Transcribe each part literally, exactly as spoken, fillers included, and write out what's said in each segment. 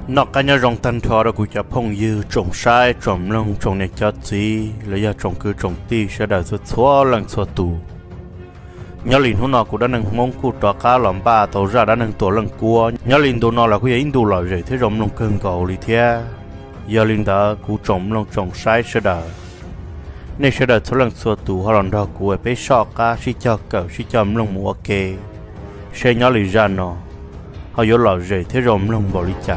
nọ cái nhà rong tân thọ đó cũngจะพงยือtrồng sai trồng lông trồng này cho gì lấy ra trồng cứ trồng ti sẽ đào xuất xóa lần xóa tù nhớ liền hôm nọ cũng đã nâng mong cụ trọ cá làm ba tàu ra đã nâng tổ lần cua nhớ liền đồ nọ là cái印度lại rồi thế rong lông cơn cầu đi theo giờ liền đã cũng trồng lông trồng sai sẽ đào nên sẽ đào số lần xóa tù họ làm đó của bé sọ cá chỉ cho cậu chỉ cho lông mua kê sẽ nhớ liền ra nọ họ vô lại rồi thế rong lông bỏ đi chả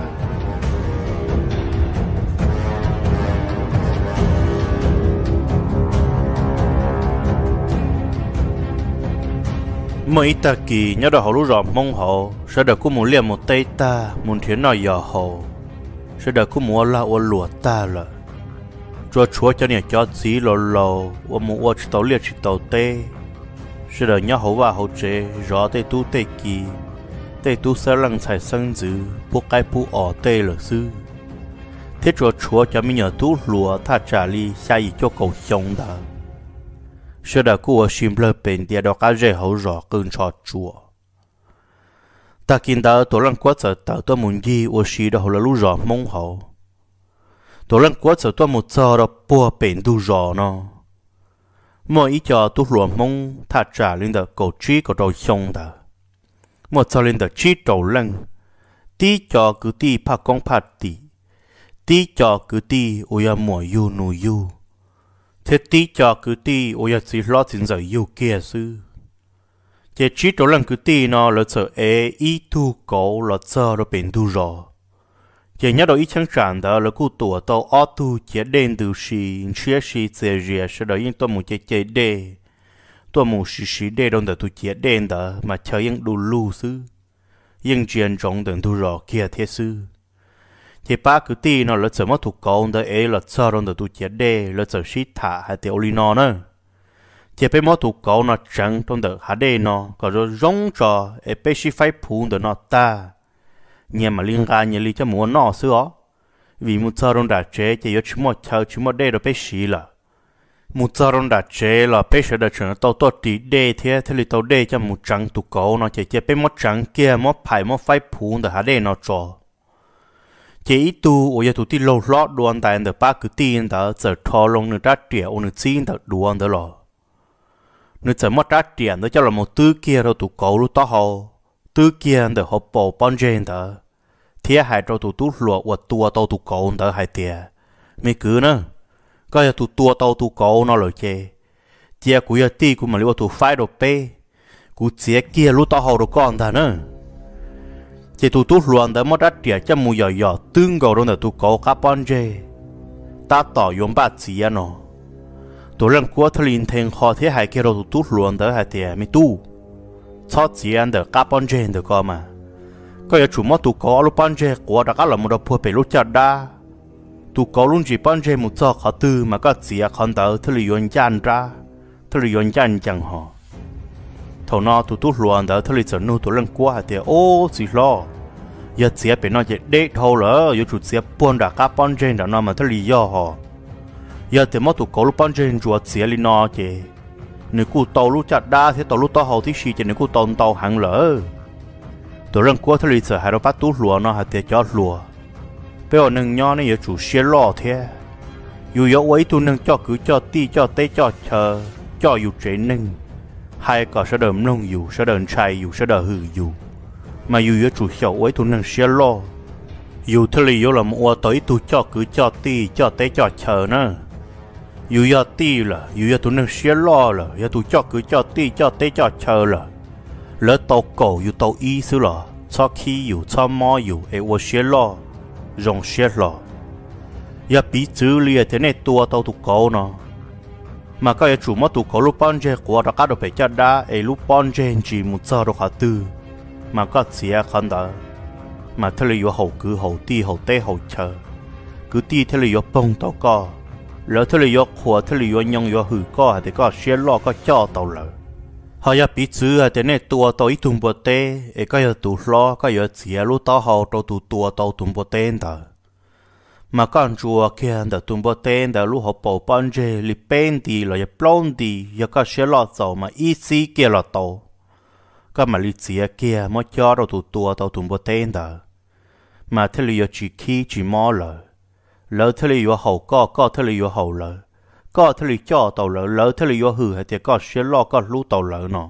mấy ta kỳ nhớ đó họ lúc rõ mong họ sẽ được có muốn liền một tay ta muốn thiến nào giờ họ sẽ được có muốn là ô lụa ta là cho chúa cho nên cho gì lò lò ô muốn ô chỉ tàu liền chỉ tàu tê sẽ được nhớ họ và họ chế rõ tê tu tê kỳ tê tu sẽ lăng xài sân dữ buộc cái bu ở tê là sư thế cho chúa cho mình nhớ tu lụa ta trả li xa gì cho cầu sống đó sẽ đã cua sim lơ bên địa đó cá rễ hậu rõ cơn trò chùa ta kinh đã tổ lăng quát sợ tạo tôi muốn gì ô xí đó là lú rõ mong hậu tổ lăng quát sợ tôi một giờ đó bùa bên du rõ nó mỗi ý cho tôi luồn mong thà trả lên đó cầu trí cầu đầu sông đó một giờ lên đó trí đầu lăng tí cho cứ tí pa công pa tí tí cho cứ tí ôi mùa yu nụ yu thế tí cho cứ tí ôi chỉ lo tin giờ yêu kia sư chỉ chỉ chỗ lần cứ tí nó là sợ ế ý tu cổ là sợ nó bền tu rồi chỉ nhớ đâu ý chẳng chẳng đó là cụ tuổi tao ở tu chỉ đen tu sĩ chia sĩ chế rìa sau đó những tôi muốn chơi chơi đê tôi muốn sĩ sĩ đê đông đó tu chỉ đen đó mà chơi những đủ lu sư những chuyện trong đừng tu rồi kia thế sư chỉ ba cứ tí nó là怎么thuộc con đó ấy là sao đó tu chết đê là sao xí thả hay tiểu li nó nữa chỉ bé mất thuộc con nó chẳng trong đó hạt đê nó có rồi rong trò ấy bé xí phải phun đó nó ta nhưng mà liên quan như li cho muốn nó xưa vì một sao đó đã chế chỉ có chỉ một chờ chỉ một đê đó bé xí là một sao đó đã chế là bé sẽ được chuyển tàu tàu tí đê thế thế li tàu đê cho một trắng thuộc con nó chỉ chỉ bé mất trắng kia mất phải mất phải phun đó hạt đê nó trò chỉ tu ôi tu ti lâu lót đuôn tại anh được ba cứ tin đó giờ thò lông nữa đã trẻ ôn nữa xin được đuôn đó rồi nữa giờ mất đã trẻ đó cho là một tư kia rồi tu cầu lúc đó họ tư kia được họ bỏ bón trên đó thế hai rồi tu tu lụa và tua tàu tu cầu đó hai tiền mấy cứ nữa coi tu tua tàu tu cầu nó rồi chê chia của giờ ti của mà liệu tu phải đồ pe của chia kia lúc đó họ đồ con ta nữa chỉ tụi tụi luận đã mất đất địa cho mùi giỏi giỏi tương cầu trong đó tụi cậu carbon dê ta tỏ dùng bát gì à nó tụi lần qua thằng linh thành họ thế hai kia rồi tụi luận đã hai tiền mi tu cho gì anh được carbon dê được cơ mà có giờ chủ mất tụi cậu lúc carbon dê của đã có là một đợt phơi bị lúc chặt đa tụi cậu luôn chỉ carbon dê một giờ khó tư mà có gì à còn đỡ thằng linh dùng chan ra thằng linh dùng chan chẳng họ thầu nó tụi tụi luồn đó thằng lịch sử tụi lần qua thì ô gì lo giờ xía bên nó chỉ để thầu lỡ giờ chủ xía buôn đã cá bón trên đó nó mà thằng lịch do họ giờ thì mất tụi cổ lúc bón trên chuột xía li nó chứ nếu cụ tàu lúc chặt đa thì tàu lúc tàu hậu thì xí chứ nếu cụ tàu tàu hàng lỡ tụi lần qua thằng lịch sử hai đứa bắt tụi luồn nó hay thì cho luồn bây giờ nâng nhau này giờ chủ xía lo thế dù giờ ấy tụi nâng cho cứ cho ti cho tê cho chờ cho dù chế nâng hai có sẽ đờm nông dù sẽ đờm trai dù sẽ đờm hư dù mà dù yếu chủ hiệu ấy tụi năng xe lo dù thế lý yếu là mua tới tụi cho cứ cho ti cho tế cho chờ nữa dù yếu ti là dù yếu tụi năng xe lo là yếu tụi cho cứ cho ti cho tế cho chờ là lỡ tàu cổ dù tàu y xứ là cho khi dù cho mò dù ấy ô xe lo rong xe lo yếu bí chữ liệt thế này tua tàu tụi cổ nó mà cái chủ mất tụ có lúc bón dê của đã cá được phải cho đá ấy lúc bón dê chỉ một giờ được hả tư mà có gì không đó mà thế là yếu hậu cứ hậu ti hậu tê hậu chờ cứ ti thế là yếu bông tàu co lỡ thế là yếu khua thế là yếu nhông yếu hử co thì có xe lo có cho tàu lỡ họ ya bị chữ thế này tua tàu ít thùng bột tê ấy có yếu tụ lo có yếu gì lúc tàu hậu tàu tụ tua tàu thùng bột tê đó mà con chùa kia đã tung bò tên đã lúc họ bỏ bón dê li bên đi rồi plon đi giờ có xe lọt dầu mà ít xí kia lọt tàu có mà li xía kia mới cho đâu tụ tua tàu tung bò tên đó mà thế là chỉ khi chỉ mò lợ lỡ thế là hậu co co thế là hậu lợ co thế là cho tàu lợ lỡ thế là hư hay thì có sẽ lo có lú tàu lợ nó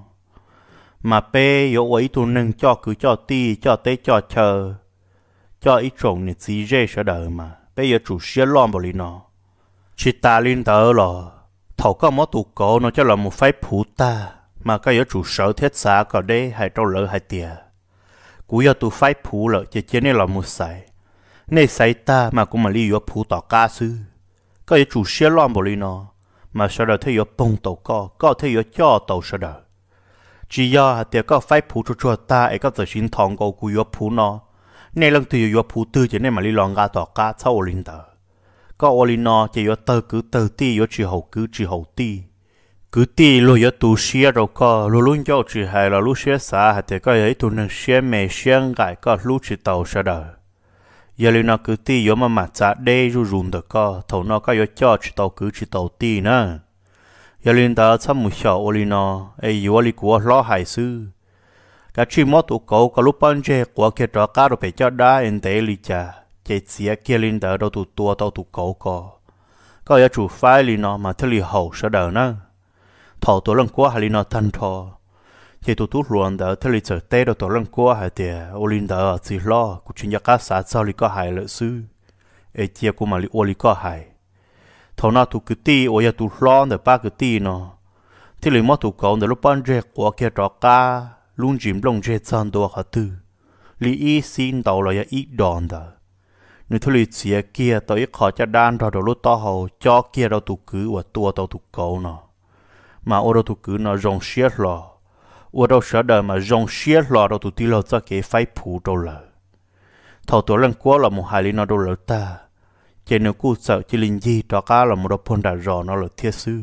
mà pe yếu ấy tụ nâng cho cứ cho ti cho tế cho chờ cho ít trồng này gì dễ sẽ đỡ mà bây giờ chủ sẽ lo bỏ đi nó chỉ ta lên tờ là thầu có món tụ cổ nó cho là một phái phụ ta mà cái yếu chủ sở thiết xã có đây hay trâu lỡ hay tiề cú yếu tụ phái phụ lỡ chỉ chỉ này là một sải này sải ta mà cũng mà lý yếu phụ tỏ cá sư cái yếu chủ sẽ lo bỏ đi nó mà sau đó thấy yếu bông tàu co có thấy yếu cho tàu sau đó chỉ do tiề có phái phụ cho cho ta ấy có giờ xin thòng cầu cú yếu phụ nó này lần từ yếu phụ tư chỉ nên mà lý lòng gà tỏ cá sau linh tờ có ô linh nó chỉ yếu tờ cứ tờ ti yếu chỉ hậu cứ chỉ hậu ti cứ ti lo yếu tu xia rồi có lo luôn cho chỉ hay là lúc xia xa hay thì có ấy tu năng xia mè xia gãi có lúc chỉ tàu sao đời giờ linh nó cứ ti yếu mà mặt giá đê ru rùm được có thầu nó có yếu cho chỉ tàu cứ chỉ tàu ti nữa giờ linh ta sắp một sọ ô linh nó ấy yếu linh của lo hại sư cả chỉ mót tụ cậu có lúc ban chế của kia trò cá rồi phải cho đá em tế li cha chế xía kia linh đỡ đâu tụ tua đâu tụ cậu có có yếu chủ phái linh nó mà thế li hậu sao đời nữa thầu tổ lần qua hay nó thanh thọ chỉ tụt tụt luôn đó thế là giờ tết đó tổ lần qua hay thì olin đó chỉ lo cũng chỉ nhắc cá sát sau li có hại lợi sư ấy chia cũng mà li oli có hại thầu nào tụt cứ ti ôi tụt lo để ba cứ ti nó thế là mất tụt cầu để lúc ban rét qua kia trọ cá luôn chìm lông rét san đồ hả tư li y xin đầu là ít đòn đó nếu thế là chia kia tới ít khó cho đan rồi đầu lúc to hậu cho kia đâu tụt cứ và tua tàu tụt cầu nó mà ô đâu tụi cứ nó rong xiết lò, ô đâu sợ đời mà rong xiết lò đâu tụi tí lò cho cái phái phụ đâu lờ, thầu tuổi lần qua là một hai lý nó đâu lờ ta, chỉ nếu cú sợ chỉ linh gì đó cả là một đôi phun đã rò nó là thiết sư,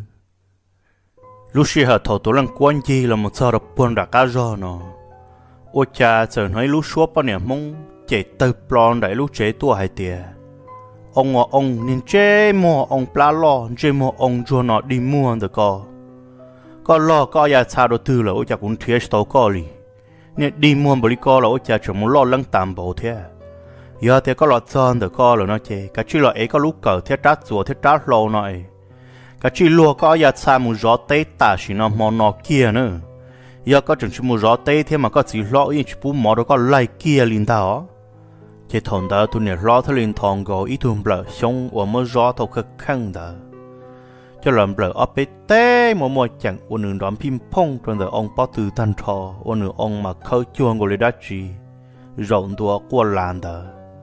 lúc xưa hở thầu tuổi lần qua gì là một sao đôi phun đã cả rò nó, ô cha sợ nói lúc xóa bao nhiêu mông, chỉ từ plon đại lúc chế tua hai tiền. Ông ngọ ông nên chế mua ông pla lo chế mua ông cho nó đi mua được co có lo có nhà xa đồ tư là ôi cha cũng thiệt tàu co li nên đi mua bali co là ôi cha chỉ muốn lo lắng tạm bảo thế giờ thì có lo chọn được co là nó chế cả chỉ lo ấy có lúc cờ thế trát rùa thế trát lâu này cả chỉ lo có nhà xa muốn gió tây ta chỉ nó mò nọ kia nữa giờ có chừng chỉ muốn gió tây thế mà có chỉ lo yên chỉ bún mò đó có lại kia liền đó chỉ thằng đó tụi này lo theo liền thằng gò ít tụi bờ xong và mới gió thâu khắc khăng đó cho làm bờ ở bên tây mà mua chẳng ôn nương đón phim phong trong đó ông bao từ tan thọ ôn nương ông mà khơi chuông của lấy đá chi rộng tua qua làn đó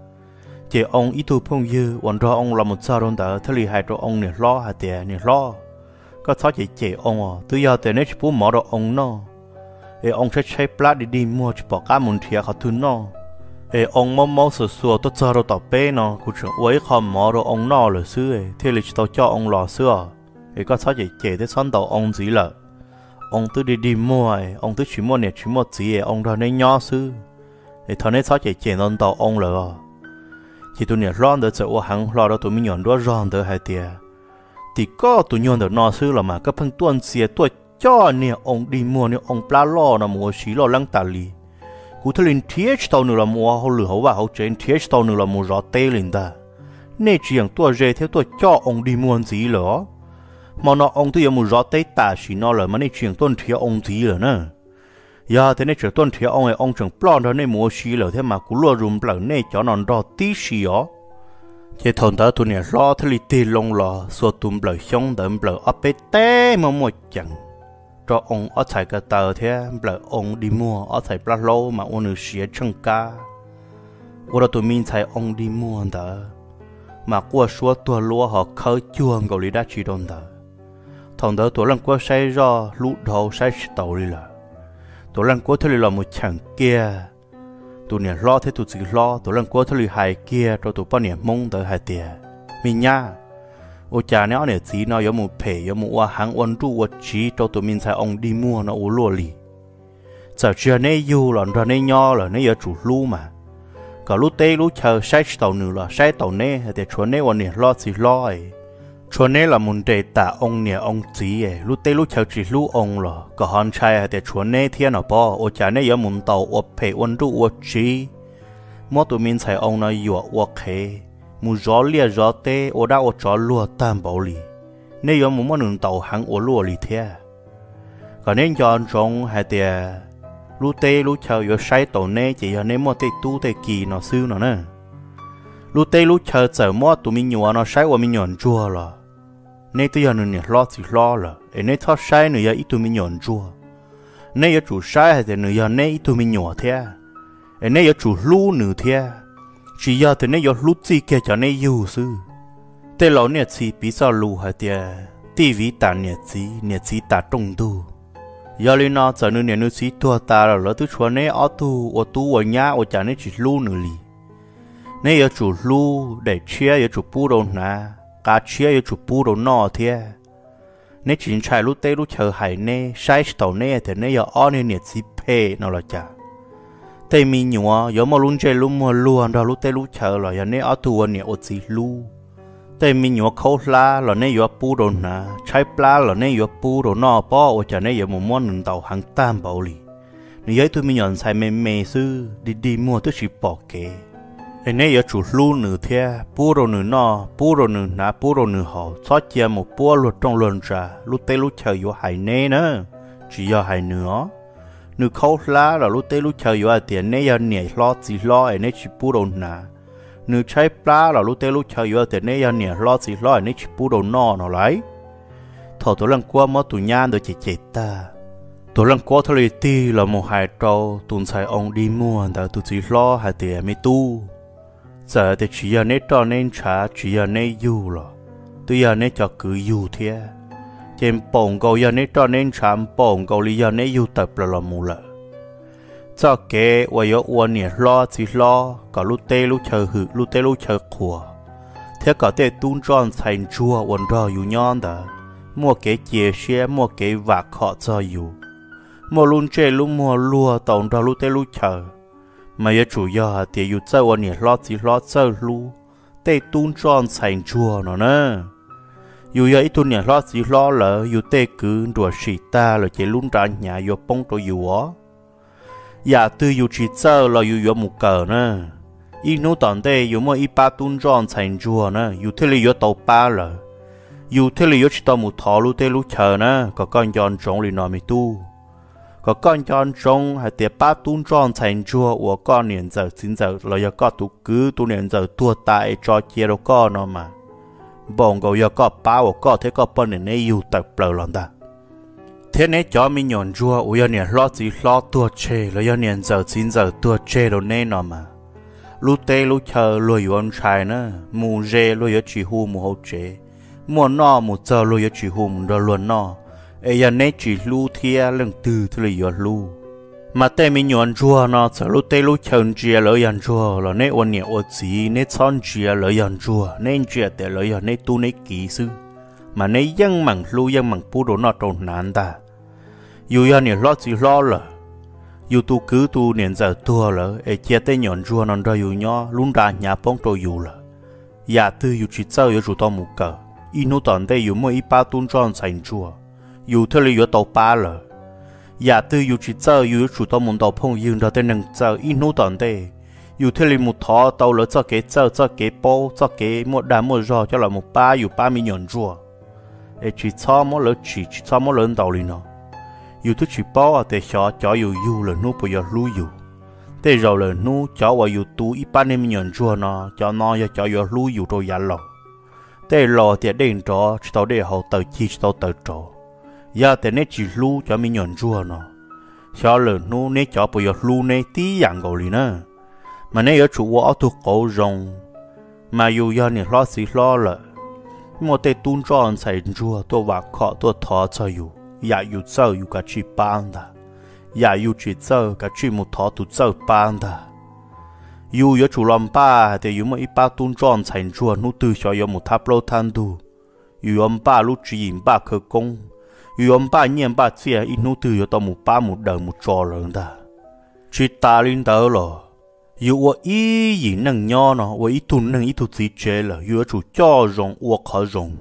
chỉ ông ít tụi phong dư ôn cho ông làm một sao trong đó theo liền hai cho ông này lo hai tiền này lo có sao chỉ chỉ ông à từ giờ tới nay chỉ bún mò đó ông nó thì ông sẽ chơi plát đi đi mua chỉ bỏ cá muốn thiệt họ thun nó ê ông mong mong sửa sửa tôi cho đâu tao bé nó cũng chẳng quấy không mò đâu ông nó là xưa ấy thế là tao cho ông lò xưa ê có sao vậy chế thế xong tao ông gì là ông cứ đi đi mua ấy ông cứ chỉ mua nè chỉ mua gì ấy ông thôi nên nhỏ xưa ê thằng này sao vậy chế nó tao ông là chỉ tụi nè ron được chỗ hàng lo đâu tụi mình nhọn đó ron được hai tiền thì có tụi nhọn được nó xưa là mà các phân tuần xìa tuần cho nè ông đi mua nè ông pla lo nó mua xí lo lăng tà lì cú thằng linh thiệt tao nữa là mua họ lừa họ và họ chơi thiệt tao nữa là mua rõ tê lên ta nên chuyện tôi dễ theo tôi cho ông đi mua gì lỡ mà nó ông tôi mua rõ tê ta chỉ nó là mà nên chuyện tôi thiệt ông gì lỡ nữa giờ thế nên chuyện tôi thiệt ông ấy ông chẳng plan đó nên mua gì lỡ thế mà cú lo rùm lỡ nên cho nó rõ tí xí ó cái thằng đó tôi này lo thằng linh tê lông lò số tụm lỡ xong đầm lỡ ấp bê tê mà mua chẳng cho ông ở tại cái tờ thế là ông đi mua ở tại Pla Lô mà ông được xé chân cá, ở đó tụi mình thấy ông đi mua đó, mà qua số tua lúa họ khơi chuông gọi đi đã chỉ đồn đó, thằng đó tụi lần qua say do lũ đầu say tàu đi là, tụi lần qua thôi là một chẳng kia, tụi này lo thế tụi chỉ lo, tụi lần qua thôi hai kia cho tụi bao nhiêu mông tới hai tiền, mình nha. ô cha nó này chỉ nó có một phe có một hoa hàng ôn trụ ôn chỉ cho tụi mình sai ông đi mua nó uống lúa lì giờ chưa này yêu là rồi này nhỏ là này ở chủ lúa mà cả lúa tây lúa chờ sai tàu nữa là sai tàu này thì chuẩn này ôn này lo chỉ lo ấy chuẩn này là muốn để ta ông này ông chỉ ấy lúa tây lúa chờ chỉ lúa ông là cả hắn trai thì chuẩn này thiên nào bỏ ô cha này có muốn tàu ôn phe ôn trụ ôn chỉ mua tụi mình xài ông nó dọa ua khế mu gió lia gió tê ô đã ô chó lùa tam bảo lì nên giờ muốn mua nương tàu hàng ô lùa lì thế còn nên chọn trong hai tiề lú tê lú chờ giờ say tàu nè chỉ giờ nên mua tê tu tê kỳ nó xưa nó nè lú tê lú chờ chờ mua tụi mình nhua nó say qua mình nhọn chua rồi nên tôi giờ nương lo chỉ lo rồi nên thoát say nữa giờ ít tụi mình nhọn chua nên giờ chủ say hay thì nữa giờ nên ít tụi mình nhua thế nên giờ chủ lú nữa thế chỉ giờ thì nên giờ lú gì kia cho nên yêu sư tê lão nè chỉ bị sao lú hay thì tivi ta nè chỉ nè chỉ ta trung tu giờ lên nó giờ nương nè nương chỉ tua ta rồi lỡ tôi chua nè ở tu ở tu ở nhà ở nhà nè chỉ lú nữa li nè giờ chủ lú để chia giờ chủ pu đồ na cá chia giờ chủ pu đồ nọ thế nè chỉ chạy lú tê lú chờ hải nè sai tàu nè thì nè giờ ở nè nè chỉ phe nó là chả tê mi nhua giờ mà luôn chơi luôn mà luôn đó lúc tê lúc chờ rồi giờ này ở tu này ở chỉ lu tê mi nhua khâu la rồi này giờ pu đồ na trái pla rồi này giờ pu đồ nọ bỏ ở chỗ này giờ một món nướng tàu hàng tam bảo lì nếu vậy tôi mi nhận sai mê mê sư đi đi mua tôi chỉ bỏ kế cái này giờ chủ lu nửa thế pu đồ nửa nọ pu đồ nửa na pu đồ nửa họ xót chia một pu luật trong luận ra lúc tê lúc chờ giờ hải nè nữa chỉ giờ hải nữa nữ khâu lá rồi lúc tê lúc chờ vô tiền này giờ nhảy lo chỉ lo ấy này chỉ bù đầu nà nữ trái pla rồi lúc tê lúc chờ vô tiền này giờ nhảy lo chỉ lo ấy này chỉ bù đầu nọ nó lấy thầu tổ lần qua mất tụi nhang được chỉ chết ta tổ lần qua thôi thì là một hai trâu tuần sai ông đi mua đã tụi chỉ lo hai tiền mới tu giờ thì chỉ giờ này cho nên trả chỉ giờ này yêu rồi tôi giờ này cho cứ yêu thế trên bồn cầu giờ này cho nên chạm bồn cầu lý giờ này yêu tập là làm mù lợ cho kế và giờ uốn nhẹ lo chỉ lo cả lúc tê lúc chờ hự lúc tê lúc chờ khua thế cả tê tuôn tròn thành chua uốn rò yêu nhon đó mua kế chia sẻ mua kế vạc họ cho yêu mua luôn chơi luôn mua lúa tổng ra lúc tê lúc chờ mà giờ chủ giờ thì yêu chơi uốn nhẹ lo chỉ lo chơi lu tê tuôn tròn thành chua nó nè dù giờ ít tuần nhà lo chỉ lo lỡ dù tê cứ đùa xì ta rồi chạy luôn ra nhà dù bông rồi dù ó nhà tư dù chỉ chơi là dù dù một cờ nè ít nô tận đây dù mà ít ba tuần tròn thành chùa nè dù thế là dù tàu ba lỡ dù thế là dù chỉ tàu một thọ lu tê lu chờ nè có con giòn trống liền nói mi tu có con giòn trống hay tiệp ba tuần tròn thành chùa của con niệm giờ xin giờ là giờ có tu cứ tu niệm giờ tua tại cho chia đâu con nó mà bông cầu giờ có bao có thế có bên này yêu tập bờ lần ta thế này cho mình nhọn chua ui giờ này lo chỉ lo tua chê rồi giờ này giờ chín giờ tua chê đồ này nó mà lúc tê lúc chờ lùi yon trai nữa mù dê lùi giờ chỉ hu mù hậu chê mùa nọ mù giờ lùi giờ chỉ hu mù đồ luôn nọ ấy giờ này chỉ lu thia lần từ thì lùi giờ lu mà tê mình nhọn chua nó giờ lúc tê lúc chờ chia lỡ yan chua là này ôn nhẹ ôn gì này chọn chia lỡ yan chua nên chia để lỡ yan này tu này kỹ sư mà này dân mảng lu dân mảng pu đồ nó tròn nán ta dù yan này lo chỉ lo là dù tu cứ tu niệm giờ tua lỡ ấy chia tê nhọn chua nó ra dù nhỏ luôn ra nhà bóng trôi dù là nhà tư dù chỉ chơi dù tao một cờ inu tận đây dù mỗi ít ba tuần tròn thành chua dù thế là dù tàu ba lỡ nhà tư dù chỉ chơi dù chủ tàu muốn tàu phong dương ra tên nâng chơi ít nô tận đây dù thế là một thọ tàu lỡ cho cái chơi cho cái bao cho cái một đám một giò cho là một ba dù ba mươi nhọn chua ấy chỉ cho mỗi lỡ chỉ chỉ cho mỗi lỡ tàu liền nó dù tôi chỉ bao à để cho cho dù dù là nô bây giờ lưu dù để rồi là nô cho vào dù tu ít ba mươi nhọn chua nó cho nó cho cho dù lưu dù rồi giả lò để lò thì đền cho chỉ tàu để hậu tàu chi tàu tàu trò giờ thì nét chỉ lu cho mình nhọn chua nó, cho lợn nó nét cho bây giờ lu nét tí dạng gọi đi nữa, mà nét ở chủ ở thuộc cổ rồng, mà dù giờ nét lo xí lo lợ, một tê tuôn tròn xài chua tôi vác khó tôi thọ cho dù, giờ dù sao dù cả chỉ ban ta, giờ dù chỉ sao cả chỉ một thọ tụt sao ban ta, dù ở chủ làm ba thì dù mà ít ba tuôn tròn xài chua nó từ cho giờ một tháp lô than tu, dù ông ba lúc chỉ ba khởi công dù ông ba nhiên ba chia ít nô từ cho tao một ba một đời một trò lớn ta chỉ ta lên đó rồi dù ở ý gì năng nho nó ở ý tuần năng ý tu gì chế là dù ở chủ cho rong ở khó rong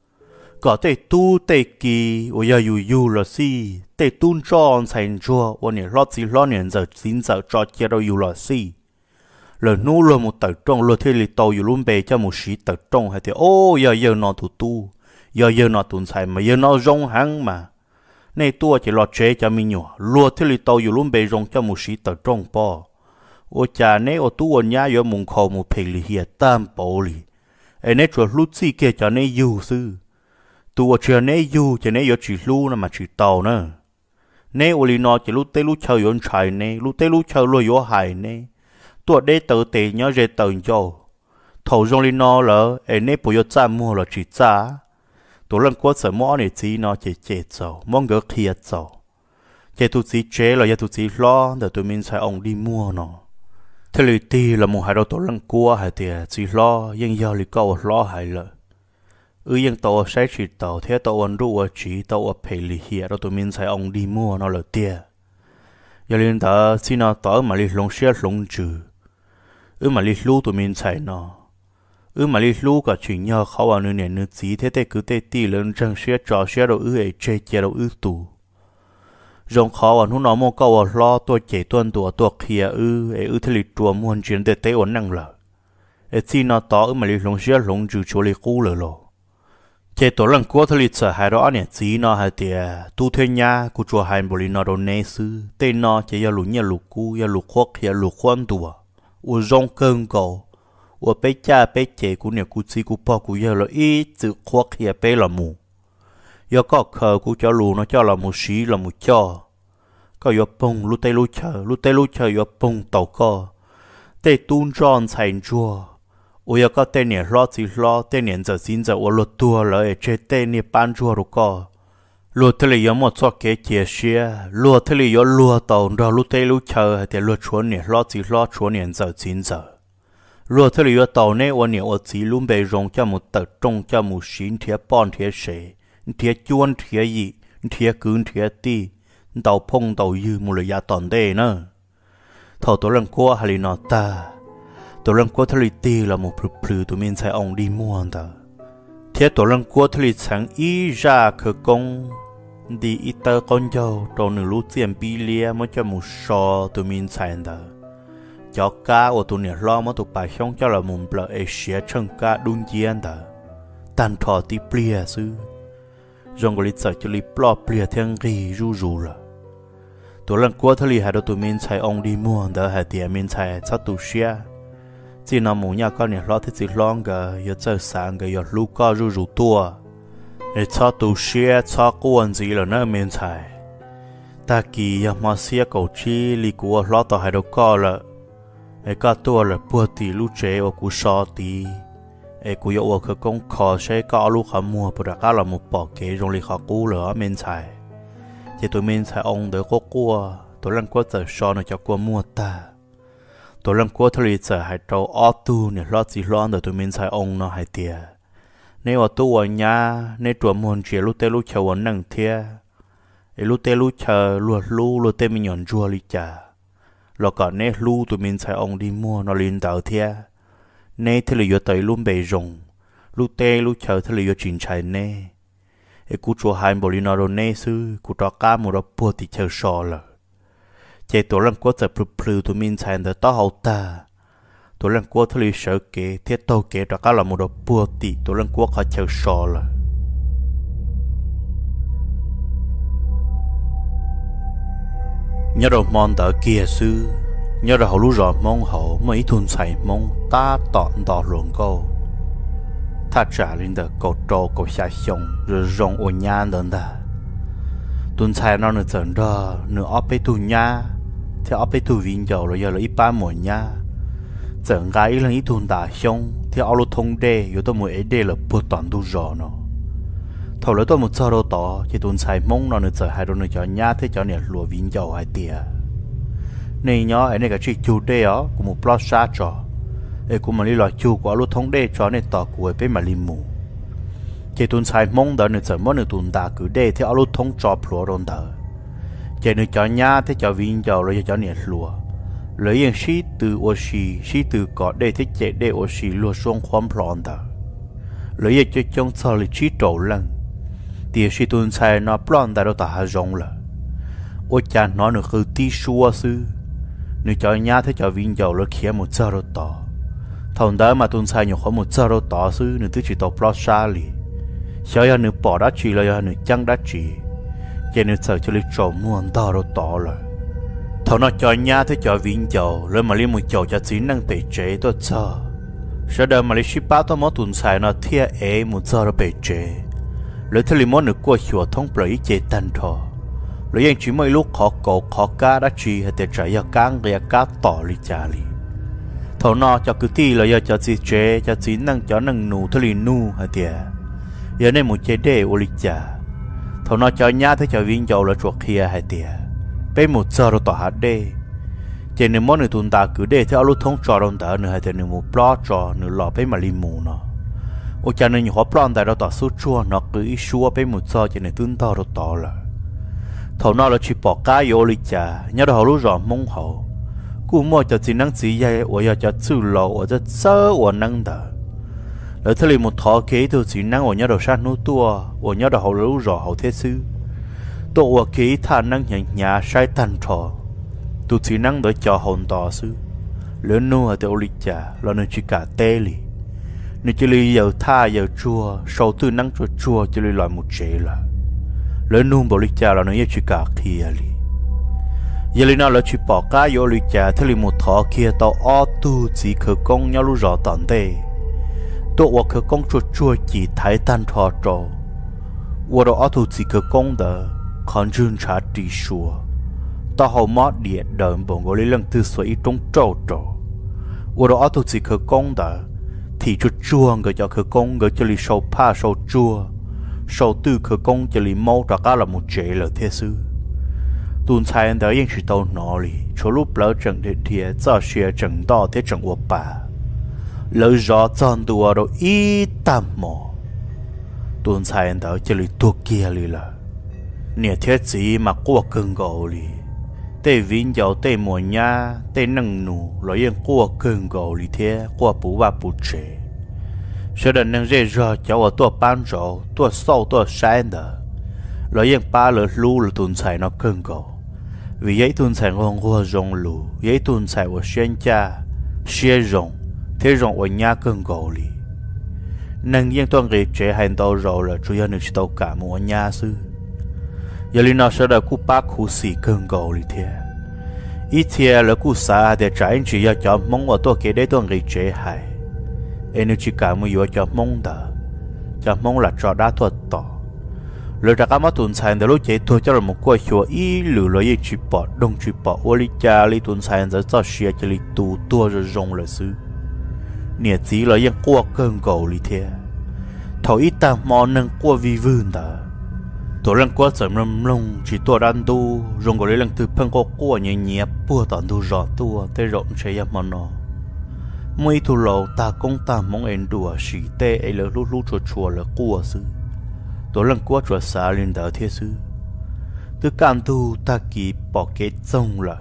có thể tu tê kỳ ở giờ dù dù là gì tê tuôn tròn thành chua ở này lo gì lo này giờ xin giờ cho chia đâu dù là gì lời nô luôn một tờ trong luôn thế li tàuอยู่luôn bề cho một sĩ tờ trong hay thì ô giờ giờ nó tụ tu giờ giờ nó tụn xài mà giờ nó rong hăng mà nay tua chỉ lo chế cho mình nhỏ luôn thế li tàuอยู่luôn bề rong cho một sĩ tờ trong po ô cha nay ô tu ô nhá giờ mùng khâu một phê li hiệt tam bộ li ai nay chuột lút xí kia cho nay yêu sư tu ô chưa nay yêu cho nay giờ chỉ lu mà chỉ tàu nữa nay ô li nó chỉ lút tê lút chơi yon chạy nay lút tê lút chơi lo yo hài nayตัวได้เตอเตยเจเตยโจถอจงลีนอเหรอเอ็นเน่ปุยจ้ามัวเหรอจีจ้าตัวเรื่องกัวเสมอเนี่ยจีนอเจเจโจมองเกอเคียโจเจตุจีเจเหรอเจตุจีล้อแต่ตัวมินใช้องดีมัวเนาะทะเลตีละมัวหายเราตัวเรื่องกัวหายเตียจีล้อยังยาวลิก็ล้อหายเลยเออยังตัวใช้ฉีดตัวเทียตัววันรู้ว่าจีตัวเพลิเฮียเราตัวมินใช้องดีมัวเนาะเลยเตียอย่าลืมต่อจีนอต่อมาลิลงเชียลงจือเออมาลิลูตัวมินใช่เนาะเออมาลิลูก็ชิงยาเขาเอาเนื้อเนื้อจีเท่ๆคือเตตีเรื่องจังเสียจ่อเสียเราเออเจเจเราเออตูจงเขาว่าหุ่นน้องโมก็ว่าล้อตัวเจตัวตัวตัวเคียเออเออทะเลตัวมวนเจียนเตเตวันนั่งเลยเอจีน่าต่อเออมาลิลงเสียลงจูชัวลิกู้เลยล่ะเจตัวเรื่องกัวทะเลจะหายเราเนี่ยจีน่าหายเตียตูเทียนยากูจัวหายบริณาโดนเนซื้อเตน่าจะยาลุเนี่ยลุกูยาลุควักยาลุควันตัว我容更高，我被家被姐姑娘姑子姑婆姑爷了一直夸起被了木，要个客姑叫路那叫了木西了木叫，个要蹦路带路车路带路车要蹦到个，带蹲装才做，我要个带年老子老带年就现在我落多了，这带年搬做了个。lúa thế này giống một số cái chia sẻ lúa thế này giống lúa tàu đó lúa tây lúa chờ thì lúa chuồn nè lúa chỉ lúa chuồn nè giờ chín giờ lúa thế này giống tàu nàyวันนี้我只luôn被用叫木特种叫木新贴半贴水贴砖贴椅贴根贴地tàu phong tàu dư một lời tòn đây nữa thầu tổ lần qua hay là ta tổ lần qua thế này ti là một phứ phứ tụi mình sẽ ông đi mua ta thiết tổ lần qua thế này sáng ý ra khởi công đi ít tơ con dâu đồ nửa lú tiền bi lia mới cho một sò tụi mình xài đó cho cá ở tụi này lo mới tụi bài xong cho là một bờ Asia chân cá đun chiên đó tan thọ tí bia sư rồi có lý do cho lý plọ bia thiên ghi ru ru là tụi lần qua thế này hai đứa tụi mình xài ông đi mua đó hai tiền mình xài sát tụi xia chỉ nào muốn nhà con này lo thì chỉ lo cái giờ chơi sáng cái giờ lú cá ru ru tuaไอ้ชอบตัวเชียชอบกวนจีแล้วนะเมนชายตากี้ยังมาเสียกูชีลีกูล้อต่อให้เราก็ละไอ้ก็ตัวละปวดตีลูกเจ้ากูชอตีไอ้กูอยากว่าคือกงคอใช้ก็ลูกขมัวปรากฏละมุปอกเกยรงลีขอกูเหรอเมนชายเจ้าตัวเมนชายองเดือก็กลัวตัวลังก็จะชอนจะกลัวมัวตาตัวลังก็ทะเลจะให้เราอ้อตูเนี่ยล้อจีล้อเดือตัวเมนชายองเนาะให้เตียในวัดตัวญาในตัวมวลเชียลูเตลูเชวันนั่งเทียไอ้ลูเตลูเชลวดลูลูเตมิญอนจัวลิจ่าแล้วก็ในลูตัวมินใส่องดีมัวนอลินดาวเทียในทะเลยเตยลุ่มเบยงลูเตลูเชทะเลยจินชัยเน่ไอ้กูจัวหายบริณาโรเน่ซื้อกูตอก้ามุรปวดติเชอชอละเจตัวลังก็จะพลือตัวมินใส่เดต้าเอาตาตัวเรื่องกัวทะเลเสือเกะเทียโตเกะตะก้าละมุดปัวติตัวเรื่องกัวเขาเชี่ยวชอละnhớ đầu mòn tờ kia xứ nhớ đầu hậu lú rõ mong hậu mấy thun xài mong ta tọn đỏ luồng câu ta trả lên tờ cầu trâu cầu xa xong rồi rong ô nha đơn ta tuần xài nó nửa trận đó nửa ốp bê tu nha thì ốp bê tu viên dầu rồi giờ là ít ba mùa nha chẳng gái là ít thun đà xong thì áo lụt thông đê yếu tôi muốn ấy đê là bớt toàn tu rõ nó thầu lấy tôi một giờ đâu tỏ chỉ tuần xài mông nó nữa giờ hai đôi nữa cho nhá thế cho nè lùa viên dầu hai tia này nhá ấy này cái chuyện chủ đê á của một plot sa trò ấy của mà đi loại chủ của áo lụt thông đê cho này tỏ của bên mà lim mù chỉ tuần xài mông đó nữa giờ mỗi nữa tuần đà cứ đê thì áo lụt thông cho plot đồn đỡ chỉ nữa cho nhá thế cho viên dầu rồi cho nè lùa lấy những sĩ từ ô xì sĩ từ có để thiết chế để ô xì luôn xuống khoan plon đó lấy những cho trong sau lịch trí trổ lần thì sĩ tuần sai nó plon đã đâu ta rong là ô cha nó được cứ tí xua sư nếu cho nhà thế cho viên dầu lỡ kia một giờ rồi tỏ thằng đó mà tuần sai nhiều khó một giờ rồi tỏ xứ nếu thứ chỉ tàu plus xa lì cho nhà nếu bỏ đá chỉ là nhà nếu chăng đá chỉ cho nên sợ cho lịch trộm muôn tao rồi tỏ rồi thằng nó cho nhà thế cho viên dầu rồi mà liên một dầu cho chính năng bể chế tôi sợ sau đó mà lấy ship báo tao mất tuần sai nó thiệt ấy một giờ rồi bể chế rồi thế liền muốn được qua hiểu thông bởi chế tan thọ rồi anh chỉ mấy lúc khó cổ khó cá đã chỉ hay để trái ra căng ra cá tỏ li chả li thầu nọ cho cứ ti là giờ cho chỉ chế cho chỉ năng cho năng nụ thế liền nụ hay để giờ này một chế đề ô li chả thầu nọ cho nhá thế cho viên dầu là chuột kia hay để bên một giờ rồi tỏ hạt đề trên nên món người tuần ta cứ để theo lúc thông trò đông đỡ nữa hay để một plot trò nữa lọ bên mà li mù nó ô cha nên họ plot tại đó tỏ số chua nó cứ ít chua bên một giờ trên nên tuần ta rồi tỏ là thầu nó là chỉ bỏ cá vô li chả nhớ đó họ lúc rõ mông hậu cú mua cho chỉ năng chỉ dây ở giờ cho chữ lầu ở cho sơ ở năng đờ ở thế là một thọ kế từ chỉ năng ở nhớ đó sát nô tua ở nhớ đó họ lúc rõ họ thế sư tổ ở kế thà năng nhà nhà sai tàn trò tu chỉ năng để cho hồn tỏ sư lớn nô ở tiêu li chả là nơi chỉ cả tê li nơi chỉ li giờ tha giờ chua sầu tư năng chua chua chỉ li loại một chế là lớn nung bảo lịch cha là nó như chỉ cả kia li, giờ li nào là chỉ bỏ cá vô lịch cha thế li một thọ kia tao o tu chỉ khởi công nhau lu rõ tận đây, tôiว่าkhởi công chua chua chỉ thái tan thọ trò,ว่าเราo tu chỉ khởi công đó, còn dương trả đi xua, tao hầu mót địa đờn bọn gọi lên từ suy trong trâu trò,ว่าเราo tu chỉ khởi công đó, thì chua chua người cho khởi công người cho li sầu pa sầu chua sau tư khởi công cho lý mẫu ra cả là một chế là thế sư tuần sai anh đã yên chỉ tàu nó li chỗ lúc lỡ trận để thiệt cho xe trận đo thế trận của bà lỡ gió chọn đùa đâu ít tạm mò tuần sai anh đã cho lý tua kia li là nè thế gì mà qua cơn gạo li tê vinh giàu tê mùa nha tê nâng nụ lo yên qua cơn gạo li thế qua bù ba bù chế sau đó nâng dễ rõ cháu ở tua ban rổ, tua sâu tua sáng đó. Rồi yên ba lỡ lũ là tuần xài nó cơn gồ. Vì giấy tuần xài ngon qua rộng lũ, giấy tuần xài của xuyên cha, xuyên rộng, thế rộng ở nhà cơn gồ li. Nâng yên tuần nghề trẻ hành tàu rổ là chủ yếu được tàu cả một nhà sư. Giờ li nó sau đó cú bác khu xì cơn gồ li thế. Ít thế là cú xa để trả anh chỉ cho mong ở tua kế đấy tuần nghề trẻ hay. Em chỉ cả một yếu cho mong đó, cho mong là cho đã thuật tỏ. Lời đã cảm ơn tuần sai để lúc chế thôi cho là một quay chùa ý lử lời chỉ bỏ đông chỉ bỏ ô li cha li tuần sai để cho xe cho li tu tua rồi rong là sư. Nè chỉ lời yên qua cơn gầu li thế, thầu ít ta mò nâng qua vi vươn đó. Tổ lần qua sớm lâm lông chỉ tua đan tu, rong gọi lần từ phân qua qua nhẹ nhẹ bùa tận tu rõ tua tới rộng chơi yam mò nó. Mấy thu lâu ta cũng ta mong em đùa xỉ tê ấy là lúc lúc chùa chùa là cua sư tổ lần qua chùa xa lên đỡ thế sư từ can tu ta kỳ bỏ kế trông là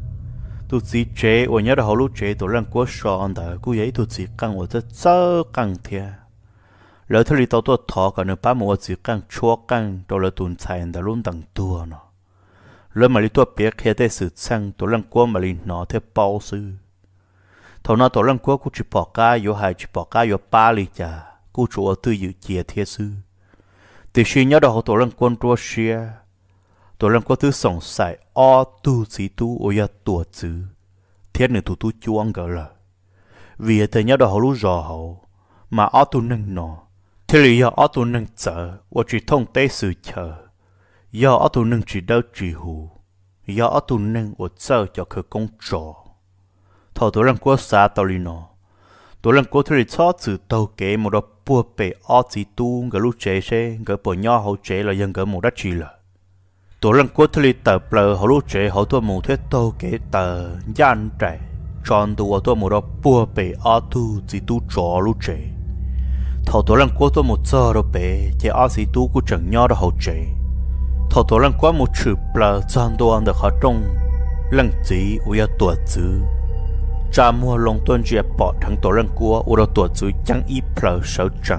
tu chỉ chế ở nhớ là họ lúc chế tổ lần qua sòn đỡ cú ấy tu chỉ căng ở rất sơ căng thiệt lỡ thứ li tao tu thọ còn nữa ba mua chỉ căng chúa căng tổ là tuần sai đỡ luôn đằng tua nó lỡ mà li tu biết khi tới sự sang tổ lần qua mà li nó theo bao sư thầu nó tổ lần cuối cũng chỉ bỏ cá vô hai chỉ bỏ cá vô ba li chả cũng chủ ở tư dự chia thiết sư từ khi nhớ đó tổ lần quân tua xia tổ lần cuối thứ sòng sài o tu chỉ tu ôi ya tua chữ thiết nữa tu tu chuông gỡ là vì thế nhớ đó họ lúc rõ họ mà o tu nâng nó thế là do o tu nâng chờ và chỉ thông tế sự chờ do o tu nâng chỉ đâu chỉ hù do o tu nâng và chờ cho khởi công trò thầu tổ lần qua xa tàu li nó tổ lần qua thì cho chữ tàu kế một đó bùa bể ở chỉ tu cái lúc chế xe cái bộ nhỏ hậu chế là dân cái một đất chỉ là tổ lần qua thì tờ bờ hậu lúc chế hậu tôi một thế tàu kế tờ gian trẻ tròn tu tôi một đó bùa bể ở tu chỉ tu trò lúc chế thầu tổ lần qua tôi một giờ đó bể chế ở chỉ tu của chẳng nhỏ đó hậu chế thầu tổ lần qua một chữ bờ gian tu ăn được họ trong lần chỉ uya tuổi chữ cha mua lông tuân chia bỏ thằng tổ lần cua u đâu tuổi chữ chẳng ít phở sợ chẳng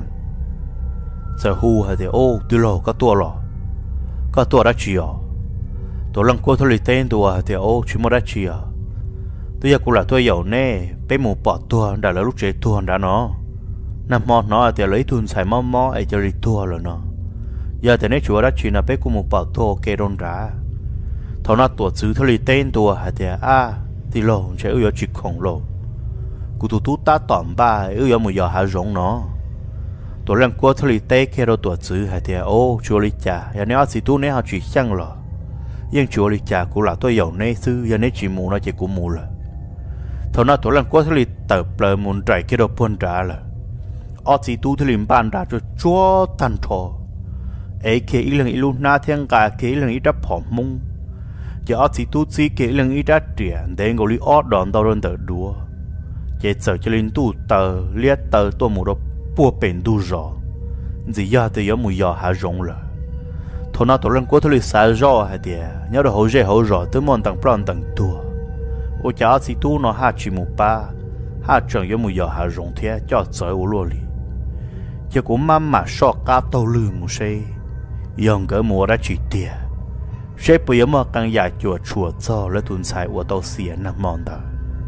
giờ hu hay thì ô từ lò có tua lò có tua đã chia tổ lần cua thôi tên tua hay thì ô chỉ mua đã chia tôi giờ cũng là tôi giàu nè bé mù bỏ tua đã là lúc trẻ tua đã nó nằm mò nó thì lấy thun xài mò mò ấy cho đi tua rồi nó giờ thì nếu chúa đã chuyện là bé cũng mù bỏ tua kê đôn ra thằng nó tuổi chữ thôi tên tua hay thì à thì lâu sẽ ưu chỉ khổng lồ cụ tụ tụ ta tỏm ba ưu một giờ hạ rộng nó tuổi lần qua thôi tên kê đô tuổi chữ hay thì ô chúa lý cha giờ nếu chỉ tu nếu họ chỉ sang rồi nhưng chúa lý cha cũng là tôi giàu nè sư giờ nếu chỉ mù nó chỉ cũng mù rồi thằng nó tuổi lần qua thôi tập lời muốn trái kê đô buôn trả là ở chỉ tu thôi ban ra cho chúa tan thọ ấy kê ý lần ý luôn na thiên cả kê ý lần ý đáp phỏng mông giờ chỉ tu chỉ kể lần ít đã triển để ngồi li ót đòn tàu đơn tờ đua giờ chờ cho linh tu tờ liệt tờ tôi một đó bùa bền tu rõ gì giờ thì giờ mùi giờ hạ rộng rồi thôi nào tôi lần cuối tôi li xả rõ hay thì nhớ được hậu dễ hậu rõ tới mòn tầng plan tầng tua ô giờ chỉ tu nó hạ chỉ một ba hạ chẳng giờ mùi giờ hạ rộng thế cho chờ ô luôn li giờ cũng mang mà so cá tàu lư một xe dòng cái mùa đã chỉ tiền sẽ bây giờ mà càng dài chùa chùa cho lấy tuần sai của tàu xỉa nằm mòn đó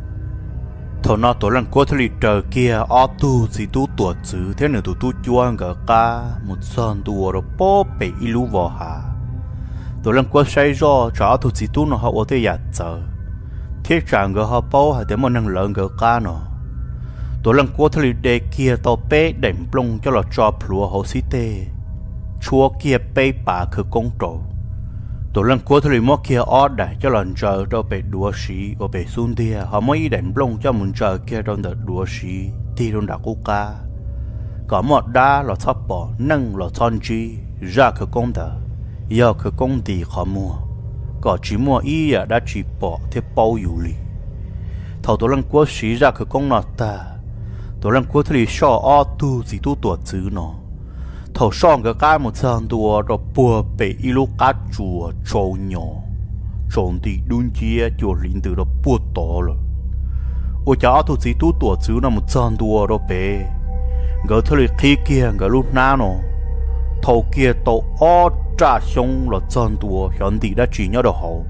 thầu nó tổ lần qua thời trời kia ở tu chỉ tu tuổi chữ thế nữa tu tu chuan cả cá một son tu rồi bó bị ilu vào hà tổ lần qua say do trả tu chỉ tu nó họ ở đây giặt giờ thế chẳng cái họ bao hay để mà năng lượng cái cá nó tổ lần qua thời đề kia tàu bé đệm plong cho là cho plua họ xí tê chúa kia bé bàคือcông trổตัวเรื่องกัวทะเลมอเกียออดได้เจ้าหล่อนเจอเราไปดัวสีว่าไปซุนเดียเขาไม่ได้ปลงเจ้ามุนเจอเกียโดนแต่ดัวสีที่โดนดักกุกาก็หมดด้าเราชอบปอนั่งเราชอนจีราคือกงเดอยาคือกงดีขอมัวก็จีมัวอีอ่ะได้จีปอที่เป้าอยู่ลีเท่าตัวเรื่องกัวสีราคือกงนอตาตัวเรื่องกัวทะเลชอออตูสีตู้ตัวจื้อเนาะthầu son cái cái một trăm đua rồi bùa bị ilu cá chùa trâu nhỏ trâu thì đun chia chùa linh từ đó bùa to rồi ôi cháu tôi chỉ tu tuổi chứ là một trăm đua rồi bé gỡ thôi khi kia gỡ lúc nào nó thầu kia tàu ó trả xong là trăm đua hiện thì đã chỉ nhớ được hậu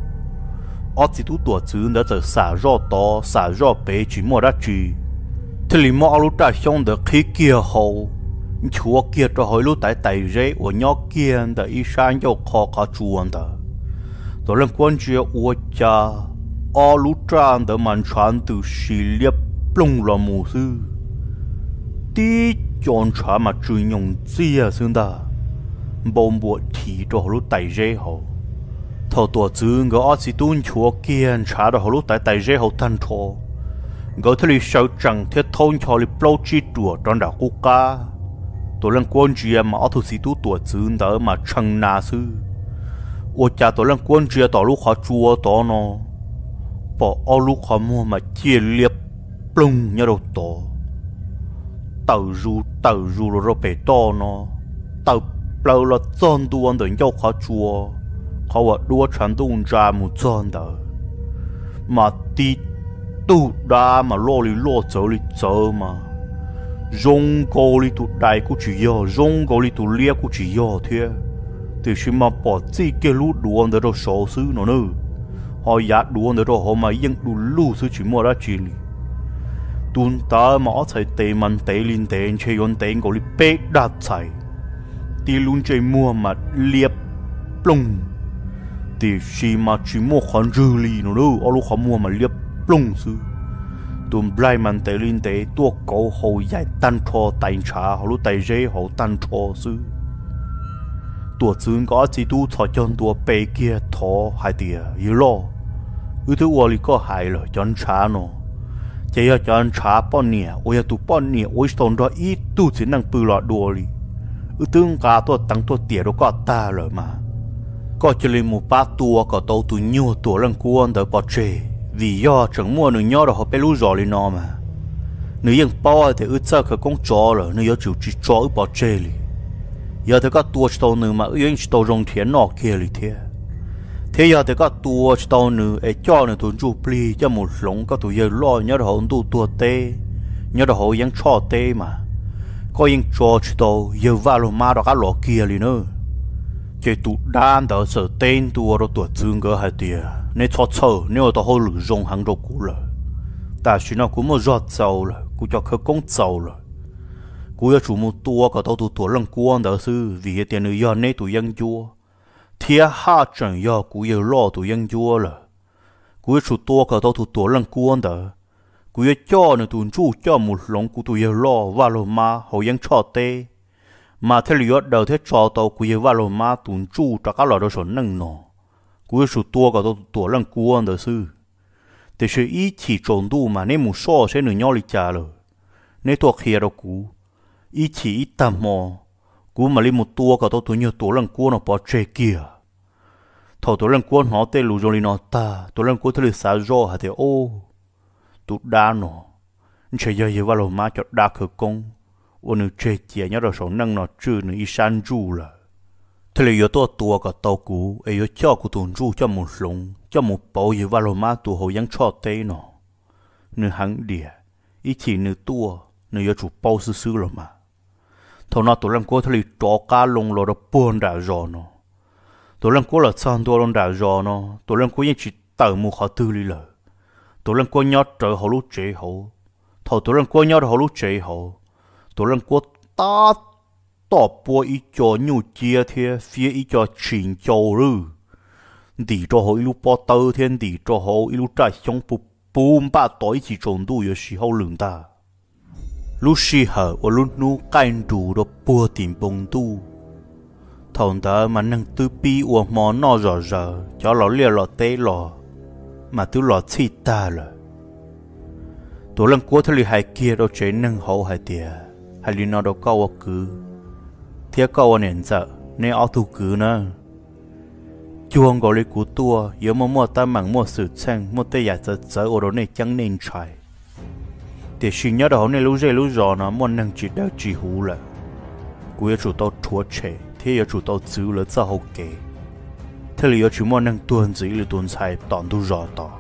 ó chỉ tu tuổi chứ đã giờ xả rõ to xả rõ bé chỉ mua đã chỉ thì li mua lúc trả xong được khi kia hậu chúa kia cho hỏi lúc tại tại rễ của nhỏ kia đã ý sáng cho khó khó chuồn đó tôi lần quan chuyện của cha ở lúc trang đã man chán từ xì liệp plong là mù sư tí chọn trả mà truy nhung chia xương ta bông bộ thì cho lúc tại rễ hậu thầu tuổi chứ ngỡ ở chỉ tuân chúa kia trả được lúc tại tại rễ hậu thanh thô ngỡ thấy sao chẳng thiết thôn cho li plau chi đùa trong đảo quốc caตัวเรื่องกวนเจียมาเอาทุสิตุตัวจืนเดอมาชังนาซื้อโอจ่าตัวเรื่องกวนเจียต่อลูกขอจัวต่อนอปอเอาลูกขอมัวมาเจียเลียบปรุงเนี่ยเราต่อเต่ารูเต่ารูเราไปต่อนอเต่าเปล่าเราจอนตัวเดินเจ้าขอจัวเขาว่าดัวฉันตุ้งจามุจอนเดอมาตีตู้ดามาโลลิโลเจอลิเจอมาrong cô li tụ đại của chị yo rong cô li tụ lia của chị yo thế thì khi mà bỏ chi kia lú đuông để rồi sổ xứ nó nữa họ giặt đuông để rồi họ mà yên đủ lú xứ chỉ mua ra chỉ li tuôn ta mà ở chạy tệ man tệ linh tệ chơi yon tệ cô li bế đắt chạy thì luôn chơi mua mà liệp plong thì khi mà chỉ mua khoản dư li nó nữa ở lúc họ mua mà liệp plong xứ tụm blai man tệ linh tệ tua cổ hậu dài tan thô tay trả họ lúc tay dễ hậu tan thô sư tua chừng có chỉ tu cho chân tua bề kia thô hai tia yếu lo ư thứ uali có hai rồi chân trả nó chỉ là chân trả bao nhiêu ôi tu bao nhiêu ôi son đó ít tu chỉ năng bự lọt đùa đi ư tương cả tua tăng tua tiệt đó có ta rồi mà có chỉ là một ba tua có tàu tu nhiều tua lần cuốn đỡ bỏ chơi vì do chẳng mua nữ nhỏ đó họ phải lú rồi lên nó mà nữ yên bao thì ước sao cái con chó rồi nữ chịu chỉ chó ước bỏ chơi đi giờ thì các tua tàu nữ mà yên tàu rong thiền nọ kia đi thế thế giờ thì các tua tàu nữ ấy cho nữ tụi chụp ly cho một lồng các tụi giờ lo nhớ họ tu tua tê nhớ họ yên cho tê mà có yên cho tàu giờ vào luôn mà đó các lọ kia đi nữa cái tụi đan đó sợ tên tua đó tụi dương cơ hai tia nên cho chờ nếu tao hơi lử rong hàng đồ cũ rồi ta chỉ nó cũng một giọt dầu rồi cũng cho khơi công dầu rồi cũng cho chủ một tua có tao tụ tua lần quan đó sư vì tiền nữ do nấy tụi dân chúa thiệt ha chẳng do cũng yêu lo tụi dân chúa rồi cũng chủ tua có tao tụ tua lần quan đó cũng cho nữa tụi chú cho một lòng cũng tụi yêu lo và lo mà hậu dân cho tê mà thế liệu đầu thế cho tao cũng yêu và lo mà tụi chú cho các loại đồ sổn nâng nọ cũng chủ tua có tao tụ tua lần quan đó sưแต่是一起中度嘛，你冇说谁能要你家了，你多开了股，一起一单么，股嘛你冇多个到多nhiều多人股那把这个，头多人股好得路中里那大，多人股头里啥肉还得哦，都打喏，你这要一万罗马就打可工，我能这节伢到手弄那只能一山住了。thế là yếu tố tua cả tàu cũ, yếu cho của tuần ru cho một lồng, cho một bao nhiêu vào mà tụ hậu yang cho tê nó, nửa hàng địa, ít chỉ nửa tua, nửa yếu chủ bao sư sư rồi mà, thầu nào tụ làm cố thế là cho cá lồng lò đó buồn đã rõ nó, tụ làm cố là san tua lồng đã rõ nó, tụ làm cốยังchỉ tờ một khó tư li lờ, tụ làm cố nhót trời hậu lúc chế hậu, thầu tụ làm cố nhót hậu lúc chế hậu, tụ làm cố ta tỏ bùa ý cho nhu chia thế phía ý cho trình châu rư đi cho họ ilu bỏ tơ thiên đi cho họ ilu trái sống bù bùm ba tối chỉ trộn đủ yếu sĩ hậu lường ta lúc xì hở và lúc nu canh đủ đó bùa tìm bông tu thằng ta mà nâng tư bi và món nó rõ rõ cho nó lia lọ tế lọ mà tư lọ chi ta rồi tổ lần cuối thế li hai kia đó chế nâng hậu hai tia hai li nó đó câu cứ thiết câu nền sợ nên ao thu cứ nữa chuông gọi lấy cú tua yếu mà mua ta mảng mua sự sang mua tay giả sợ sợ ở đó này chẳng nên chạy để xin nhớ đó này lúc dễ lúc rõ nó muốn năng chỉ đeo chỉ hú là cú yếu chủ tao chúa trẻ thế yếu chủ tao giữ là sao hậu kế thế là yếu chủ muốn năng tuần giữ là tuần sai toàn tu rõ tỏ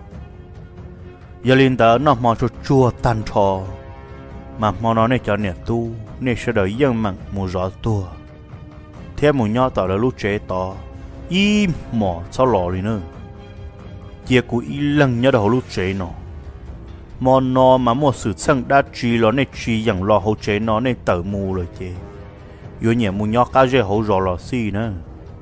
giờ lên đó nó mò cho chua tan trò mà mò nó này cho nè tu nên sẽ đợi dân mặn mù rõ tua thế một nhỏ tỏ là lúc chế tỏ y mỏ sao lò đi nữa chia của y lần nhớ đầu lúc chế nó mò nó mà một sự sang đã chỉ nó này chỉ rằng lò hậu chế nó này tở mù rồi chế yếu nhẹ một nhỏ cá dê hậu rõ lò xì nữa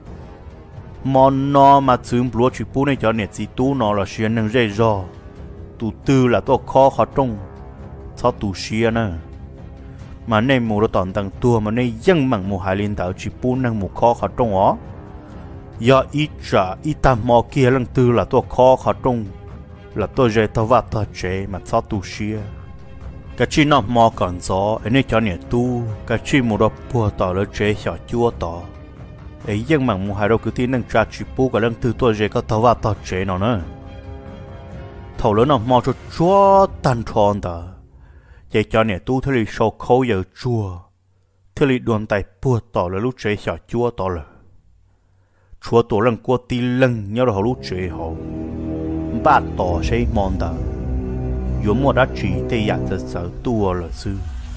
mò nó mà chừng lúa chỉ bù này cho nè chỉ tu nó là xuyên năng dê rõ tu tư là tôi khó khó trông sao tu xuyên nữa mà nay mù đó toàn tăng tua mà nay dân mặn mù hải liên tạo chỉ bốn năng mù khó khó trong ó do ít trả ít tam mò kia lần tư là tôi khó khó trong là tôi dễ tao vắt tao chế mà sao tu xia cái chi nó mò còn gió ấy nên cho nè tu cái chi mù đó bùa tao là chế xỏ chua tao ấy dân mặn mù hải đâu cứ tin năng trả chỉ bốn cái lần tư tôi dễ có tao vắt tao chế nó nữa thầu lớn nó mò cho chúa tan tròn tao vậy cho nè tu thế li sâu khâu giờ chua thế li đoàn tay bùa tỏ là lúc chế xỏ chua tỏ là chua tổ lần qua ti lần nhớ là lúc chế họ ba tỏ sẽ mòn ta yếu một đã chỉ để dạy cho sợ tua là sư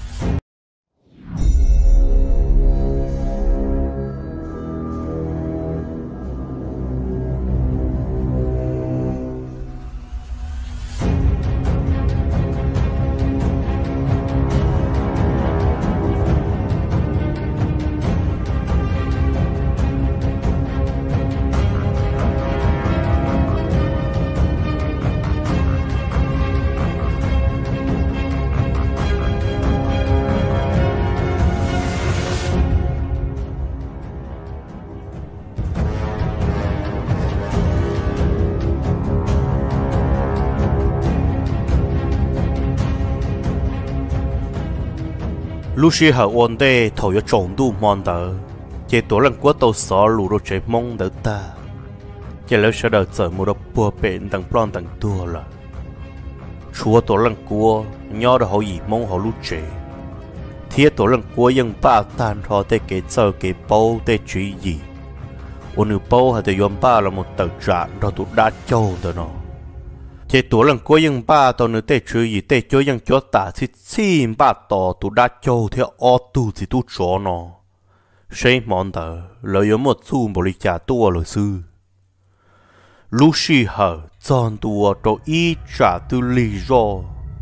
lúc xưa họ ổn định thầu yếu trộn đủ mòn tờ chỉ tổ lần cuối tàu xó lù đồ chế mong đỡ ta chỉ lấy sẽ đợi chờ một đợt bùa bện tầng plon tầng tua là chúa tổ lần cuối nhỏ đó họ gì mong họ lúc chế thiết tổ lần cuốiยังป้าตานhọ để cái chờ cái bao để truy gì ôn nửa bao hay để yếm ba là một tờ trạng đó tụt đá châu đó nó chế tổ lần cuốiยังba tao nữa để truy gì để choยังcho ta thì xin ba tao tụt đá châu theo ô tu thì tụt chó nó谁忙的了有么做不离家多了事lúc xưa hở chọn tua cho ý trả từ lý do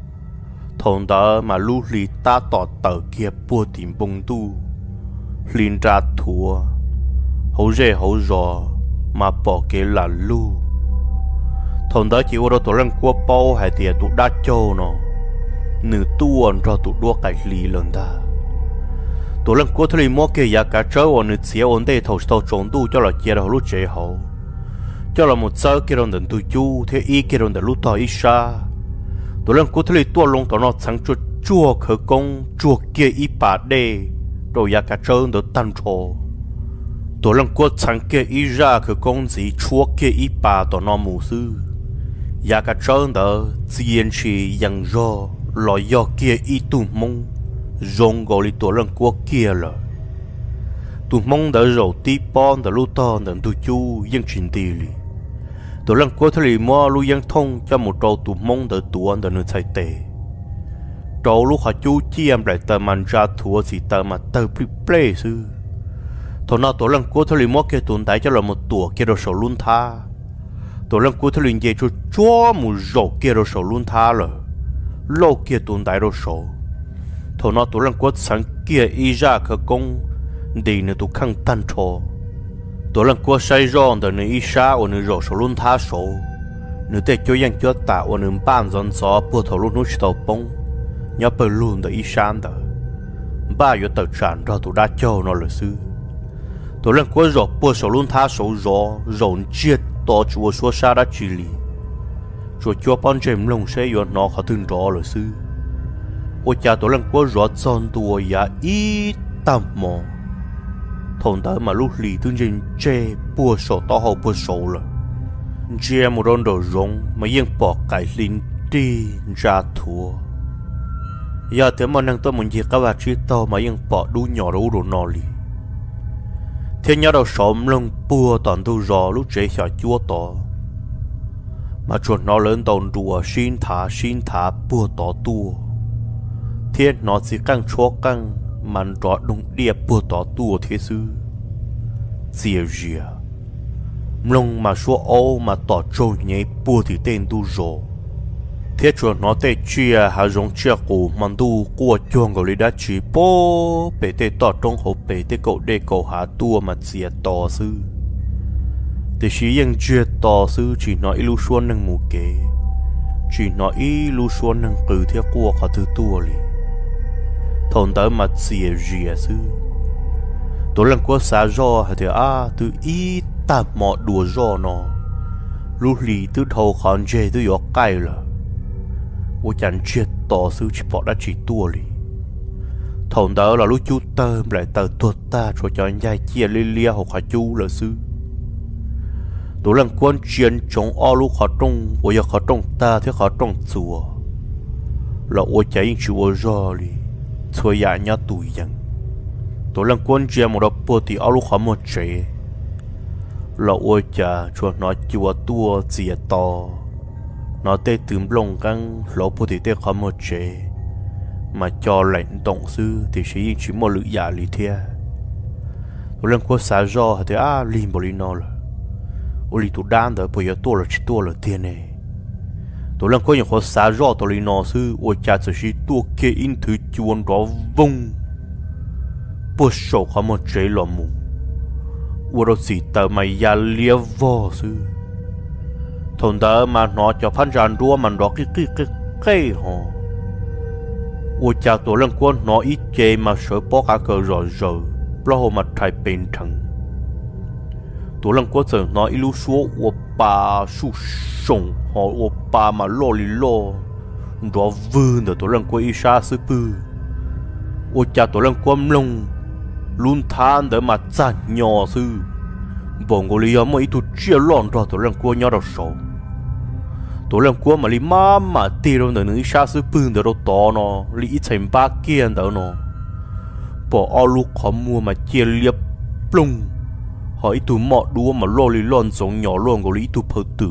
thằng đó mà lú lì ta tỏ tờ kia bùa tìm bông tu liên ra thua hấu rê hấu rò mà bỏ cái là lu thằng đó chỉ ở đó tụi răng qua bao hay tiệt tụi đá châu nó nửa tuần cho tụi đua cái lì lần ta tụi răng qua thôi mua cái giá cả trâu ở nửa xía ổn định thầu thầu trốn tu cho là chia đầu lúc chế hậu cho là một giờ kia đồng đần tụi chú thế y kia đồng đần lúc to ít xa tụi răng qua thôi tua lông tụi nó sáng chua chua khởi công chua kia ít bà đê rồi giá cả trâu đỡ tan trò tụi răng qua sáng kia ít ra khởi công gì chua kia ít bà tụi nó mù sư giá cả trơn đó diễn chỉ dần do loại do kia ít tụi mông rong gọi là tụi lần quốc kia là tụi mông đã rồi tí bon đã lúc to đã tụi chú dân chuyển tì li tụi lần quốc thì mua lu dân thông cho một trâu tụi mông đã tụi anh đã nơi thay tệ trâu lúc họ chú chi em lại tờ màn ra thua gì tờ mà tờ play sư thôi nào tụi lần quốc thì mua kia tụi đại cho là một tuổi kia rồi sầu luôn tha tụi lần cuối thuyền về cho chúa một rổ kia rồi sầu luôn tha rồi lâu kia tụi đại rồi sầu thôi nó tụi lần cuối sáng kia y ra khởi công đi nữa tụi khăng tan trò tụi lần cuối say rong để nữa y sa ở nữa rổ sầu luôn tha sầu nữa để cho dân cho ta ở nữa ban dân gió bùa thầu luôn nút tàu bông nhớ bờ luôn để y san đó ba giờ tàu tràn ra tụi đã châu nó là sư tụi lần cuối rổ bùa sầu luôn tha sầu rổ rộn chết tao chúa xóa xa đã chỉ lý chúa chúa bọn chém lông sẽ yếu nó khó thương rõ là sư ôi cha tôi lần qua rõ chọn tùa ya ít tầm mò thôn tới mà lúc lì tương trình chê bùa sổ to hậu bùa sổ là chê một đòn đồ rong mà yên bỏ cái linh đi ra thua ya thế mà năng tôi muốn gì các bạn chỉ tao mà yên bỏ đu nhỏ đâu đồ nọ lì thiên nhớ đầu sớm lưng bùa toàn tu rò lúc chế xả chúa tỏ mà chuột nó lớn tồn đùa xin thả xin thả bùa tỏ tua thiên nó chỉ căng chúa căng màn rõ đúng địa bùa tỏ tua thế sư dìa dìa lông mà xua ô mà tỏ trôi nhảy bùa thì tên tu rò thế chuột nó tê chia hà giống chia cổ màn tu của chuông của lý đã chỉ bố bể tê tỏ trong hộp bể tê cậu đê cậu hạ tua mà dìa tỏ sư để chỉ yên chia tỏ sư chỉ nói ilu xuân nâng mù kế chỉ nói ilu xuân nâng cử thế của cả thứ tua lì thôn tới mà dìa dìa sư tối lần qua xa do thì à từ ý tạm mọ đùa do nó lúc lì từ thầu khán dê từ gió cay là ôi chẳng chết tỏ sư chỉ bỏ đã chỉ tua lì thầu đó là lúc chú tơm lại tờ tuột ta rồi cho anh dạy chia li lia hoặc khá chú là sư tối lần quân chiến chống o lúc khó trông ôi giờ khó trông ta thế khó trông chùa là ôi cháy chùa do lì thôi dạ nhá tùy dần tối lần quân chiến một đợt bữa thì o lúc khó một chế là ôi chả chùa nó chùa tua dìa to nó tê tưm lông căng lỗ bùa thì tê khó một chế mà cho lệnh động sư thì chỉ chỉ một lựa giả lý thia tôi lần qua xa do thì à lim bồ lì nó là ô lì tụ đan đó bây giờ tôi là chỉ tôi là tiền này tôi lần qua những khó xa do tôi lì nó sư ôi cha chỉ chỉ tôi kia in thứ chuồn đó vung bùa sổ khó một chế lò mù ôi đó chỉ tờ mày ya lia vò sư thôn đó mà nó cho phan ràn đua mà nó cái cái cái cái hò ôi cha tổ lần quân nó ít chê mà sợ bỏ cả cờ rồi rồi lo mà thay bên thằng tổ lần quân giờ nó ilu số ôi bà su sùng họ ôi bà mà lo li lo đó vươn được tổ lần quân ít xa sư bư ôi cha tổ lần quân lông luôn than để mà chăn nhỏ sư bọn người liam mới tụt chia lon ra tổ lần quân nhau đầu sầu tối lần qua mà li má mà tì rồi nữa xa sư bưng được đâu to nó li ít thành ba kia đâu nó bỏ ao lúc khó mua mà chia liệp plung hỏi tụi mọ đua mà lo li lon giống nhỏ luôn của li tụi phật tử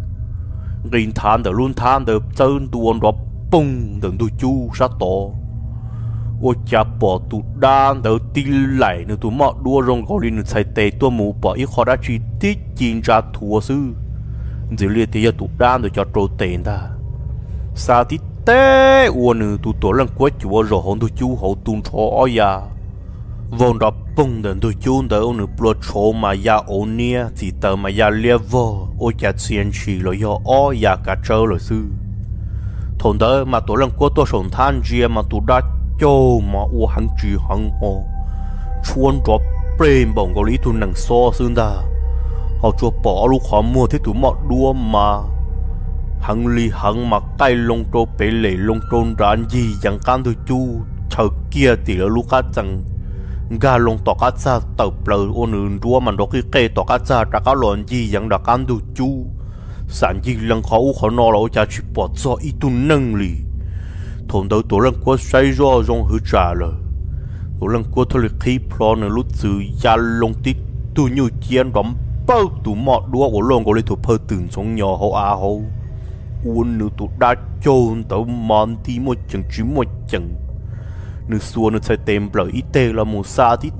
gìn than được luôn than được chân tuôn đó bung đừng tụi chu sát to ôi cha bỏ tụi đan được tì lại nữa tụi mọ đua rong của li nữa xài tê tua mù bỏ ít khó đã chỉ tít chín ra thua sư dữ liệu thì tụt đan được cho trâu tiền ta sao thì té uo nữ tụ tổ lần cuối chúa rồi hồn tụ chú hậu tung cho ya vòng đập bung đến tụ chú đỡ nữ blo cho mà ya ôn nia chỉ tờ mà ya lia vô ôi chả xiên chỉ rồi yo o ya cả trâu rồi sư thôn đỡ mà tổ lần cuối tôi sống than chia mà tụ đã châu mà uo hắn chỉ hắn hồ chuồn drop brain bồng có lý tụ nằng so xương ta họ cho bỏ lúc họ mua thế tụ mọt đua mà hắn li hắn mà tay lông trâu bể lệ lông trâu rán gì chẳng can tụ chú chờ kia thì là lúc khác chẳng gà lông tỏ cá cha tập lời ôn ưn đua mà đó cái cây tỏ cá cha trả cá lợn gì chẳng đã can tụ chú sản gì lần khó khó no là cha chỉ bỏ cho ít tu nâng lì thôn đầu tổ lần qua say do trong hư trả lời tổ lần qua thôi là khi plan lúc từ gia lông tít tu nhiều chiến đóng bao tụ mọt đua của lông của lấy thủ phơi từng sống nhỏ hậu à hậu uốn nữ tụ đã trôn tàu mòn tí một chừng chỉ một chừng nữ xua nữ sai tem lời ít tê là một xa tí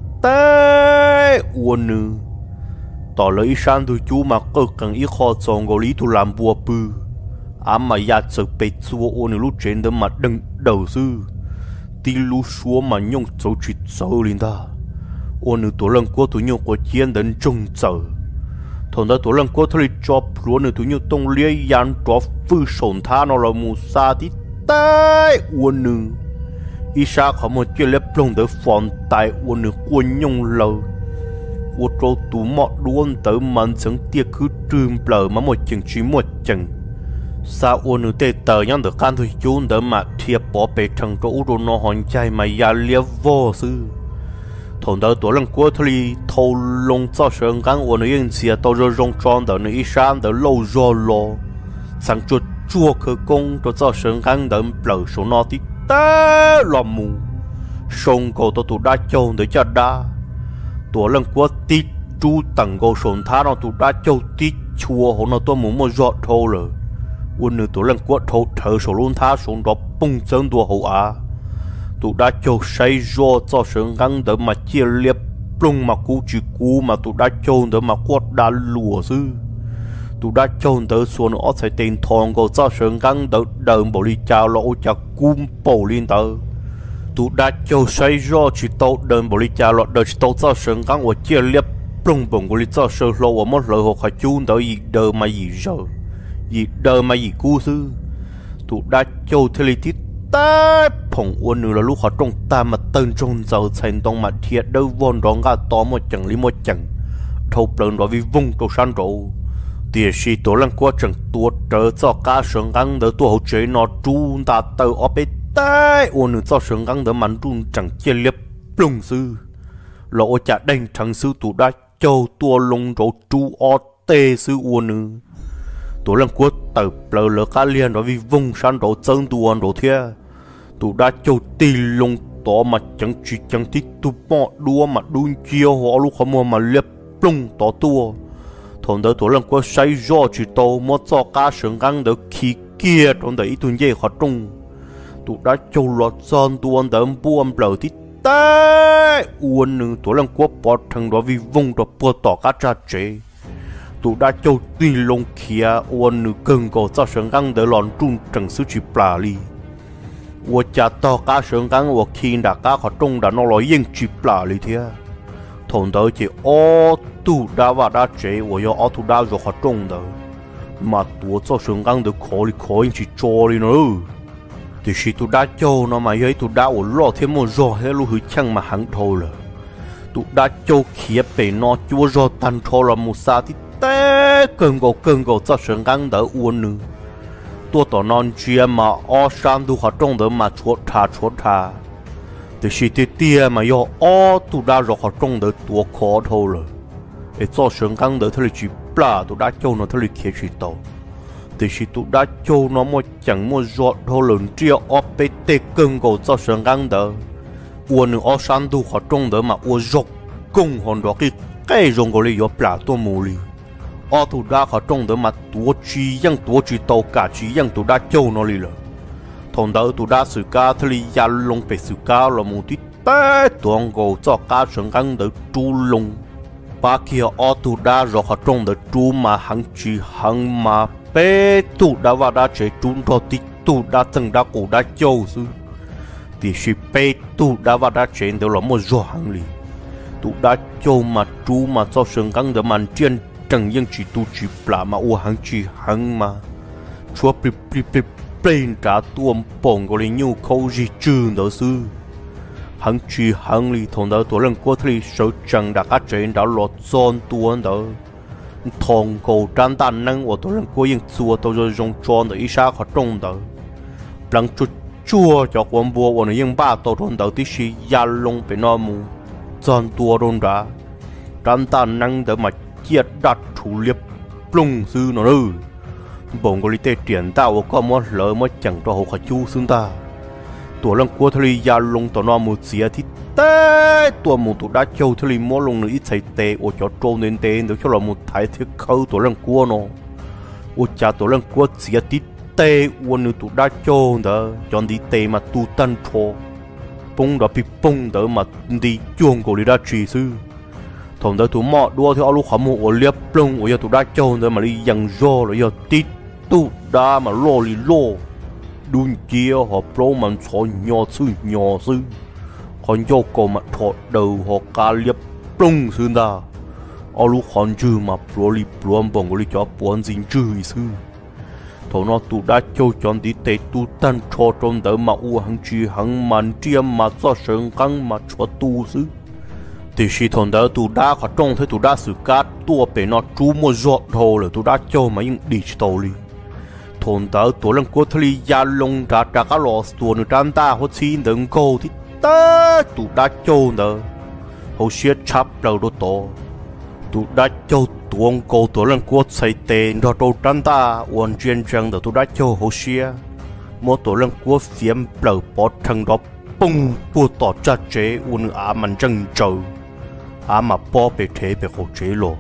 tê uốn nữ tỏ lời san tu chú mà cơ cần ít khó chọn của lý tu làm bùa bư ám mà ya sợ bệt xua uốn nữ lúc trên đó mà đừng đầu sư tí lúc xua mà nhung châu chỉ châu lên ta uốn nữ tổ lần qua tu nhung của chiến đến trung chờ thằng đó tổ lần qua thôi cho luôn nữ tu nhung tông lia yan cho phư sồn tha nó là một xa tí tê uốn nữ ít xa có một chuyện lép lông tới phòn tại uốn nữ quân nhung lâu我做赌莫luôn tới mình chẳng tiếc cứ trùm bờ mà một chừng chỉ một chừng sao ôn nữ tê tờ nhang được can thôi chốn đỡ mà thiệp bỏ bể thằng chỗ đồ nó hòn chay mà ya liệp vô sư thằng đó tuổi lần cuối thôi thâu lông cho sơn gắng ôn nữ yên xìa tao rồi rong tròn đỡ nữ san đỡ lâu rồi lo sang chuột chua khờ công cho cho sơn gắng đỡ bờ số nó tí té lòm mù sông cầu tao tụ đá châu để cho đáตัวเรื่องกัวติดจูตังโกสนท้าเราตัวได้เจ้าติดชัวของเราตัวหมูมาจอดโทเลยวันนึงตัวเรื่องกัวโทเธอสลุนท้าสนรบปุ่งเจิงตัวหัวอาตัวได้เจ้าใช้จอดเจ้าเสียงกังเดิมมาเจียเลียบปรุงมากูจีกูมาตัวได้เจ้าเดิมมากวดดาลัวซื้อตัวได้เจ้าเดิมส่วนอ้อใส่เต็นทองก็เจ้าเสียงกังเดิมเดิมบริจาคเราจะกุมโปลินเตอtụ đã cho say do chỉ tàu đơn bộ lý cha lọt đời chỉ tàu cho sơn căng của chia liệp plung bồng của lý cho sơn lô của một lời hồ khai chun tới gì đời mà gì giờ gì đời mà gì cú sư tụ đã cho thế lý tít ta phong uốn nữa là lúc họ trong ta mà tên trong giờ thành tông mà thiệt đâu vốn đó ngã to một chẳng lý một chẳng thâu plung đó vì vung tổ san rộ tiền sĩ tổ lần qua chẳng tuột trở cho cá sơn căng đỡ tổ hậu chế nó chun ta từ ở bên tại ôn nữ cho sướng gắng đỡ mắn run chẳng chia liệp plung sư lộ chả đành thằng sư tụ đã châu tua lông rổ chu o tê sư ôn nữ tụ lần cuối từ lờ lờ cá liên đó vì vùng san rổ chân tụ ôn rổ thia tụ đã châu tì lông tỏ mà chẳng chỉ chẳng thích tụ mọ đua mà đun chiêu họ lúc họ mua mà liệp plung tỏ tua thằng đó tụ lần cuối say do chỉ tàu mua cho cá sướng gắng đỡ khí kia trong đấy tụ dễ họ trung tụ đã châu lọt son tuôn đấm buông bờ tí té uốn nữ tụ lần quốc bỏ thằng đó vì vùng đó bừa tỏ cá cha chế tụ đã châu tùy lông kia uốn nữ cần có cho sướng găng để lòn trung chẳng sư chỉ bà li uốn cha to cá sướng găng uốn khi đã cá họ trung đã nó nói yên chỉ bà li thế thằng đó chỉ ô tụ đã vào đã chế uốn yo ô tụ đã rồi họ trung đó mà tụ cho sướng găng để khó đi khó chỉ cho đi nữa thì khi tụi đã châu nó mà ấy tụi đã ổ lọ thêm một giò hết luôn hứa chăng mà hắn thôi là tụi đã châu khía bể nó chúa giò tan thôi là một sa thì té cần gò cần gò cho sướng găng đỡ uốn nữa tua tỏ non chia mà o san tu họ trong đỡ mà chuột thà chuột thà thì khi thì tia mà yo o tụi đã rồi họ trong đỡ tua khó thôi là để cho sướng găng đỡ thôi là chỉ bla tụi đã châu nó thôi là kia chỉ tàu thì khi tụi đã châu nó một chẳng một giọt thôi lớn chia ở bên tây cưng cầu cho sướng găng đỡ uốn nữa ở san tu họ trong đỡ mà uốn dọc cùng hòn đó cái cái rong cầu lấy giọt bả tua mù li ở tụi đã họ trong đỡ mà tua chi yang tua chi tàu cả chi yang tụi đã châu nó li rồi thằng đó tụi đã xử cá thì ya lông bị xử cá là một tí té tuồng cầu cho cá sướng găng đỡ chu lông ba kia ở tụi đã rồi họ trong đỡ chu mà hắn chi hắn mà bé tụ đã vào đã chế trốn cho tí tụ đã từng đã cổ đã châu sư thì chỉ bê tụ đã vào đã trên đều là một giò hàng lì tụ đã châu mà chú mà cho sừng căng để màn trên chẳng những chỉ tụ chỉ là mà u hàng chỉ hàng mà chúa bì bì bì bên trả tuồng bổng của linh nhu khâu gì trừ đó sư hàng chỉ hàng lì thằng đó tuổi lần qua thì số chẳng đã các trên đã lọt son tuôn đó thong cầu tràn tàn năng của tuổi lần qua những chùa tôi rồi dùng tròn để ý xa khó trông đó bằng chút chua cho quan bùa của những ba tổ thôn đầu tí sĩ gia lông bị nó mù tròn tua đôn ra tràn tàn năng để mà chiết đặt thủ liệp plung sư nó ư bổng có lý tê triển tạo có một lỡ mà chẳng cho hậu khả chú xương ta tuổi lần qua thời gia lông tổ nó mù xía thì tê tuổi mù tụ đã châu thời mua lông nữa ít chạy tê ở chỗ trâu nên tê nếu cho là một thái thiết khâu tuổi lần qua nó ở cha tuổi lần qua xía tí tê uốn nữa tụ đã châu đó chọn đi tê mà tu tân cho bông đó bị bông đó mà đi chuông của lý đã trì sư thằng đó tụ mọ đua theo lúc khám hộ liệp plung ở tụ đã châu đó mà đi dằng do rồi giờ tít tụ đã mà lo li lo đun chia họ pro mà cho nhỏ sư nhỏ sư còn cho cầu mà thọ đầu họ cá liệp plung sư ta ở lúc còn chữ mà pro li pro bông li cho bốn dính chữ sư thằng nó tụ đã châu chọn đi tê tụ tan cho trong đó mà u hàng chi hàng màn tiêm mà cho sơn căng mà cho tu sư thì khi thằng đó tụ đã khó trông thấy tụ đã xử cát tua bể nó chú mua giọt hồ là tụ đã châu mà những digital li thằng đó tụ lần cuối thời gia lông đã đã cá lò tụ nữa tràn ta hốt xin đừng câu thì ta tụ đã châu nữa hậu xếp chắp đầu đó to tụ đã châu tuồng câu tụ lần cuối xây tên đó đâu tràn ta uốn chuyên trang đó tụ đã châu hậu xếp một tụ lần cuối phiếm bờ bọt thằng đó bung bùa tỏ cha chế uốn á mình chân trâu à mà bỏ bể thế bể khổ chế lộ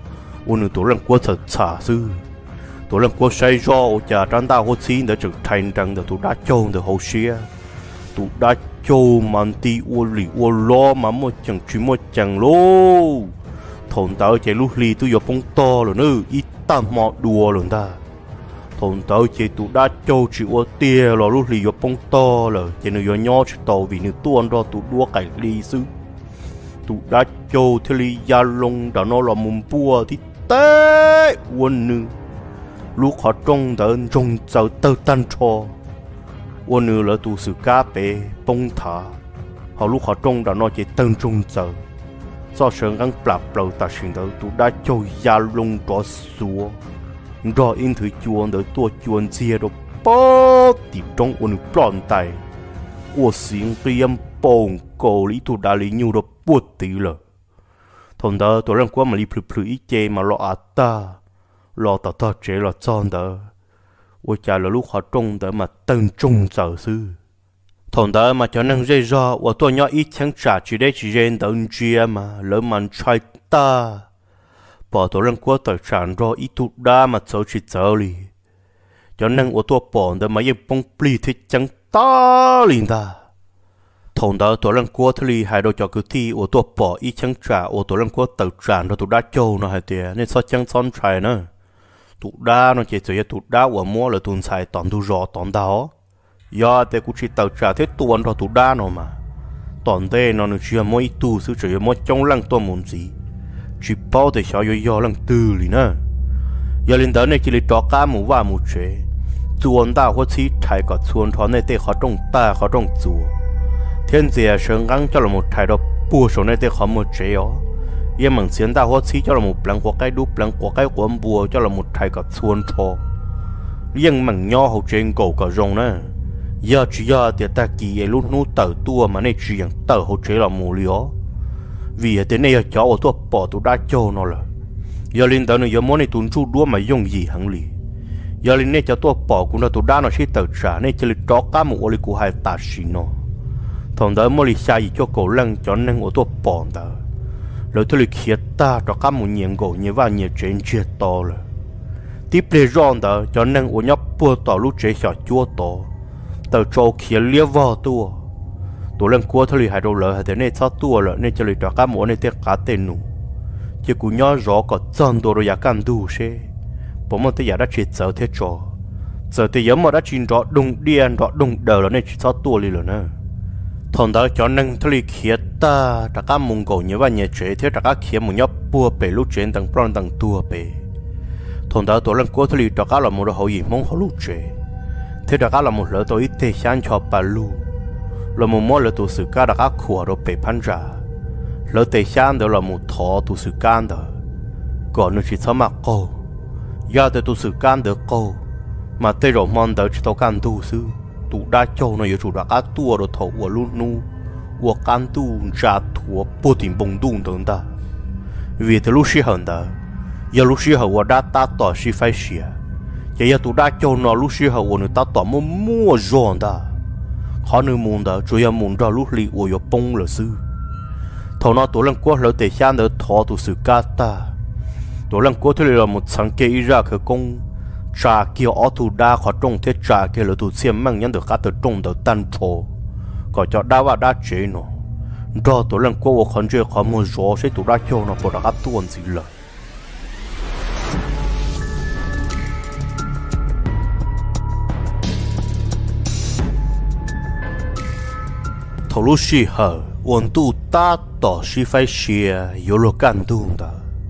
uốn tụ lần cuối thật xả sư tụ lần cuối say do cha tràn ta hốt xin để trực thành rằng đó tụ đã châu được hậu xếp tụ đã châu mà ti uốn lì uốn lo mà một chẳng chỉ một chẳng lô thằng tao chạy lúc lì tôi vừa bông to rồi nữa ít tam mọ đùa rồi ta thằng tao chạy tụ đã châu chỉ uốn tia rồi lúc lì vừa bông to rồi chạy nữa vừa nhỏ chỉ tàu vì nữa tuôn ra tụ đua cày lì sư tụ đã châu thì lì gia lông đã nó là mồm bùa thì té uốn nữa lúc họ trông đợn trông giờ tơ tan cho uốn nữa là tụ sự cá bể bông thả họ lúc họ trông đã nó chỉ tân trông giờ do sơn găng bạc bầu ta xin đỡ tụ đã châu gia lông đó xua rồi in thử chuồn đỡ tua chuồn chia đó bó tìm trong uốn plon tay uốn xiên tiêm bông cổ lý tụ đã lý nhiều đó buốt tí了thằng đó tụi lần qua mà lý phử phử ít chê mà lo à ta lo ta ta chế lo chọn đó ôi cha là lúc họ trông đó mà tân trông giờ sư thằng đó mà cho nên dễ do và tôi nhỏ ít chẳng trả chỉ để chỉ riêng đơn chia mà lỡ mà trai ta bỏ tụi lần qua tài sản rồi ít tụt đa mà cho chỉ cho đi cho nên tôi bỏ đó mà yên bông pli thì chẳng ta liền ta thằng đó tụi lần qua thì hai đôi cho cứ thi ô tô bỏ ít chẳng trả ô tô lần qua tự trả rồi tụi đã châu nó hay tiền nên sao chẳng son trai nữa tụi đã nó chỉ chơi tụi đã và mua là tụi xài toàn tụi rõ toàn đó giờ thì cũng chỉ tự trả thế tuần rồi tụi đã nó mà toàn đây nó nó chỉ mỗi tu sư chỉ mỗi trong lăng tôi muốn gì chỉ bao để cho yo yo lăng tư liền nữa giờ lên đó này chỉ lấy trò cá mù và mù chế tuần ta có chỉ thay cả tuần thọ này để họ trồng ta họ trồng chùa thiên gia sơn găng cho là một thái độ bùa số này để họ một chế ó, yên mừng xiên ta hóa xí cho là một lần qua cái đúc lần qua cái quấn bùa cho là một thái cả xuân cho, yên mừng nho hậu trên cổ cả rồng nè, giờ chỉ giờ thì ta kỳ lúc nút tờ tua mà này chỉ rằng tờ hậu chế là mù lió, vì thế này cháu ở tôi bỏ tôi đã cho nó là, giờ lên tờ này giờ muốn này tuần chu đua mà dùng gì hẳn lì, giờ lên này cho tôi bỏ cũng là tôi đã nó sẽ tờ trả này chỉ là chó cá một ô của hai ta xí nó thằng đó mới xa gì cho cổ lăng cho nên ở tôi bỏ đó rồi tôi lịch khiết ta cho các một nhiều cổ như vào nhiều chuyện chia to rồi tiếp để rong đó cho nên ở nhóc bùa tỏ lúc chế nhỏ chua to tờ trâu khiết lia vào tua tôi lần qua tôi lịch hai đầu lợ thế này sao tua rồi nên cho lịch cho các một này tiếc cá tên nụ chỉ cú nhỏ rõ có chân đồ rồi ya can đủ xe bỏ một cái ya đã chết sợ thế cho giờ thì giống mà đã chín rõ đùng điên rõ đùng đờ là nên chỉ sáu tua đi rồi nè thằng đó cho nên thôi kia ta đã cá mông cổ như vậy nhẹ chế thế đã cá kia một nhóc bùa bể lúc trên tầng plon tầng tua bể thằng đó tôi lần cuối thôi đã cá là một đồ hậu gì mong họ lúc chế thế đã cá là một lỡ tôi ít thể sáng cho bà lu là một món lỡ tôi sự cá đã cá khua rồi bể pan ra lỡ thể sáng đó là một thọ tôi sự can đó còn nó chỉ sao mà cô giờ thì tôi sự can được cô mà tê rồi mong đó chỉ tao can tu sư tụ đa châu nó yếu chủ đã cá tua rồi thầu của luôn nu của can tu ra thua bố tình bông đun等等vì thế lúc xí hận đó giờ lúc xí hận của đã ta tỏ xí phải xía giờ giờ tụ đa châu nó lúc xí hận của người ta tỏ mua mua giòn đó khó nơi muốn đó chủ yếu muốn ra lúc lì của yếu bông là sư thầu nó tụ lần qua lỡ để xa nữa thọ tụ sự cá ta tụ lần qua thì là một sáng kế ra khởi công trà kia ở thủ đa khó trông thế trà kia là thủ xiêm mang nhân được cá từ trông đầu tan phô có cho đa và đa chế nó đó tổ lần qua khó chơi khó mua gió sẽ tụ đa cho nó bỏ đá tuôn gì lợi thầu lúc xì hở ổn tu ta tỏ xì phải xìa yếu lô can tu đó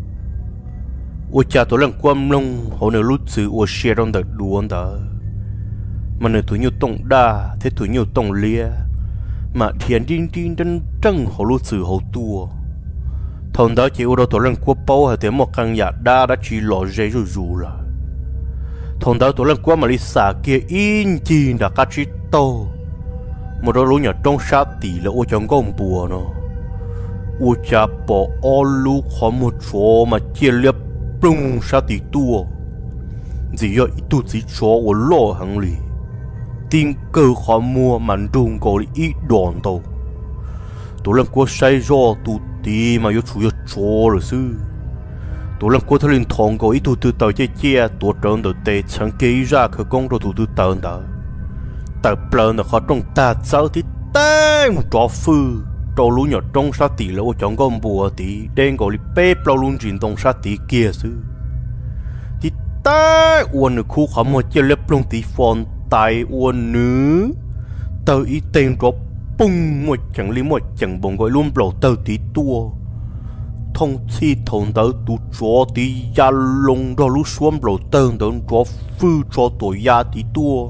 ôi cha tôi lần quâm lông họ nửa lúc chữ ôi xe trong đợt đuôn đó mà nửa tuổi nhiều tông đa thế tuổi nhiều tông lia mà thiền tin tin chân trăng họ lúc chữ họ tua thằng đó chỉ ô tô tôi lần quâm bao hay thế một căn nhà đa đã chỉ lò dây rồi rù là thằng đó tôi lần quâm mà đi xả kia in chi đã cá chi tô một đôi lũ nhà trong sát tỷ là ôi chẳng có ông bùa nó ôi cha bỏ ô lũ khó một chỗ mà chia liếp plung sát tỷ tua chỉ có ít tu chỉ cho我 lo hàng lì tin cơ khó mua mà trung có ít đòn đâu tôi lần qua say do tu tí mà yếu chủ yếu cho rồi sư tôi lần qua thời linh thong có ít tu từ tàu chơi chơi tôi trơn đầu tê chẳng kỹ ra khởi công rồi tu từ tàu đó tàu pln là khó trong ta sao thì tên cho phư trâu lú nhỏ trong sát tỷ là ô chọn con bùa tỷ đen gọi là bếp lâu luôn chuyển trong sát tỷ kia sư thì ta uốn được khu khó một chiếc lép lông tỷ phòn tài uốn nữ tàu ý tên cho bung một chẳng lý một chẳng bông gọi luôn bầu tàu tỷ tua thông chi thôn tàu tu cho tỷ gia lông đó lú xuống bầu tàu đó cho phư cho tuổi gia tỷ tua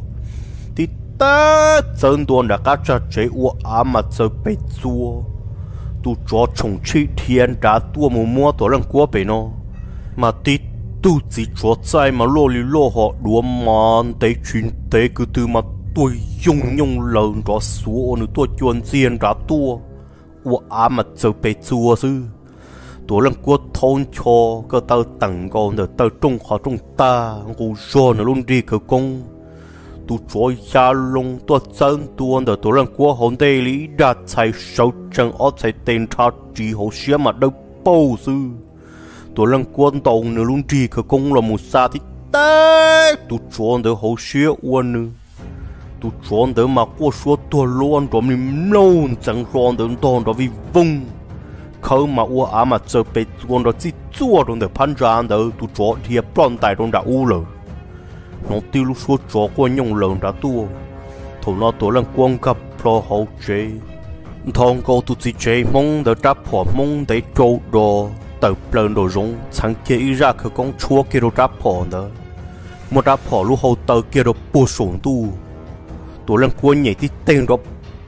ta chân tuần đã cá cha chế u ám mà chơi bể chua tu cho trồng chi thiên đã tua mù mua tổ lần qua bể nó mà tí tu chỉ cho trái mà lô li lô họ đua mòn tế chuyên tế cứ từ mà tôi dùng nhung lợn cho số nữa tôi chuyên diện đã tua u ám mà chơi bể chua sư tổ lần qua thôn cho cái tao tặng con được tao trong họ trong ta ngu cho nó luôn đi khởi công tu choi ya long tu chân tuôn de tu lần qua hồn đây lý đã chạy sâu chân ở chạy tên cha chỉ hậu xía mà đâu bao sư tu lần qua tàu nữa luôn chỉ cái công là một sa thì té tu chọn de hậu xía uốn nữa tu chọn de mà qua số tu luôn rồi mình lâu chẳng chọn de toàn rồi vì vung khâu mà uốn à mà chơi bị chọn rồi chỉ chua rồi de pan ra de tu chọn thì plon tại trong đã u rồi nó tiêu lúc số chó qua nhung lợn đã tua thầu nó tổ lần quan gặp pro hậu chế thong câu tụt chỉ chế mong để đáp họ mong để trâu đồ tập lần đồ rong sáng kia ra khởi công chúa kia đồ đáp họ đó một đáp họ lúc hậu tờ kia đồ bổ sung tu tổ lần quan nhảy thì tên đó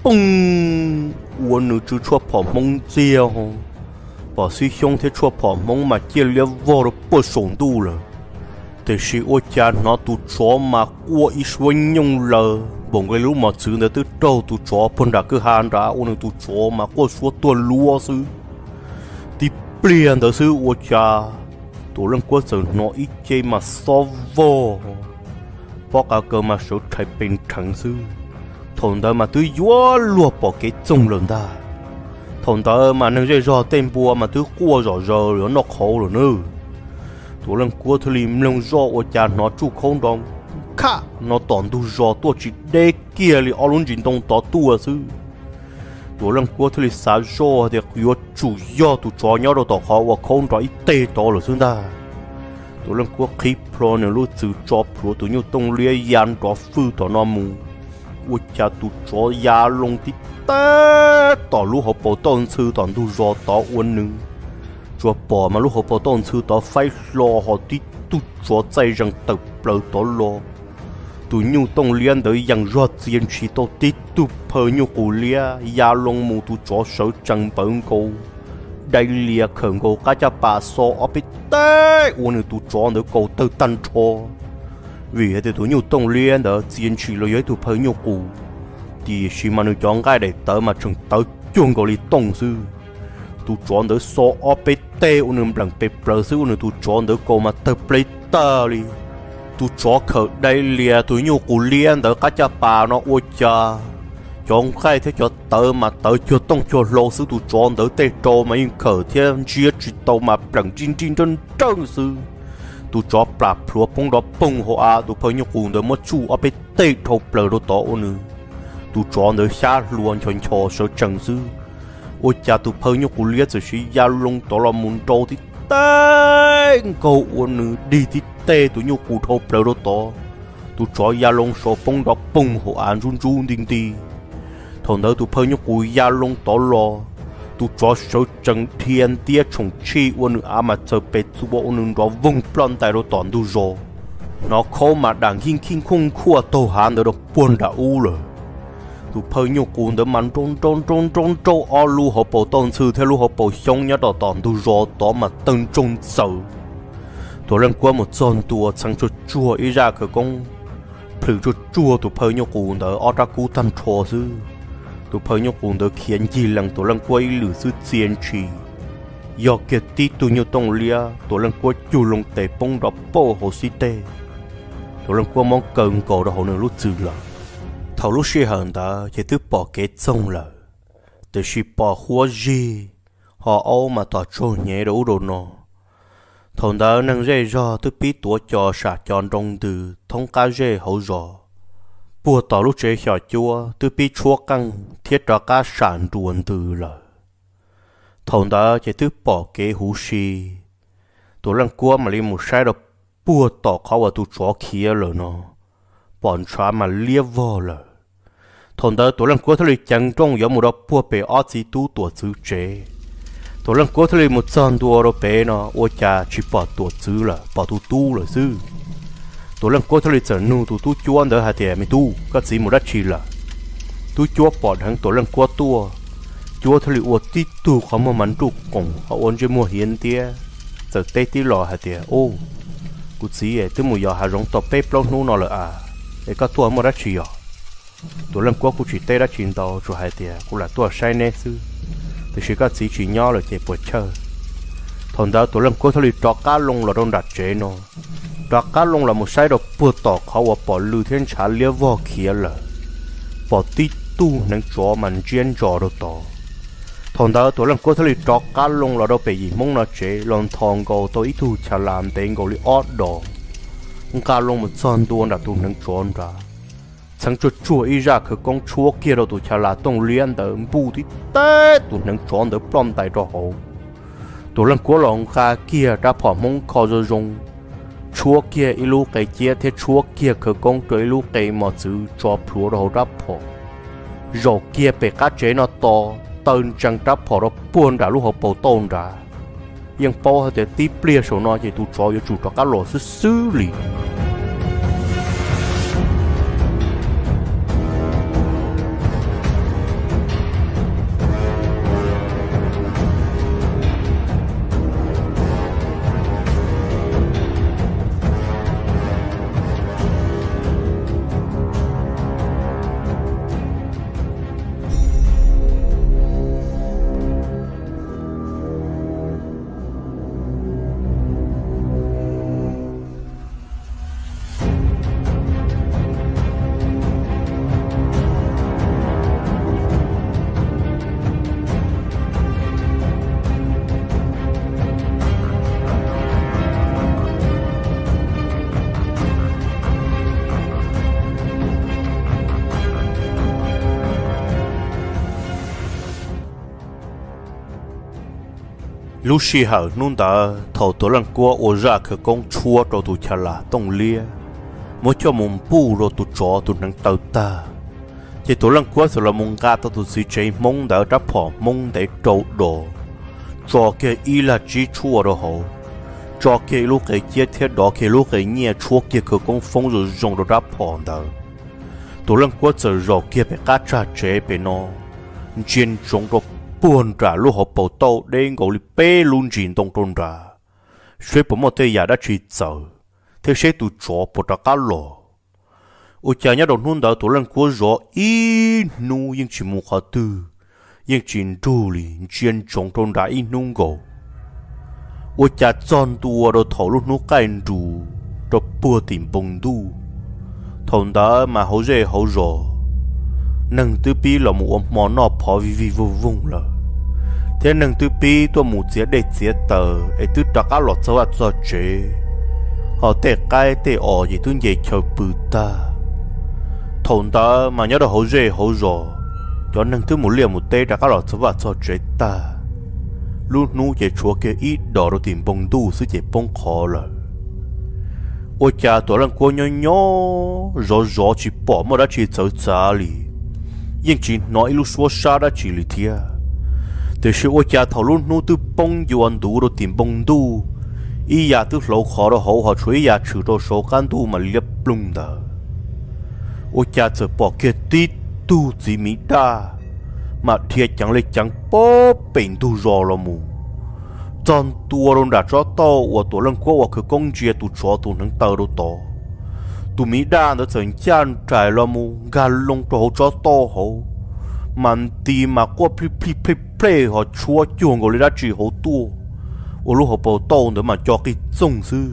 bung uốn nữ chú chúa họ mong chia ho bỏ suy xong thế chúa họ mong mà chia liệt vô đồ bổ sung tu rồiแต่ชีโอจานnó tu chó mà qua ít suy nhung lờ bồng cái lũ mà chữ này từ đầu tu chó phân đã cứ hàn ra ôn tu chó mà qua số tuần lúa sư thì liền đó sư ô cha tu lần qua giờ nó ít chơi mà so vô bỏ cả cơ mà số thay bình thẳng sư thằng đó mà tôi vua lúa bỏ cái trông lần ta thằng đó mà nâng dây rò tên bùa mà tôi qua rõ rồi nó khó rồi nữa tôi lần qua thì lim lông gió ở nhà nó chú không đong khá nó toàn tu gió tôi chỉ để kia li ở luôn chính đông tỏ tua sư tôi lần qua thì xả gió thì yếu chủ yếu tu cho nhau đâu tỏ khó và không tỏ ít tê tỏ rồi xưa ta tụi lần qua khi pro này lúc từ cho pro tụi nhau tông lia yan đó phư tỏ nó mù ôi cha tụi cho ya lông tí té tỏ lúc họ bỏ tôn sư tỏ tụi rõ tỏ uốn nữ cho bỏ mà lúc họ bỏ tôn sư tỏ phải lo họ tí tụi cho chạy rằng tập lỡ tỏ lo tụi nhau tông liên tới yang rõ tiền chỉ tỏ tí tụi phơi nhau cụ lia ya lông mù tụi cho sợ chẳng bận câu đây lia khẩn câu cá cha bà so ở bên tây uốn nữ tụi cho nữ câu từ tan cho vì thế tụi nhau tông liên đó tiền chỉ là với tụi phơi nhau cụ thì khi mà nữ chọn cái để tới mà chừng tới chuông gọi đi tông sư tụi chọn được so ở bên tây uốn nữ bằng bên bờ sư uốn nữ tụi chọn được câu mà tới bên tây đi tụi chọn khởi đây lia tụi nhau cụ liên đó cá cha bà nó ôi cha chọn cái thế cho tới mà tới cho tông cho lô sư tụi chọn được tây trâu mà in khởi thiên chia chỉ tàu mà bằng chín chín chân chân sư tụi chó bạc phùa bông đó bông họ à tụi phơi nhau cùng được mất chu ở bên tây thâu bờ đó tỏ nữa tụi chó được xa luôn chọn cho sợ chẳng sư ôi cha tụi phơi nhau cùng liệt rồi chỉ gia lông tỏ là muốn trâu thì tây câu nữa đi thì tây tụi nhau cùng thâu bờ đó tỏ tụi chó gia lông sợ bông đó bông họ à run run tinh tì thằng đó tụi phơi nhau cùng gia lông tỏ lo tụi chó sợ chẳng thiên tia trồng chi uốn à mà chờ bể tụi bộ nương đó vùng plon tại đó toàn đủ rồi nó khó mà đảng hiên kinh không khua tàu hàn đó buồn đã u rồi tụi phơi nhau cùng đó mắn trôn trôn trôn trôn trôn ở lu họ bảo tôn sư theo lu họ bảo xong nhá đó toàn đủ rồi đó mà tân trôn sợ tụi lần qua một tròn tua sang cho chua ý ra cái con thử cho chua tụi phơi nhau cùng đó ở ra cú tan trò sư tụi phơi nhau cùng được khiến gì lần tụi lần quay lử sư chiến trì do kia tí tụi nhau tông lia tụi lần qua chu lông tề bông đó bô hồ si tê tụi lần qua mong cần cổ đó hồ nương lúc chữ là thầu lúc xí hờn đó chỉ thứ bỏ cái trông là từ xí bỏ hoa gì họ âu mà tỏ trôi nhẹ đủ đồ nó thằng đó nâng dây do thứ bí tuổi cho sả tròn trong từ thông cá dây hậu rõ bùa tỏ lúc chế nhỏ chua tôi bị chúa căng thiết ra cá sản ruồn từ lời thằng đó chỉ thứ bỏ kế hú xì tôi lần qua mà lên một sai đó bùa tỏ khó vào tôi chó kia lời nó bọn chó mà lia vò lời thằng đó tôi lần qua thôi chẳng trong giống một đó bùa bể ót gì tu tuổi chữ chế tôi lần qua thôi một chân đua đó bể nó ôi cha chỉ bỏ tuổi chữ là bỏ tu tu là sư tụi lần qua thôi giờ nu tụi tụi chúa đỡ hạt tiền mi tu có gì một đất chi là tụi chúa bỏ thằng tụi lần qua tua chúa thôi uất tí tu không mà mắn trụ cùng họ ôn cho mua hiến tia giờ tây tí lò hạt tiền ô cụ gì ấy tôi mua giờ hà rong tập bếp lâu nu nó là à để có tua một đất chi à tụi lần qua cụ chỉ tây đất chín tàu cho hạt tiền cụ là tua sai nè sư thì chỉ có gì chỉ nhỏ là chạy bớt chơi thằng đó tụi lần qua thôi trọ cá lông là đông đặt chế nó đó cá lông là một sai đồ bừa tỏ khó và bỏ lưu thiên trả lia vò kia là bỏ tí tu nâng chó mình chuyên chó đồ tỏ thằng đó tôi làm cô thấy trò cá lông là đâu bị gì mong nó chế lòng thòng cầu tôi ít thu trả làm tên cầu li ót đỏ cá lông một son tuôn đã tu nâng chó ra chẳng cho chua ý ra cái con chúa kia đâu tụi trả là tông liên đỡ bù thì té tụi nâng chó đỡ plon tại trò hậu tụi làm cô lòng kha kia đã bỏ mong khó rồi rong chúa kia ít lúc cái chia thế chúa kia cái con trời lúc cái mà chữ cho phù đồ đáp bỏ rồi kia bị cá chế nó to tên chẳng đáp bỏ nó buồn đã lúc họ bầu tôn đã nhưng bao thì tí bia số nó chỉ tụi cho chủ cho cá lỗ xử lý lúc xí hở nung ta thầu tổ lần qua ô ra khởi công chua rồi tụ chả là tông lia mỗi cho mùng bu rồi tụ chó tụ nắng tàu ta chỉ tổ lần qua rồi là mùng gà tụ tụ xí chơi mông đã đáp bỏ mông để trâu đồ cho cái ý là chỉ chua rồi hậu cho cái lúc cái chia thiết đó cái lúc cái nhẹ chua cái khởi công phong rồi dùng rồi đáp bỏ đó tổ lần qua rồi rồi kia phải cá cha chế phải nó chuyên trồng rồi buồn trả lúc họ bảo tàu đến gọi là bê luôn chín tông trôn ra suy bố một tay giả đã chỉ sợ thế sẽ tụ chó bộ trả cá lò ôi cha nhớ đồng hôn đó tổ lần của gió ít nu nhưng chỉ một khả tư nhưng chỉ đủ lì chuyên trồng trôn ra ít nung gỗ ôi cha chọn tua rồi thầu lúc nu cái đủ rồi bùa tìm bông đu thằng đó mà hậu dễ hậu rõ nâng tư pi là một món nọ phò vi vi vô vùng là thế nâng tư pi tôi một chiếc để chiếc tờ ấy tư trả cá lọt sâu cho chế họ tệ cái tệ ở gì tôi dễ chờ bự ta thằng ta mà nhớ được hậu dễ hậu rõ cho nâng tư một liền một tê trả cá lọt sâu cho chế ta lúc nu chế chúa kia ít đỏ rồi tìm bông tu sư chế bông khó là ôi cha tôi lần qua nhỏ nhỏ rõ rõ chỉ bỏ mà đã chỉ走trả li nhưng chỉ nói lúc xóa xa đã chỉ lì thia từ sự ôi cha thầu luôn nu tư bông dù anh đủ rồi tìm bông tu ý nhà tư lâu khó rồi hậu họ chuối nhà trừ đồ số can tu mà liếp lung đờ ôi cha giờ bỏ kia tít tu gì mỹ đa mà thiệt chẳng lấy chẳng bó bệnh tu rõ là mù chọn tua rồi đã cho to và tổ lần qua cái công chia tu cho tu nâng tờ đâu to tu mỹ đa nó thành chan trải là mù gà lông cho cho to hậu mình tì mà qua pli pli pli pli họ chúa chuồng của lấy chỉ hậu tua ở lúc họ bảo to nữa mà cho cái trông sư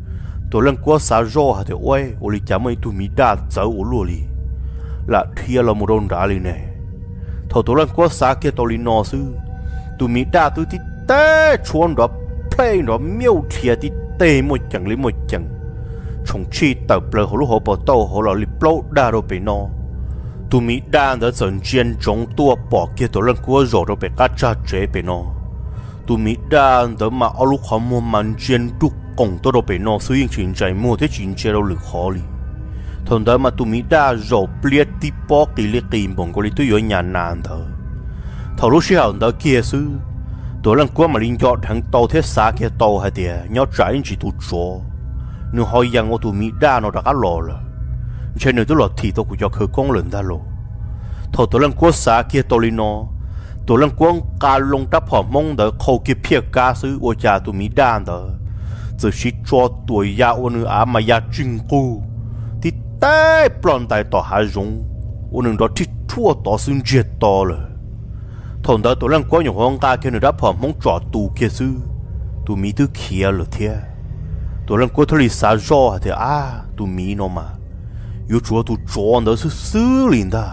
tổ lần qua xả rô hả thì ôi ở lý chả mấy tu mỹ đa cháu ở lúa li là thia là một đồn đá li này thầu tổ lần qua xả kia tổ li nọ sư tu mỹ đa tu tí tê chuồn đó play đó miêu thiệt tí tê một chẳng lấy một chẳng trong chi tập lời họ lúc họ bảo tàu họ là lip lâu đa rồi bị nó tụi mỹ đa đã dần chiến trong tua bỏ kia tổ lần của rồi rồi bị cắt cha chế bị nó tụi mỹ đa đã mà ở lúc họ mua màn chiến đúc cổng tôi rồi bị nó sử dụng chuyện chạy mua thế chuyện chơi đâu lực khó đi thằng đó mà tụi mỹ đa rồi biết tí bỏ cái liệt kìm bằng cái tôi ở nhà nàn thở thằng lúc xưa đó kia sư tổ lần của mà linh chọn thằng tàu thế xa kia tàu hay thế nhớ trái chỉ tụt chó nếu hỏi rằng我 tụi mỹ đa nó đã cá lò rồi, cho nên tôi lọt thì tôi cũng cho khởi công lần đã lò, thầu tôi lần qua xã kia tôi lên nó, tôi lần qua cá lông đắp họ mong đỡ khâu kia phía cá sứ ở nhà tụi mỹ đa đỡ, giờ chỉ cho tuổi già ở nơi à mà già chính cô, thì tay plon tay tỏ hà rong, ở nơi đó thì thua tỏ xương chết to rồi, thầu đó tôi lần qua những con cá kia nơi đắp họ mong trọ tù kia sứ, tụi mỹ cứ kia rồi thế tôi lần cuối thôi xả rõ thì à tụi mỹ nó mà yêu chúa tụi chó nó是死灵的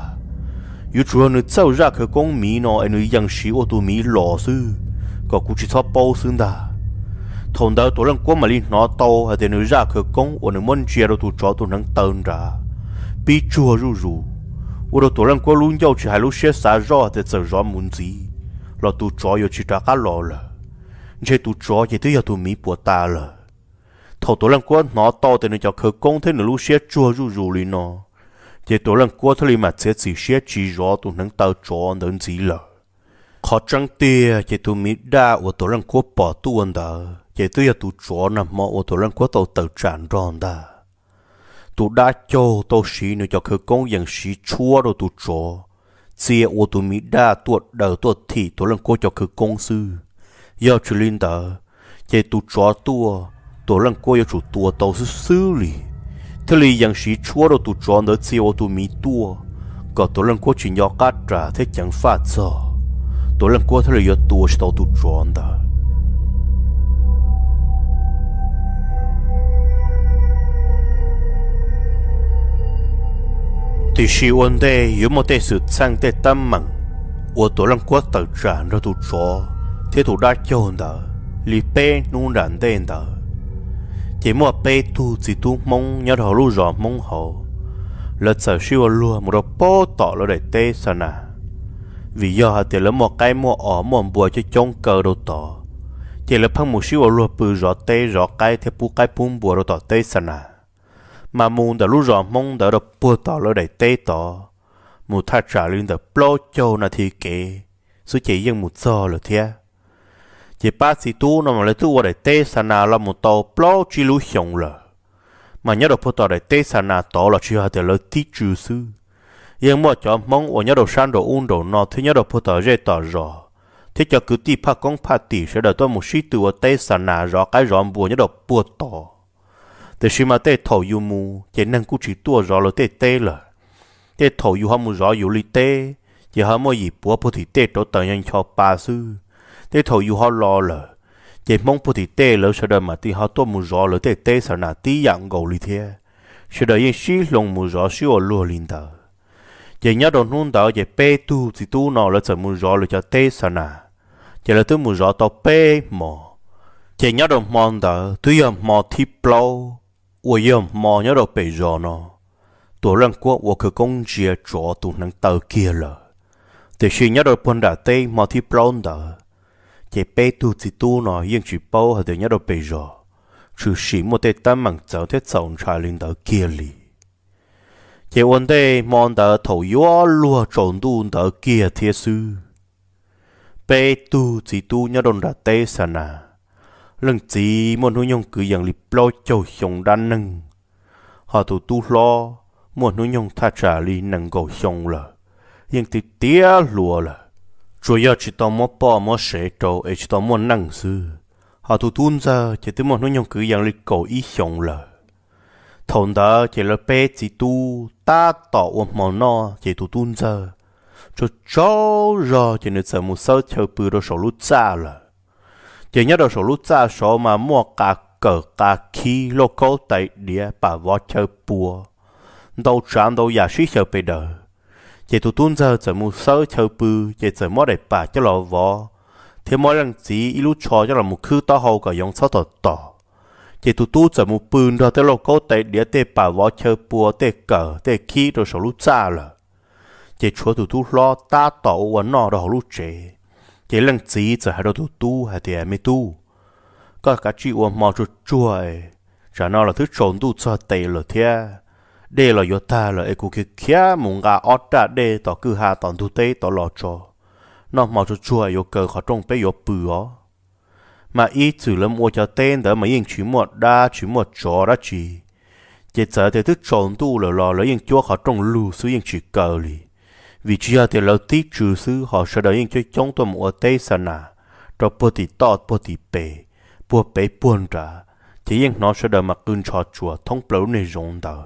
yêu chúa nó走ra cái con mỹ nó anh ấy yang sĩ ô tụi mỹ lò sư có cũng chỉ thọ bao xương da thằng đó tôi lần cuối mà đi nó tàu thì nó ra cái con ô nó muốn chia đâu tụi chó tụi nó tơn ra bị chúa ru ru ô đó tôi lần cuối luôn giao chỉ hai lúc xé xả rõ thì giờ rõ muốn gì là tụi chó yêu chỉ trả cá lò là chỉ tụi chó chỉ tới giờ tụi mỹ bỏ ta là thầu tổ lần qua nó to thì nó cho khởi công thế nó lúc xé chua ru ru lên nó chỉ tổ lần qua thôi mà sẽ chỉ xé chỉ rõ tụi nó tao cho nó gì là khó trăng tia chỉ tụi mỹ đa ở tổ lần qua bỏ tuôn đó chỉ tôi là tụi chó nằm mò ở tổ lần qua tàu tàu tràn ròn đó tụi đa cho tàu xí nó cho khởi côngอย่างxí chua rồi tụi chó chỉ ở tụi mỹ đa tuột đầu tuột thì tổ lần qua cho khởi công sư giờ chỉ lên đó chỉ tụi chó tua tổ lần qua yêu chủ tua tàu sư xử lý thế là yang sĩ chúa đâu tụi chó nữa chỉ ô tụi mỹ tua còn tổ lần qua chỉ nhỏ cát trả thế chẳng phát cho tổ lần qua thế là yêu tua chỉ tàu tụi chó đó thì sĩ vấn đề yêu một cái sự sang thế tâm mặn ô tổ lần qua tàu trả ra tụi chó thế tụi đã cho đó li pe nung rắn đen đó chỉ mua pe tu chỉ tu mong nhớ thầu lu rõ mong hậu lợt sợ siêu lúa một đợt bó tỏ lo để tê sao nè vì do hạt tiền lớn một cái mua ở mua bùa cho trong cờ đồ tỏ chỉ là phăng một xíu lúa bự rõ tê rõ cái theo bù cái bún bùa rồi tỏ tê sẵn à mà mù đã lúc rõ mong đã được bùa tỏ lỡ đầy tê tỏ mù thà trả lên đã blo châu là thì kể số chỉ riêng một giờ là thế chỉ ba sĩ tu nó mà lấy tu vào đầy tê sẵn à là một tàu blo chỉ lú hiong là mà nhớ được bùa tỏ đầy tê sẵn à tỏ là chỉ là để lỡ tí trừ sư riêng một cho mong ở nhớ được san đồ un đồ nọ thì nhớ được bùa tỏ dễ tỏ rõ thế cho cứ ti phát công phát tỷ sẽ đợi tôi một sĩ tu ở tê sẵn à rõ cái rõ bùa nhớ được bùa tỏแต่ชิมาเต้ถอยอยู่มูเจนั่งกูจีตัวรอเลยเต้เต้เลยเต้ถอยอยู่ห้องมูรออยู่ลิเต้เจห้องมอหยิบปัวพอถีเต้ตัวเตยยังชอบปลาซื้อเต้ถอยอยู่ห้องรอเลยเจมองพอถีเต้แล้วเสด็จมาที่ห้องตัวมูรอเลยเต้เต้สนาตีอย่างกูลิเทียเสด็จยังชี้ลงมูรอชี้อลัวลินเตอเจยัดโดนนุ่นเตอเจเป้ตู้จีตู้นอแล้วจะมูรอเลยจะเต้สนาเจเลยตัวมูรอตัวเป้หมอเจยัดโดนมองเตอตัวยมอที่เปล่า我要毛伢都被热呢，多人过我去公街抓都能到kia了，但是伢都碰到对毛ที่ปล้น的，这被肚子肚呢，因去包和的伢都被热，只是莫得单忙走的走差领到kia里，这问题望到头要落中肚到kia贴书，被肚子肚伢都打对上啊。lần gì muốn nuôi nhung cứ dạng lip lo châu xong đan nâng họ tụ tu lo muốn nuôi nhung tha trả li nâng cầu xong là nhưng thì tía lùa là chủ yếu chỉ tao mua bỏ mua sẻ trâu ấy chỉ tao mua nâng sư họ tụ tuôn ra chỉ tới muốn nuôi nhung cứ dạng lip cầu ý xong là thôn đó chỉ là bé chỉ tu ta tỏ ôm màu no chỉ tụ tuôn ra cho cháu rồi chỉ nên sợ một sao chờ bự rồi sổ lút ra là chỉ nhớ đầu số lúc ra số mà mua cả cờ cả khí lô cố tại địa bà võ chơi bùa đâu chẳng đâu giả suy chờ bây giờ chỉ tụi tuôn giờ chỉ mua sớ chơi bùa chỉ chỉ mua để bà cho lò võ thì mỗi lần chỉ lúc cho cho là một khứ to hậu cả giống sáu tỏ tỏ chỉ tụi tu chỉ mua bùa rồi tới lô cố tại địa để bà võ chơi bùa để cờ để khí rồi số lúc ra là chỉ chúa tụi tu lo ta tỏ và nọ đó lúc trẻ chỉ lần gì giờ hai đứa tu tu hay thì em tu có cả chị uống mò chuột chuối chả nó là thứ trộn tu cho tệ rồi thế đây là yota là eco kia kia muốn gà ót ra đây tỏ cứ hà tòn tu tê tỏ lò cho nó mò chuột chuối yo cờ khó trông bé yo bự ó mà ít chữ lắm mua cho tên đó mà yên chỉ một đa chỉ một chó đó chỉ chỉ giờ thì thứ trộn tu là lò lấy yên chúa khó trông lù xuống yên chỉ cờ li vì chỉ là lâu tí trừ sư họ sẽ đợi những cái chống tôi một tây sân à rồi bố thì to bố thì bể bố bể buồn trả chỉ những nó sẽ đợi mặc cơn trò chùa thông bấu này rộng đời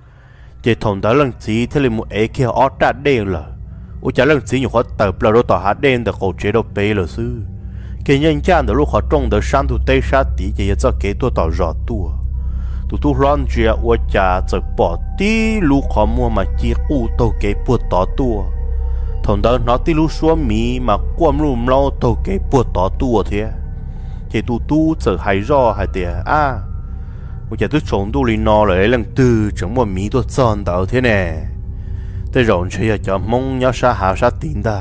chỉ thằng đó lần gì thế là một ấy kia ót ra đen là ôi chả lần gì nhiều khó tập là đôi tỏ hát đen được khẩu chế đâu bể là sư cái nhân gian được lúc họ trông được sang tu tây sát tí chỉ cho cái tôi tỏ rõ tua tụi tôi loan chia ôi cha chỉ bỏ tí lúc họ mua mà chỉ u tô cái bùa tỏ tua thằng đó nó tí lúc xuống mì mà quam lùm lâu tô cái bùa tỏ tua thế thì tụi tôi chỉ hay rõ hay thế à ôi cha tôi trông tôi lên nó lại lần tư chẳng mua mì tôi chọn đâu thế nè thế rồi chơi cho mong nhớ sa hà sa tiền ta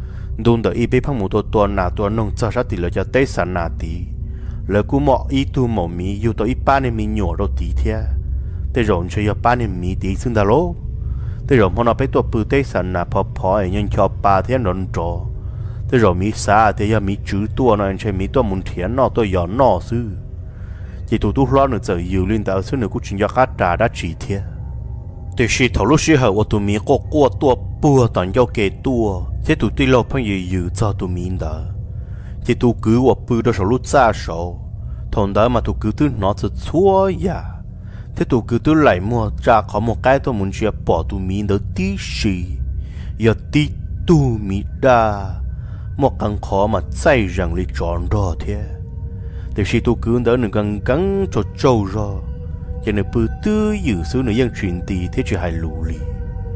đun đợi ít phong một tôi tuần nào tuần nông cho sa tiền là cho tết sản nào tí lỡ cú mọ ít tu mọ mì yêu tới ít ba nên mì nhỏ rồi tí thế thế rồi chơi yêu ba nên mì tí xưng đà lố thế rồi hôm nào bé tôi bự tết sản nào phò phò ấy nhân cho ba thế nón trò thế rồi mì xa thế giờ mì chữ tua nó chơi mì tua muốn thiến nó tôi giòn nó sư chỉ tụi tôi lo nữa giờ yêu lên tạo sư nữa cũng chỉ cho khát trà đã chỉ thếแต่ชีทลุชีเหอว่าตัวมีก็กลัวตัวปัวตอนยอเกตัวเจ้าตัวที่เราพังยืยืเจ้าตัวมีนเด้อเจ้าตัวกือว่าปืนเราสรุปจ้าโซ่ทนได้มาตัวกือตัวน้อจะชั่วยาเจ้าตัวกือตัวไหลมัวจากขอหมกใกล้ตัวมุนเชียปอตัวมีนเด้อตีชีอย่าตีตัวมีดาหมกกังขอมาใจรังลิจอนรอเท่แต่ชีตัวกือเด้อหนึ่งกังกังจะโจรอcho nên bự tư dự số người dân truyền tì thế chỉ hay lù lì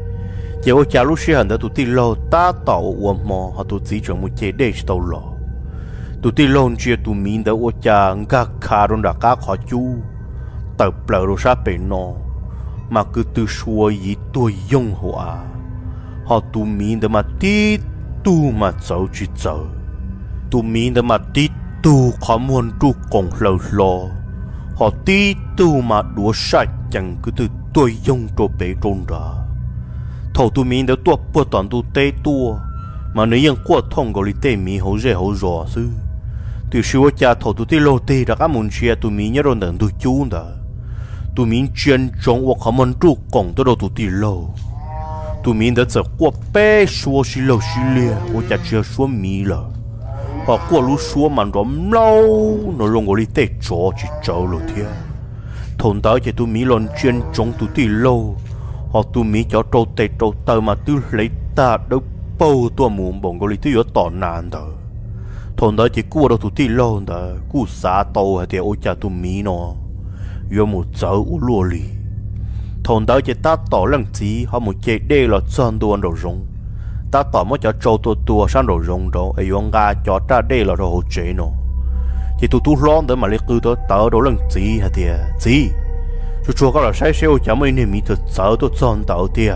giờ ở cha lúc xưa hẳn đã tụi ti lo ta tạo uổng mò họ tụi chỉ chọn một chế để tàu lò tụi ti lo chia tụi mình đã ở cha ngã khá rồi đã cá khó chú tập lờ rồi sao bị nó mà cứ từ xua ý tôi dùng hòa họ tụi mình đã mà tí tu mà走去走tụi mình đã mà tí tu khó muốn tu cổng lờ lò họ tí tu mà đùa sai chẳng cứ từ tôi dùng đồ bể trôn ra thầu tu mình đã tua bữa toàn tu tê tua mà nếuยังqua thông gọi tê mi hậu dễ hậu rõ sư từ xưa cha thầu tu tê lô tê đã các môn chia tu mình nhớ rồi đừng tu chú đó tu mình chuyên trong hoặc họ muốn tu cổng tới đâu tu tê lô tu mình đã giờ qua bé xua xí lô xí lia hoặc cha chia xua mi lờ họ qua lú xua mà rõm lâu nó rong gọi tê chó chỉ trâu rồi thế thôn tới chỉ tu mình luôn chuyên trong tu tê lô họ tu mình cho trâu tê trâu tơ mà tu lấy ta đâu bao tua mồm bồng gọi tu yếu tỏ nạn đó thôn đó chỉ cua đâu tu tê lô đó cua xả tàu hay thì ôi cha tu mình nó yếu một giờ u lùa lì thôn đó chỉ ta tỏ lần gì họ một chế đê là chân đuôn đồ rong ta tỏ mất cho trâu tua tua sang đồ rong đó ấy ông gà cho ta đê là đồ chế nó chỉ tu tu lon đó mà lấy cứ đó tớ đồ lần gì hay thì gì chú chúa có là sai sẹo chả mấy niệm mi thật sợ tôi chân tớ thì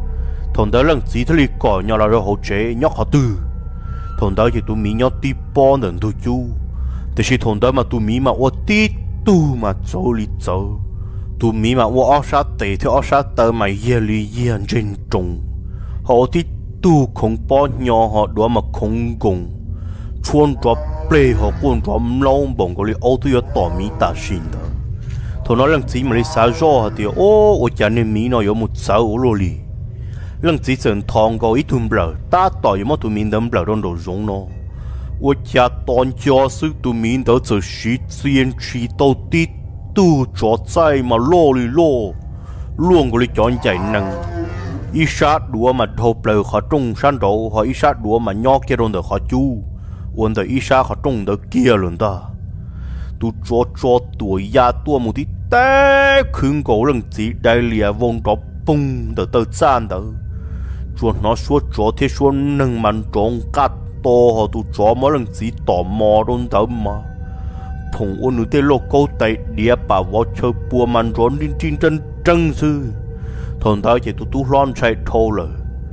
thôn đó lần gì thì cỏ nhỏ là đồ chế nhóc họ tư thôn đó chỉ tu mi nhóc tí bon đừng tu chúแต่是thôn đó mà tu mi mà ô tí tu mà走里走tu mi mà ô ở sát tề thì ở sát tờ mà ye li ye trên trùng họ tí tu không bỏ nhỏ họ đó mà không cùng chuồn cho plei họ cuốn cho lâu bồng cái ô tu tỏ mi ta xin đó thôn đó lần gì mà đi xả gió thì ô ô cha nên mi nó có một sáu lô li lần gì chân thong có ít thun bờ ta tỏ có một tu mi đâm bờ trong đồ giống nó我家当家是都面到就时间迟到啲都做在嘛攞嚟攞，攞嗰啲講仔能，一殺羅嘛頭頭下中山道，和一殺羅嘛nhỏ嘅輪到下住，換到一殺下中到嘅輪到，都做做ตัว呀ตัว冇啲แต่ขึ้น個人自大咧往到崩到到站到，做那說做啲說能萬種吉。to họ tụ chó mỗi lần chỉ tò mò đôn tới mà phùng ôn nữ tê lô câu tay địa bà võ chơi bùa màn rốn đến trên chân chân sư thôn thơ chỉ tụ tụ lon chạy thô lời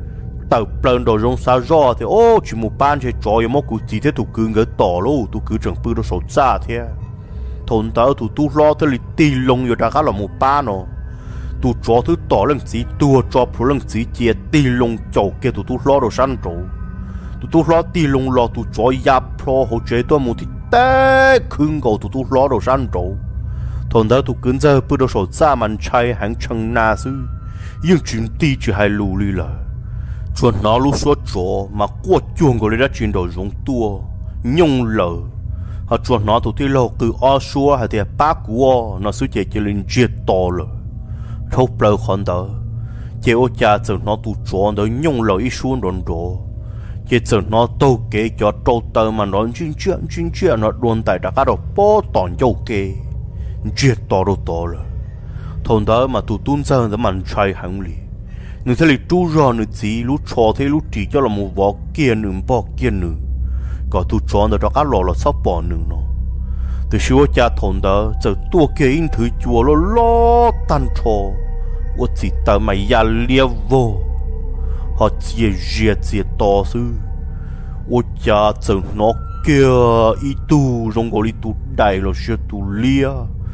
tàu plơn đồ rong xa rõ thì ô chỉ một ban chơi chó yếu mốc cụ chỉ thế tụ cứ ngỡ tỏ lô tụ cứ chẳng bư đồ sổ xa thế thôn thơ tụ tụ lo thế là tì lông yếu đã khá là một ban nó tụ chó thứ tỏ lần chỉ tua cho phụ lần chỉ chia tì lông chậu kia tụ tụ lo đồ săn trổ tụi tôi lo tì lông lo tụi chói giáp pro hỗ trợ tôi một tí té khưng cầu tụi tôi lo đồ san trổ thôn đó tụi cứ giờ bữa đầu sổ ra màn chạy hàng chân na sư nhưng chuyện tì chỉ hai lù lì là chuyện nó lú số chỗ mà qua chuồng của nó chuyện đồ giống tua nhung lờ họ chuyện nó tụi tôi lo cứ o xua hay thì bác của nó sư chế chỉ lên chết to rồi thâu bờ con đó chế ô cha giờ nó tụi chó đó nhung lờ ít xuống đồn đồ cái giờ nó tô kế cho trâu tơ mà nó chuyên chuyện chuyên chuyện nó luôn tại đã các đồ bó tòn dâu kế chuyện to đâu to rồi thôn đó mà tụi tuôn ra nó mình chạy hàng lì người ta lì chú rõ người gì lúc cho thế lúc chỉ cho là một vỏ kia nữa bỏ kia nữa có tụi chó nó đã các lò là sắp bỏ nữa nó từ xưa cha thôn đó giờ tua kế in thứ chùa nó lo tan cho我只得咪一列vô họ chia chia chia to sư, ôi cha chẳng nó kia ít tu trong gọi tu đại là sẽ tu lia,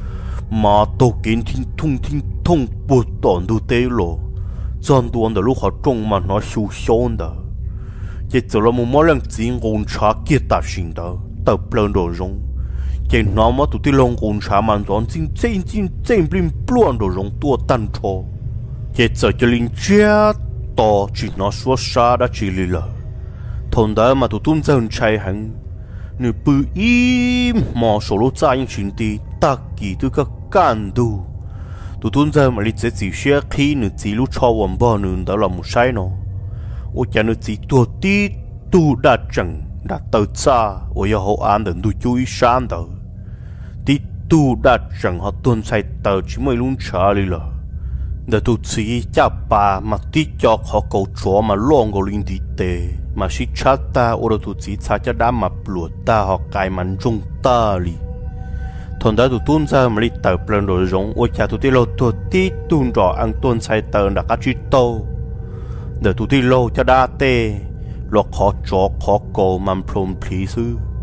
mà tổ kiến thiên thông thiên thông bột tòn tu tê lo, chọn tuần đó lúc họ trông mà nó sưu sôn đó, chỉ giờ là một món lần chỉ ngon chả kia ta xin đó, tập lần đồ rong, chỉ nó mà tu tê long ngon chả mà chọn chính chính chính chính bình pluan đồ rong tua tan cho, chỉ giờ cho linh chết to chỉ nó số xa đã chỉ lì lờ thôn đó mà tụi tuân dân chạy hàng nửa bự im mò số lô ra những chuyện đi ta kỳ từ các can đủ tụi tuân dân mà lịch sẽ chỉ xe khi nửa chỉ lúc cho vòng bò nửa đó là một sai nó ôi cha nửa chỉ tua tí tu đã chẳng đã tới xa ôi giờ hậu an đừng tụi chú ý sáng đó tí tu đã chẳng họ tuân sai tờ chỉ mới luôn trả lì lờ để tụi chị cha bà mà tí cho họ cầu chó mà long cầu linh đi tê mà si chát ta ở tụi chị cha cha đã mà bùa ta họ cài màn trung ta li thằng đó tụi tuôn ra mà đi tàu plane đồ giống ôi cha tụi tí lô tụi tí tuôn rõ ăn tuôn sai tờ đã cá chi tô để tụi tí lô cha đa tê lọt họ chó họ cầu màn plom phí sư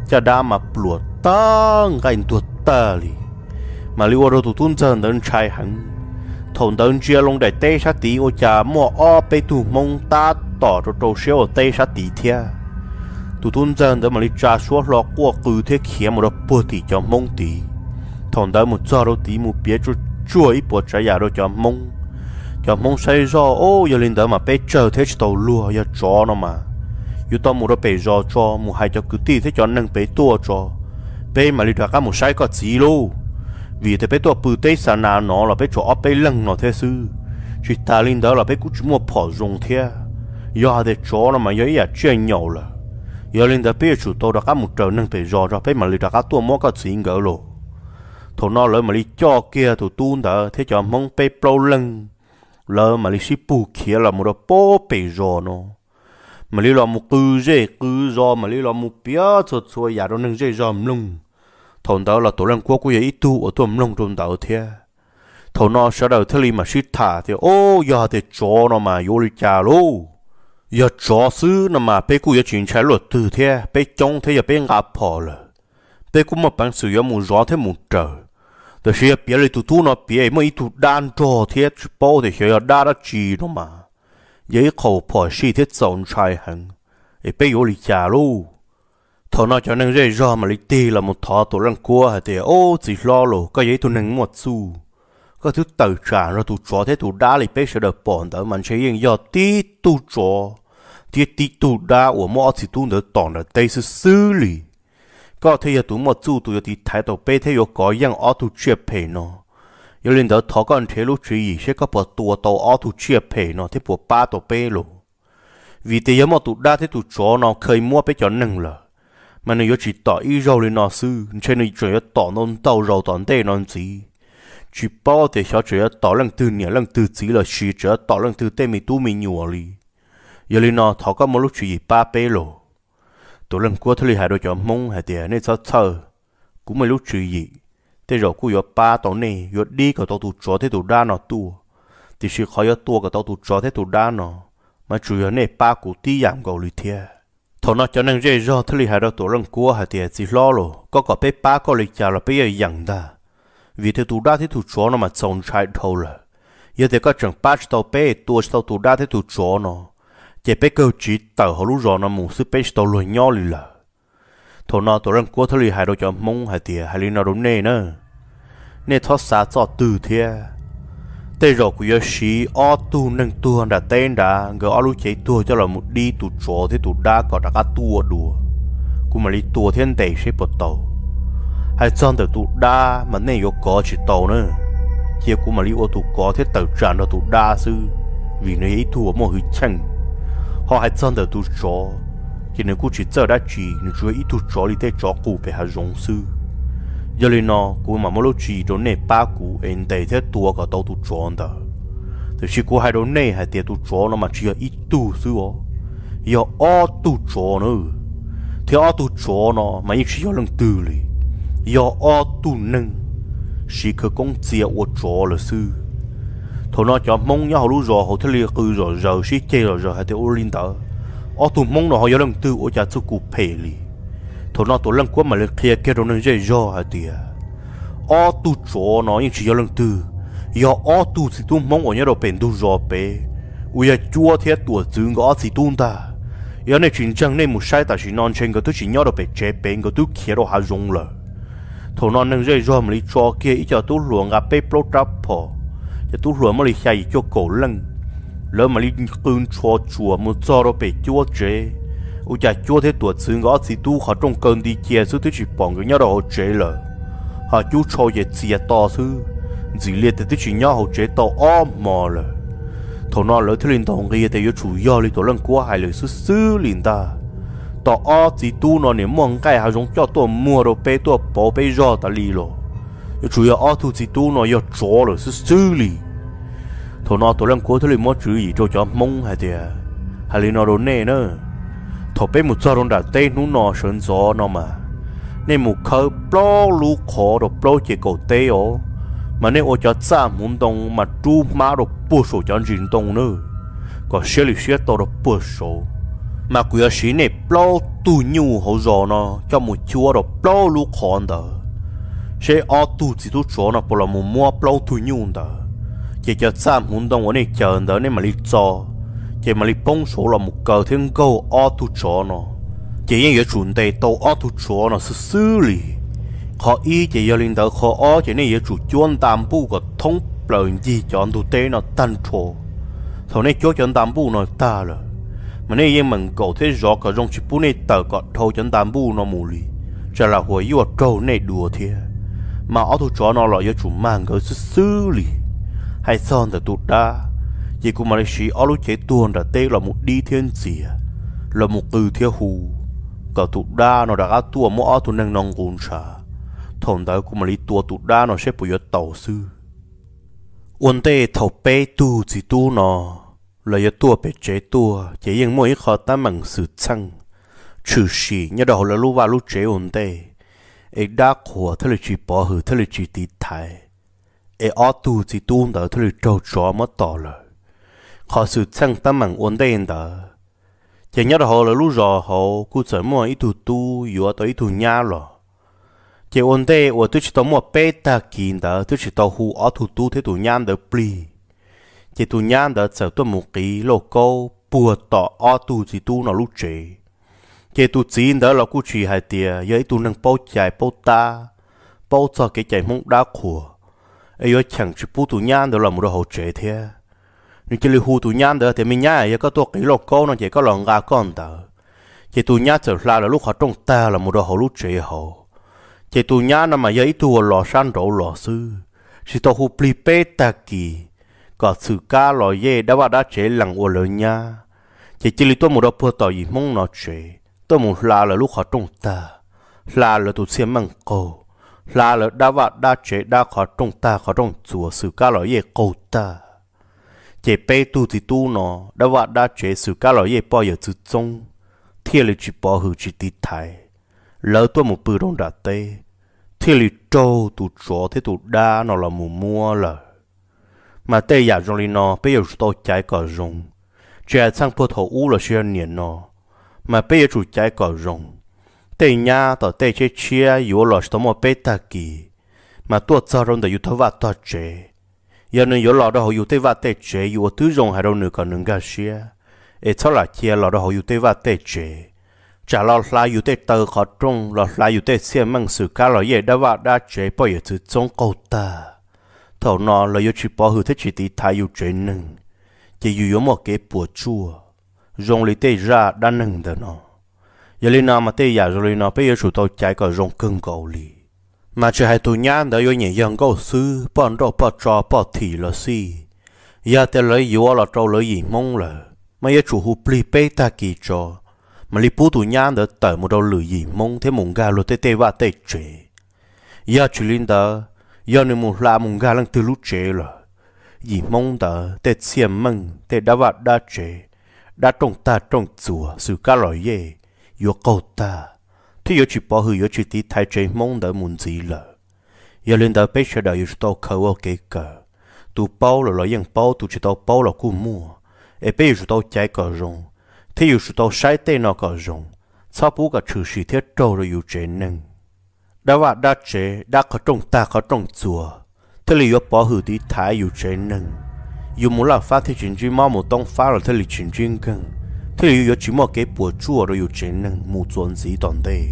cha đa mà bùa tăng cái tuột ta li mà liu ở tụ tuân chân đến trai hắn thôn đến chia long đại tây sát tí ô cha mua o pe tụ mông ta tỏ cho trâu xéo tây sát tí thia tụ tuân chân đến mà li cha xóa lọ qua cử thế kia một đợt bùa tí cho mông tí thôn đến một giờ đâu tí một biết cho chuối bùa trái nhà đâu cho mông cho mông say do ô giờ lên đó mà pe chờ thế tàu lúa giờ chó nó mà yêu tao mua đó pe do cho mua hai cho cứ tí thế cho nâng pe tua cho pe mà li ra cả một sai có gì luôn vì thế bé tôi bự tế sản nào nó là bé chỗ bé lăng nó thế sư chỉ ta lên đó là bé cũng chỉ mua bỏ dùng thế giờ để chỗ nó mà giờ ý chuyện nhau là giờ lên đó bé chủ tôi đã có một trâu nâng bé rõ ra bé mà lấy ra các tua mua cái gì ngỡ lộ thằng nó lấy mà lấy cho kia tụi tuôn đó thế cho mong bé bao lăng lỡ mà lấy ship bù kia là một đồ bó bé rõ nó mà lấy là một cứ dễ cứ rõ mà lấy là một bia cho cho nhà đó nâng dễ rõ lung thằng đó là tổ lần quốc của ít tu ở tuần lông trong đó thế thằng nó sau đó thế mà xịt thả thì ô giờ thì chó nó mà vô đi trả luôn giờ chó xứ nó mà bé cũng giờ chuyển trái luật từ thế bé trông thế giờ bé ngáp phò rồi bé cũng một bằng sự giờ muốn rõ thế muốn chờแต่เสียเปียเลยตัวตู้เนาะเปียไม่ตัวด้านจอเทียบป้อแต่เสียด้านจีเนาะมายัยเขาพอชีเทียบสองชายหังไอ้เป้ยโอลิจ่าลูทอน่าจะนั่งเร่ร่อมาลิตีละมุดทอตัวรังกัวแต่โอ้จีรอโลก็ยัยตัวนั่งหมดสู้ก็ทุกตื่นจานเราตัวจอเทียตัวด้าเลยเป้เสด็จปอนแต่มันใช้ยังยอดตีตัวจอเทียตีตัวด้าหัวมอสิตัวเดือดต่อเดือดเตยซื่อเลยก็เทียตัวหมดสู้ตัวที่ถ่ายตัวเป้เทียก็ยังอ้อตัวเชียบเพย์เนาะยังเล่นเดือดทอกันเทลุจีใช่ก็ปวดตัวตัวอ้อตัวเชียบเพย์เนาะที่ปวดป้าตัวเป้โลvì thế giờ mà tụi đa thế tụi chó nóเคยmuaไปจนหนึ่งเลยมันเนี่ยchỉต่ออีเราเลยนะซื้อเช่นนี้จะต่อนนต่อเราตอนเต้นนจีchỉ baoแต่เขาจะต่อเรื่องตื่นเนี่ยเรื่องตื่นจีเลยชีจะต่อเรื่องตื่นเต้มีตู้มีหนัวเลยยังเลยนะเขาก็มาลุกจีป้าเป้โลตัวเรื่องกัวทะเลหายโดยจอมมงหายเดียเนี่ยเธอเธอกูไม่รู้จีแต่เรากูยอป้าตอนนี้ยอดีกับตัวตัวจอที่ตัวด้านนอตัวที่ชีเขายอตัวกับตัวตัวจอที่ตัวด้านนอมาจุยเนี่ยป้ากูตีอย่างเกาหลีเทียทอนจะนั่งเร่ร่อทะเลหายเราตัวเรื่องกัวหายเดียจีล้อโลก็กับไปป้าก็เลยจ่าเราไปอย่างด่าvì thế tụi đa thế tụi chó nó mà trồng trái thâu rồi giờ thì có chẳng bắt tàu bé tua tàu tụi đa thế tụi chó nó chỉ bé câu chỉ tàu họ lúc rồi nó muốn sức bé tàu lùi nhau lì là thằng nào tụi răng qua thằng hai đôi cho mông hai tiệt hai lì nào đúng nè nữa nè thoát xa cho từ thế tây rồi cũng giờ xí ở tu nâng tu đã tên đã người ở lúc chạy tu cho là một đi tụi chó thế tụi đa có đã cá tua đùa cũng mà đi tua thiên đầy sẽ bật tàu hay chọn được tụi đa mà nên có có chỉ tàu nữa kia cũng mà đi ô tụi có thế tàu tràn được tụi đa sư vì nó ấy thua một hơi chăng họ hay chọn được tụi chó thì nếu cũng chỉ chờ đã chỉ nếu chúa ít tụi chó đi tới chó cụ phải hay rong sư giờ lên nó cũng mà mỗi lúc chỉ đó này ba cụ anh đầy thế tua cả tàu tụi chó đó thì chỉ có hai đó này hay tiệt tụi chó nó mà chỉ ít tụi sư ó giờ ó tụi chó nữa thì ó tụi chó nó mà ít chỉ có lần từ liền giờ ở tu nâng chỉ có công chia ở chỗ là sư thôi nó cho mong nhau lúc rồi họ thấy liệt cứ rồi rồi chỉ chơi rồi rồi hay thì ô linh đó ở tu mong nó họ giờ lần tư ở nhà chú cụ phê li thôi nó tôi lần qua mà lên kia kia rồi nên dễ do hay thì ở tu chỗ nó nhưng chỉ giờ lần tư giờ ở tu thì tu mong ở nhà rồi bền tu rồi bề ui giờ chúa thế tuổi dưỡng có gì tu ta giờ này chuyện chẳng nên một sai ta chỉ non trên cái tôi chỉ nhớ được bề chế bền cái tôi kia rồi hà rung rồi thằng non nâng dây roi mà đi cho kia ít cho tú luồng gặp bếp lót trap phò cho tú luồng mà đi xài cho cổ lưng lỡ mà đi cưng cho chùa một cho nó bị chúa chế ôi cha chúa thế tuổi xương gõ gì tú họ trong cơn đi chia số thứ chỉ bằng cái nhau đó họ chế là họ chú cho về chia to thứ gì liệt thì thứ chỉ nhau họ chế to om mò là thằng non lỡ thứ liên tổng kia thì chủ yếu là tổ lăng của hai lời sư sư liền ta tao ở chỉ tu nó niệm mong cái họ dùng cho tôi mua đồ bé tôi bỏ bé ra ta li lo, chủ yếu ở tu chỉ tu nó要做了是xử理，头那ตัวเรื่อง国头里么主意就叫蒙还的，还里那đồ nè nữa，头bé một giờ đồng đã tây nú nó sơn gió nó mà，你木刻 bao lú khó đồ bao chỉ cầu tây ó，mà你我叫咋muốn动mà猪妈đồ不手叫运动呢，个些里些到đồ不手。 mà quý sĩ này bao tu nhu hậu rồi nó cho một chúa đó bao lũ con đó sẽ ở tu chỉ tu chỗ nó bỏ là một mua bao tu nhu đó chỉ cho sam muốn đông ở này chờ đó nên mà đi cho chỉ mà đi bông số là một cờ thiên câu ở tu chỗ nó chỉ những cái chuẩn đề tàu ở tu chỗ nó xử lý họ ý chỉ giờ linh đạo họ ở chỉ này cái chủ chuyên tam bu của thông lời gì chọn tu tế nó tan trổ thầu này chỗ chọn tam bu nó ta rồi mà này yên mình cầu thế rõ cả trong chỉ bún này tờ có thâu chọn tam bu nó mù lì cho là hồi yêu trâu này đùa thế mà ở tu chỗ nó là cái chủ mang cái xử lý hay son từ tụt đa chỉ cũng mà chỉ ở lúc chế tuôn đã tê là một đi thiên gì là một từ thiên hù cả tụt đa nó đã có tua mỗi ở tụt năng nông cồn sa thằng đó cũng mà đi tua tụt đa nó sẽ bị tàu sư vấn đề thầu bê tu chỉ tu nó là cái tua bê chế tua chỉ những mỗi khó ta bằng sự chăng trừ sĩ nhớ đầu là lúc vào lúc chế vấn đề ấy đã khổ thế là chỉ bỏ hử thế là chỉ tít thái ấy ở tu chỉ tu đó thế là trâu chó mất tỏ rồi khó sự chăng ta bằng vấn đề đó chỉ nhớ đầu là lúc rồi họ cứ sợ mua ít tu tu yếu tới ít tu nhá rồi chỉ vấn đề của tôi chỉ tao mua bê ta kín đó tôi chỉ tao hú ở tu tu thế tu nhá đó pli chỉ tu nhá đó sợ tôi một cái lô câu bùa tỏ ở tu chỉ tu nó lúc chế chỉ tu chín đó là cứ chỉ hai tia với tu năng bao chạy bao ta bao cho cái chạy mông đá khua ấy ở chẳng chỉ bù tu nhá đó là một đồ hậu chế thế nhưng chỉ là hú tu nhá đó thì mình nhá ấy có tôi cái lô câu nó chỉ có lòng gà con đó chỉ tu nhá trở lại là lúc họ trong ta là một đồ hậu lúc chế hậu chỉ tu nhá nó mà giấy tu lò san đổ lò sư chỉ tao hú pli bê ta kỳ có sự cá lò dê đã vào đã chế lằng ô lỡ nha chỉ chỉ là tôi một đồ bùa tỏ gì mong nó chế tôi một là là lúc họ trong ta là là tụi xem măng cầu là là đã vào đã chế đã họ trong ta họ trong chùa sự cá lò dê cầu ta chỉ bê tu thì tu nó đã vào đã chế sự cá lò dê bao giờ chữ trong thiên là chỉ bỏ hư chỉ tít thái lỡ tôi một bữa đông đã tê thiên là trâu tụt chó thế tụt đa nó là mù mua là mà tê giả trong li nó bây giờ tôi trái cỏ rồng trẻ sang phố thổ u là xưa niên nó mà bây giờ chủ trái cỏ rồng tê nha tờ tê chế chia yếu là tôi một bê ta kỳ mà tôi cho rồng để yếu thấu vặt tôi chế giờ nên yếu lọ đó họ yếu tê vặt tê chế yếu tứ rồng hay đâu nữa còn nâng gà xia ê cho là chia lọ đó họ yếu tê vặt tê chế trả lọ là yếu tê tờ khó trông lọ là yếu tê xem mang sự cá lọ dễ đã vặt đã chế bao giờ từ trong câu ta thầu nó là yếu chỉ bỏ hư thế chỉ tí thái yếu chế nâng chỉ yếu một cái bùa chua rồng lý tê ra đã nâng đó nó giờ lý nào mà tê giả rồi lý nào bây giờ chủ tàu chạy cả rồng cưng cầu lì mà chỉ hai tụi nhán đã yếu nhẹ dần câu sư bọn đâu bọn trò bọn thị là si giờ tê lấy yếu là trâu lấy gì mong là mà yếu chủ hụp lì bê ta kỳ trò mà lì bố tụi nhán đã tởi một đầu lửa gì mong thế mong gà lô tê tê và tê chế giờ chỉ linh đó giờ nên một là mong gà lăng từ lúc chế rồi gì mong đó tê xiêm mừng tê đã vặt đã chế đã trông ta trông chùa sự cá lòi dê yếu câu ta thì yếu chỉ bỏ hư yếu chỉ tí thái chế mong đó muốn gì là giờ lên đó bây giờ đã yếu tao khâu ok cả tụ bao là loại ยัง bao tụ chỉ tao bao là cú mua ê bây giờ tao chạy cả rong thì yếu tao sai tê nó cả rong sau bố cả trừ sĩ thiết trâu rồi yếu chế nâng đã vặt đã chế đã có trông ta có trông chùa thế là bỏ hư tí thái yếu chế nâng yếu muốn là phát thì chuyện gì mà một tông phát là thế là chuyện gì cần thế là yếu chỉ một cái bùa chùa rồi yếu chế nâng một chuyện gì toàn đây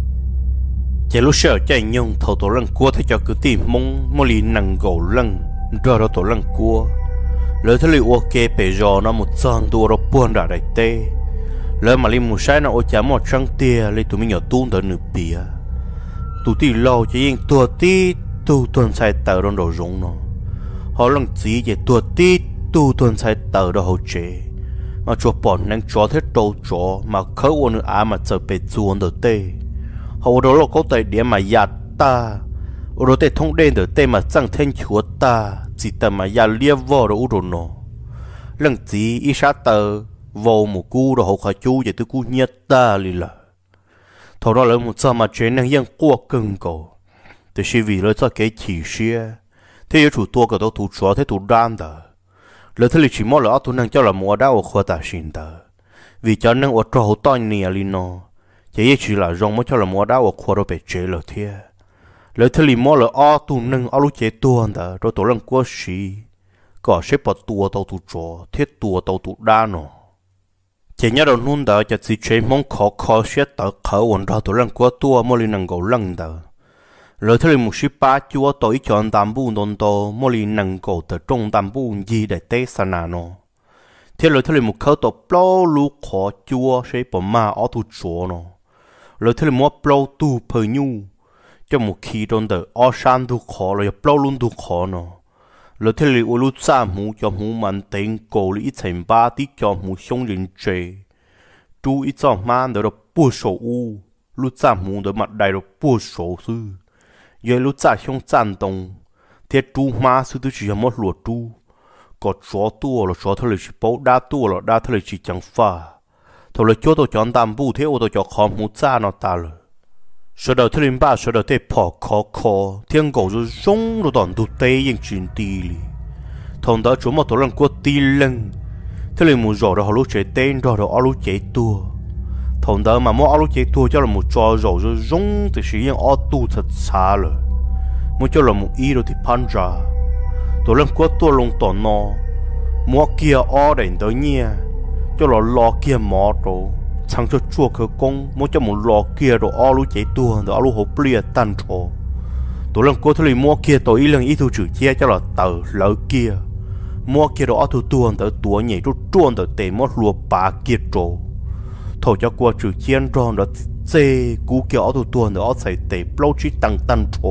chỉ lúc sợ chạy nhung thầu tổ lăng cua thì cho cứ tìm mong mong lì nâng gầu lăng rồi đó tổ lăng cua lỡ thế là ok bể giò nó một chân đua rồi buồn đã đại tê lỡ mà linh một sai nó ô chả một trăng tia lấy tụi mình nhỏ tuôn tới nửa bìa tụi tì lâu chỉ yên tua tí tu tuần sai tờ trong đầu rung nó họ lần chỉ về tua tí tu tuần sai tờ đó hậu chế mà cho bọn năng cho thế trâu chó mà khởi quân nữa à mà chờ bị chuồn được tê họ đó là có tài điểm mà giặt ta rồi tê thông đen được tê mà chẳng thêm chúa ta chỉ tờ mà giặt lia vò rồi u nó lần chỉ ít sát tờ vô một cú rồi họ khai chú về tới cú nhất ta lì là thầu đó là một sao mà chế năng yên qua cưng cổ thì chỉ vì lợi cho cái chỉ xia thế chủ tua cái đó thủ chó thế thủ đan đó lợi thế chỉ mỗi là thủ năng cho là mua đau khoa ta xin đó vì cho nên ở trò hậu to nè li nó chỉ chỉ là rong mới cho là mua đá ở khoa đó bị chế rồi thế lời thế li mua là o tu nâng o lúc chế tua đó rồi tổ lần qua xí có xếp vào tua tàu tu trò thiết tua tàu tu đá nó chỉ nhớ đầu nôn đó chỉ chỉ chế mong khó khó xếp tờ khởi ổn đó tổ lần qua tua mua li nâng gấu lăng đó lời thế li một xí ba chúa tối chọn tam bu đồn to mua li nâng gấu từ trong tam bu gì để tê sana nó thế lời thế li một khởi tổ plau lu khó chúa xếp bỏ ma ở tu trò nó lời thế li mua plau tu phơi nhu cho một khi đồn từ ở san tu khó rồi plau luôn tu khó nó lời thế li u lu sa mu cho mu man tên cổ li ít thành ba tí cho mu sông liền chế tu ít cho man đó là bùa sổ u lu sa mu đó mặt đại là bùa sổ sư giờ lu sa sông chăn đông thế tu ma sư tu chỉ là một lúa tu có chó tua là chó thế li chỉ bảo đa tua là đa thế li chỉ chẳng pha thôi là cho tôi chọn tam bu thế ô tôi chọn khó mu sa nó ta rồi sau đó thế linh ba sau đó thế bỏ khó khó thiên cầu rồi rong rồi đòn tụt tê những chuyện tì li thằng đó chúng mà tôi làm qua tì lưng thế linh muốn rồi họ lúc chạy tên rồi rồi lúc chạy tua thằng đó mà mỗi lúc chạy tua cho là một trò rồi rồi rong thì sử dụng ở tu thật xa rồi mỗi cho là một ý rồi thì pan ra tôi làm qua tua lông tòn nó mỗi kia ở đây tới nhia cho là lo kia mỏ rồi chẳng cho chua khởi công mỗi cho một lò kia rồi ao lú chạy tua rồi ao lú hộp bia tan trò tụi lần cô thấy mua kia tôi ý lần ý thu chữ chia cho là tờ lỡ kia mua kia rồi ao thu tua rồi tua nhảy rút truôn rồi tề mót lùa bà kia trò thôi cho qua chữ chia rồi rồi dê cú kia ao thu tua rồi ao xài tề lâu chỉ tăng tan trò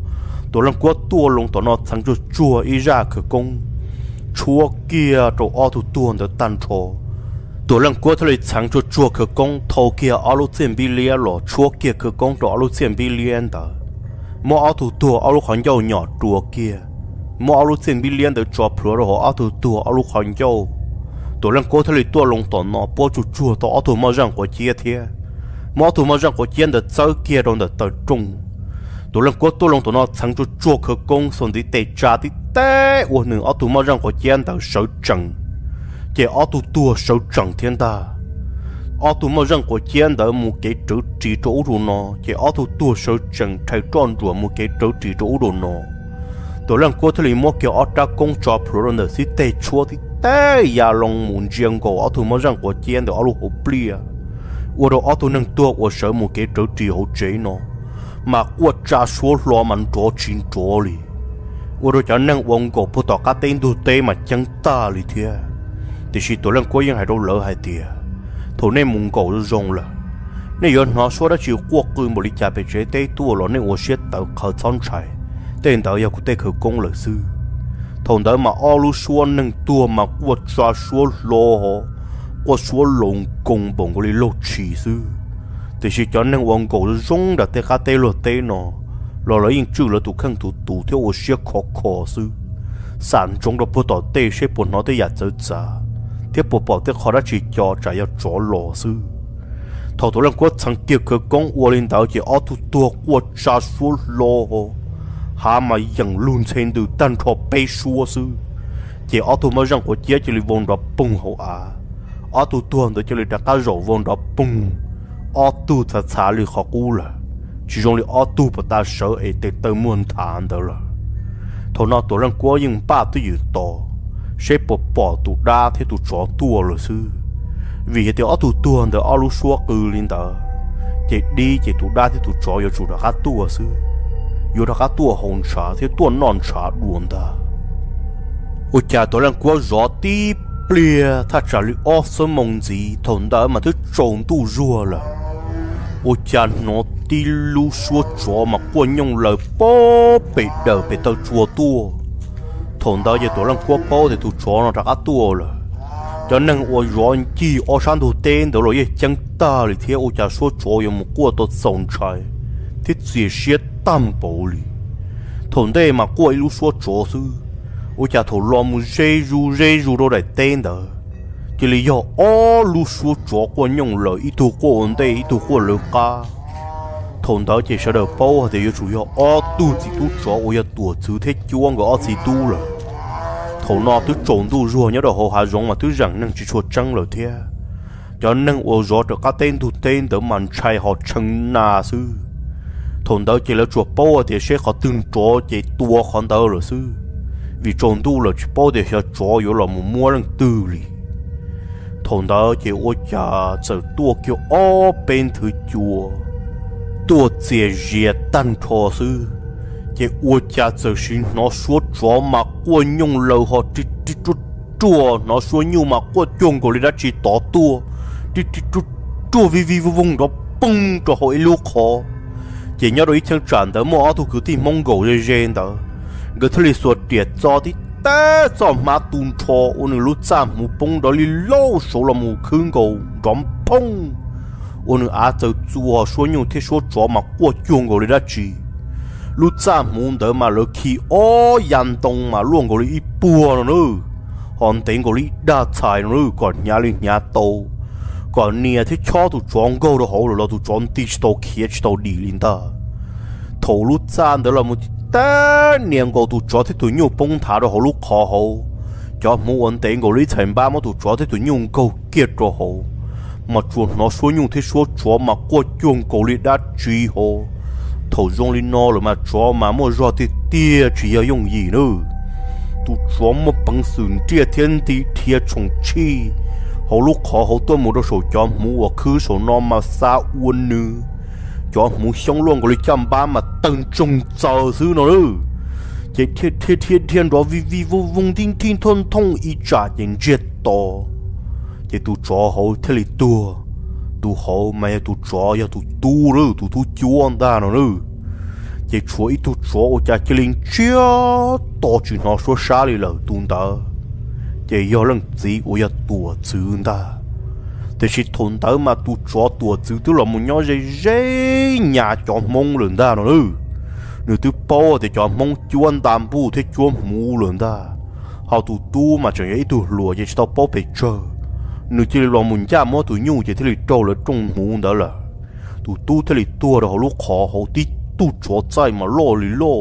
tụi lần cô tua lông tụi nó chẳng cho chua ý ra khởi công chua kia rồi ao thu tua rồi tan tròตัวเรื่องกัวทะเลช้างจะจัวคือกงทอเกียอาลูเซียนบิเลียหล่อชัวเกียคือกงตัวอาลูเซียนบิเลียนเตอมอเอาถูตัวอาลูขันเจ้าหยอดตัวเกียมออาลูเซียนบิเลียนเตอจัวพลัวเราเอาถูตัวอาลูขันเจ้าตัวเรื่องกัวทะเลตัวลงต่อนอปัวจุจัวตัวเอาถูมาจังกว่าเจียเทียมอเอาถูมาจังกว่าเจียนเตอเจ้าเกียโดนเตอเตอจงตัวเรื่องกัวตัวลงต่อนอช้างจะจัวคือกงส่วนที่เตะจ่าที่เตะวันหนึ่งเอาถูมาจังกว่าเจียนเตอเสาจังchỉ ở tu tua sâu trắng thiên ta, ở tu mà rằng của chiến đó một cái chỗ chỉ chỗ rồi nó, chỉ ở tu tua sâu trắng thay tròn rồi một cái chỗ chỉ chỗ rồi nó, tôi rằng cô thấy một cái ở tra công cho pro nó sẽ tê chua thì tê ya long muốn riêng của ở tu mà rằng của chiến đó ở lúc hộp bia, ở đó ở tu năng tua ở sở một cái chỗ chỉ hỗ trợ nó, mà ở tra số lo mình chỗ chín chỗ đi, ở đó cho năng uống cổ phụ tọt cái tên tu tê mà chẳng ta đi thiệt thì chỉ tôi lần cuốiยังhay đâu lỡ hay tiệt, thôi nên mùng cổ rồi rong là, nên giờ nó số đã chịu qua cư một lịch trả về chế tây tua rồi nên tôi sẽ tự khởi xong chạy, tên tự giờ cũng tây khởi công lợi sư, thằng đó mà alu số nâng tua mà qua trả số lo họ, qua số lồng công bằng cái lô chỉ sư, thì chỉ cho nên mùng cổ rồi rong đã tây khá tây rồi tây nó, rồi lấy những chữ là tụ khăn tụ tụ theo tôi sẽ khó khó sư, sản trong đó bắt đầu tây sẽ buồn nó tới giờ tới giờ tiếp bộ bảo tiếp họ đã chỉ cho trả yêu chỗ lò sư thầu tổ lần quất thằng kia cơ công uo lên đảo chỉ ở tu tua quất trả số lò hà mà dần luôn trên từ tan thọ bay xua sư chỉ ở tu mà rằng của chia chỉ li vốn đó bung hậu à ở tu tua đó chỉ li đã cá rổ vốn đó bung ở tu thật xa li khó cú là chỉ dùng li ở tu bắt ta sợ ấy để tới muôn thản đó là thầu nó tổ lần quất nhưng ba tôi dự to sẽ bỏ bỏ tụ đa thế tụ chó tua rồi sư vì thế ở tụ tua đó ở lúc xóa cừ lên đó chỉ đi chỉ tụ đa thế tụ chó yêu chủ đã cá tua sư yêu đã cá tua hồng trà thế tua non trà đuôn đó ôi cha tôi đang qua gió tí bia ta trả lời ở sớm mong gì thằng đó mà thứ trộn tu rùa là ôi cha nó tí lu xóa chó mà qua nhung lời bó bị đờ bị tao chùa tua thằng đó giờ tôi làm qua bao thì tôi cho nó ra tua rồi cho nên tôi rồi chỉ ở sang tôi tên đó rồi chẳng ta thì theo tôi số cho dùng một qua tôi sống trái thì chỉ sẽ tam bảo li thằng đây mà qua lúc số cho sư tôi chả thầu lo một dây ru dây ru đó để tên đó chỉ là do ở lúc số cho qua nhung lời ít tu qua ổn đây ít tu qua lừa cá thằng đó chỉ sợ được bao thì chủ yếu ở tu chỉ tu cho tôi tuổi thứ thế chuông của ở chỉ tu rồi thầu nó tôi trộn tu rồi nhớ đồ hồ hà giống mà tôi rằng năng chỉ chuột trăng rồi thế cho nên ô rõ được các tên thủ tên đỡ màn trai họ chân nà sư thôn đó chỉ là chuột bao thì sẽ có từng chỗ chỉ tua con đó rồi sư vì trộn tu là chỉ bao thì sẽ chỗ yếu là một mua lần tư lì thôn đó chỉ ô cha giờ tua kiểu ó bên thứ chùa tua chia dễ tan thọ sư chỉ ô cha giờ xin nó suốt chỗ mà qua nhung lâu họ chỉ chỉ chút chùa nó suốt nhiều mà qua chuông của người đã chỉ tỏ tua chỉ chỉ chút chùa vì vì vùng đó bung cho hội lúa khó chỉ nhớ đôi chân tràn đó mua thu cứ tìm mong cầu để gen đó người thằng này suốt tiệt cho thì ta cho mà tuôn cho ôn lúa chạm một bông đó li lâu số là một khương cầu đóng bông ôn á giờ chùa suốt nhiều thế số cho mà qua chuông của người đã chỉ lúa chạm muốn đỡ mà lỡ khi ó yan đông mà luôn của người bùa nữa hòn tên của lý đa tài nữa còn nhà lý nhà tàu còn nia thì cho tụi chọn câu đó hậu rồi tụi chọn tí tàu kia tàu đi lên ta thầu lúc gian đó là một ta niệm câu tụi chọn thì tụi nhau bông thả đó hậu lúc khó hậu cho mua hòn tên của lý thành ba mà tụi chọn thì tụi nhau câu kia cho hậu mà chuột nó số nhau thì số chọn mà qua chuông câu lý đã truy hậu thầu dùng lý nó rồi mà chọn mà mua ra thì tia chỉ là dùng gì nữa tu chó một bằng sườn chia thiên地贴重气，好lúc khó好多冇得手腳冇我區手那麼沙溫呢，腳冇相亂嗰啲針巴嘛當中就死咯咯，這天天天天咗 vi vi vô vung tin tin thông thông一扎人接多，這tu chó好聽你多，tu好咪tu chó要tu tu咯tu tu chuan ta nữa nữa. Chỉ chúa ít tu chúa ở nhà chỉ linh chia to chuyện nó số xa đi lỡ tuôn ta chỉ do lần gì ở nhà tua chữ ta thì chỉ thôn ta mà tu chúa tua chữ tu là một nhóm dây dây nhà chọn mông lần ta nữa nữa tu bao thì chọn mông chuan đam bu thì chuan mù lần ta họ tu tu mà chẳng ấy tu lùa chỉ tao bao bể chờ nữa chỉ là một nhà mua tu nhu chỉ thì trâu là trong mù đó là tu tu thì tua đó họ lúc khó họ tí tu chúa trái mà lo lì lo,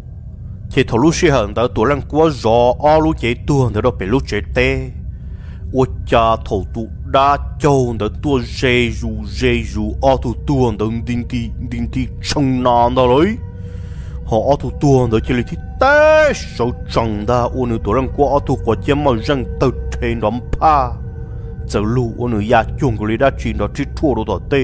chỉ thầu lúc xưa hận đã tuổi lăng quá rõ, ở lúc chế tuôn thì đó bị lúc chế tê, ôi cha thầu tu đã châu đã tua dây ru dây ru, ở tu tuôn đã đinh ti đinh ti trong nan đó đấy, họ ở tu tuôn đã chỉ là thì té sầu trăng đã, ôi nữ tuổi lăng quá ở tu quá chém mà răng tự trên đám pa, giờ lu ôi nữ ya chung của lý đã chuyện đó chỉ thua đó tê,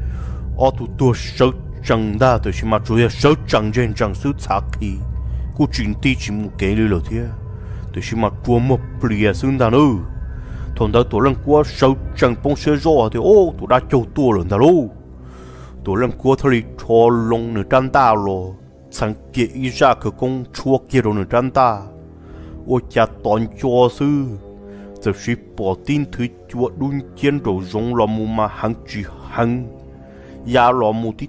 ở tu tua sầu chẳng đa từ khi mà chủ yếu số chẳng trên chẳng số khác thì cô chuyện tí chỉ một cái lừa thế từ khi mà chùa một bìa xương đàn ư thằng đó tụi lần qua số chẳng bông xe gió thì ô tụi đã châu tua lần đó luôn tụi lần qua thôi cho lông nửa trăm ta rồi sáng kia ý ra cái công chúa kia rồi nửa trăm ta ô cha toàn cho sư giờ khi bỏ tin thứ chúa đun chiến rồi giống là mù mà hắn chỉ hắn ya là mù tí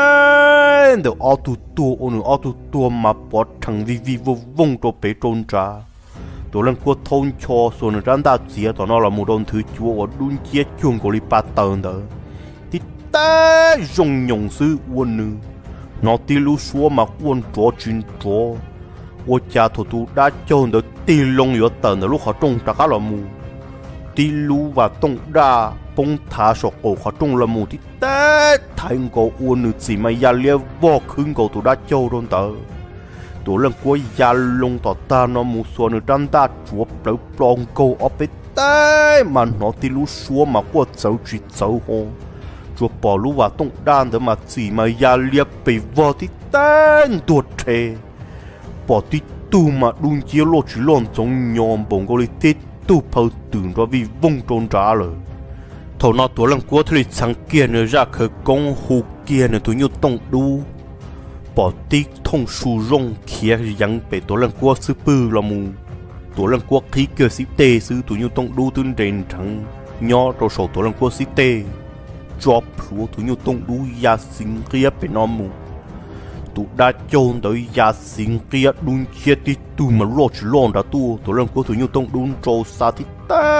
tên đều ở tu tu ôn ở tu tu mà bỏ thằng vi vi vô vung cho bé trôn trả tụi lần qua thôn cho số người đàn ta chia tụi nó là một đòn thứ chúa ở đun chia chuông của li ba tầng đó thì ta dùng nhung sư ôn nữa nó ti lu xua mà ôn cho chuyện cho ôn cha thủ tu đã cho được ti lông yếu tầng đó lúc họ trông trả cá là mù ti lu và tông đa bông thả sọc cổ họ trông là mù thì té thành cổ uốn nữ chỉ mà ya lia vò khưng cổ tụi đã châu đôn tờ tụi lần cuối ya lông tỏ ta nó mù xua nữ trăm ta chúa lâu plong cổ ở bên té mà nó ti lu xua mà qua dấu chỉ dấu hồ chúa bỏ lu và tông đan đó mà chỉ mà ya lia bị vò thì té tuột thề bỏ tí tu mà đun chia lô chỉ lon giống nhom bông cổ li tết tu phơi tưởng đó vì vung trôn trả rồi thầu nó tuổi lần cuối thì sáng kia nữa ra khởi công hồ kia nữa tụi nhau tông đu bỏ tí thông su rong kiaยังไปตัวlần cuối sư bư là mù tuổi lần cuối khí kia sĩ tê sư tụi nhau tông đu tương đền thằng nhỏ rồi sổ tuổi lần cuối sĩ tê cho phu tụi nhau tông đu ya sinh kiaไปnó mù tụi đã chôn tới ya sinh kia đun kia tí tụi mà lo chỉ lo đã tu tuổi lần cuối tụi nhau tông đun trâu sa tí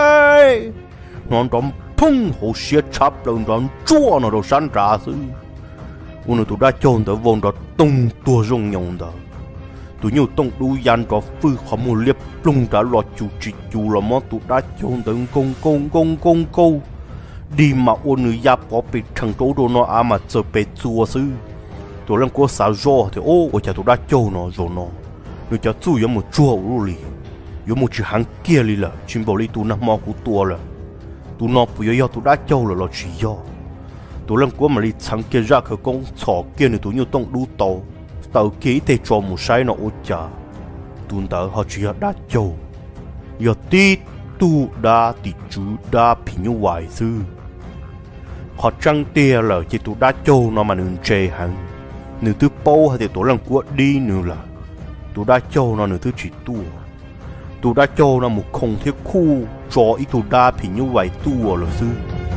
tê non đom phung hồ xia chắp lần đón chua nó đồ sáng ra sư ôn tụi đã chôn tới vòng đó tung tua rong nhông đó tụi nhiều tung đu yan đó phư khó một liệp lung đã lọt chủ chỉ chủ là món tụi đã chôn tới công công công công công đi mà ôn nữ gia bỏ bị thằng trâu đồ nó à mà chờ bị chua sư tôi lần qua sao rõ thì ô ở nhà tôi đã châu nó rồi nó người cha chú yếu một chua rồi yếu một chữ hàng kia đi là chim bò đi tôi nằm mò của tôi là tôi nó bây giờ tôi đã châu là lo chỉ do tôi lần qua mà đi thằng kia ra khởi công chó kia nữa tôi như tông đu tàu tàu kia thì cho một sai nó ở nhà tôi đã họ chỉ đã châu giờ tí tu đã tí chú đã pin như vậy sư họ trăng tia là chỉ tôi đã châu nó mà nương chê hàng nửa thứ bao hay thì tôi lần qua đi nữa là tôi đã châu nó nửa thứ chỉ tua tôi đã châu nó một không thiết khu cho ít tôi đã pin như vậy tua là sư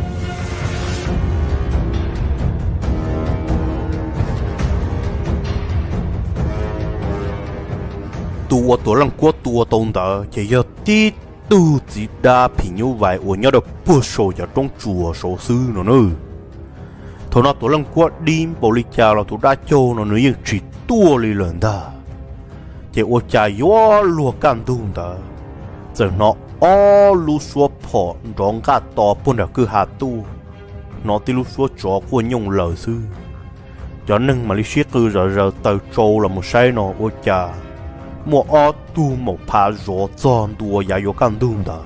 tua tôi lần qua tua tôn đó chỉ giờ tí tu chỉ đã pin như vậy ở nhà được bớt số giờ trong chùa số sư nữa nữa thôi nó tôi lần qua đi bảo lý cha là tôi đã châu nó nữa nhưng chỉ tua li lần đó chỉ ở cha yếu lúa can đun đó giờ nó ó lúa xua phỏ rong cá to bún đã cứ hạt tu nó tí lúa xua chó của nhung lờ sư cho nên mà lý siết cứ giờ giờ từ châu là một sai nó ở cha mua ó tu một pha gió giòn đùa ya yếu can đun đó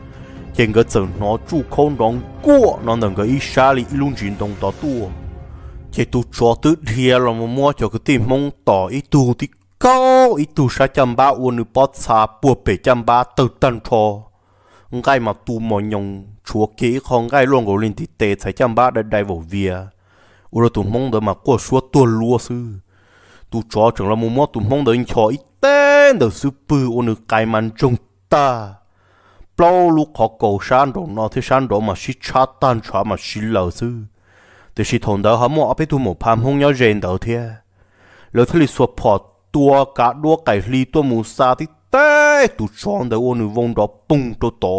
trên cái giờ nó chú không đón qua nó nâng cái ý xa li luôn chuyển động đó tua chỉ tu cho tự thiệt là một mua cho cái tim mong tỏ ý tu thì cao ý tu sa chăm ba uốn nữ bát xa bùa bể chăm ba tự tân cho ngay mà tu mò nhung chúa kỹ không ngay luôn có linh thì tệ sai chăm ba đã đại vào vía uốn tu mong đợi mà qua suốt tua lúa sư tu cho chẳng là một mua tu mong đợi cho ít tên đợi sư bự uốn nữ cái man trong ta bao lúc họ cầu san đồ nó thì san đồ mà xí chát tan chả mà xí lờ sư thì xí thằng đó họ mua ở bên tu một phàm không nhớ rèn đầu thế lỡ thế li sụp phọt tua cá đua cải li tua mù sa thì té tu chọn đó ôn vong đó bung to to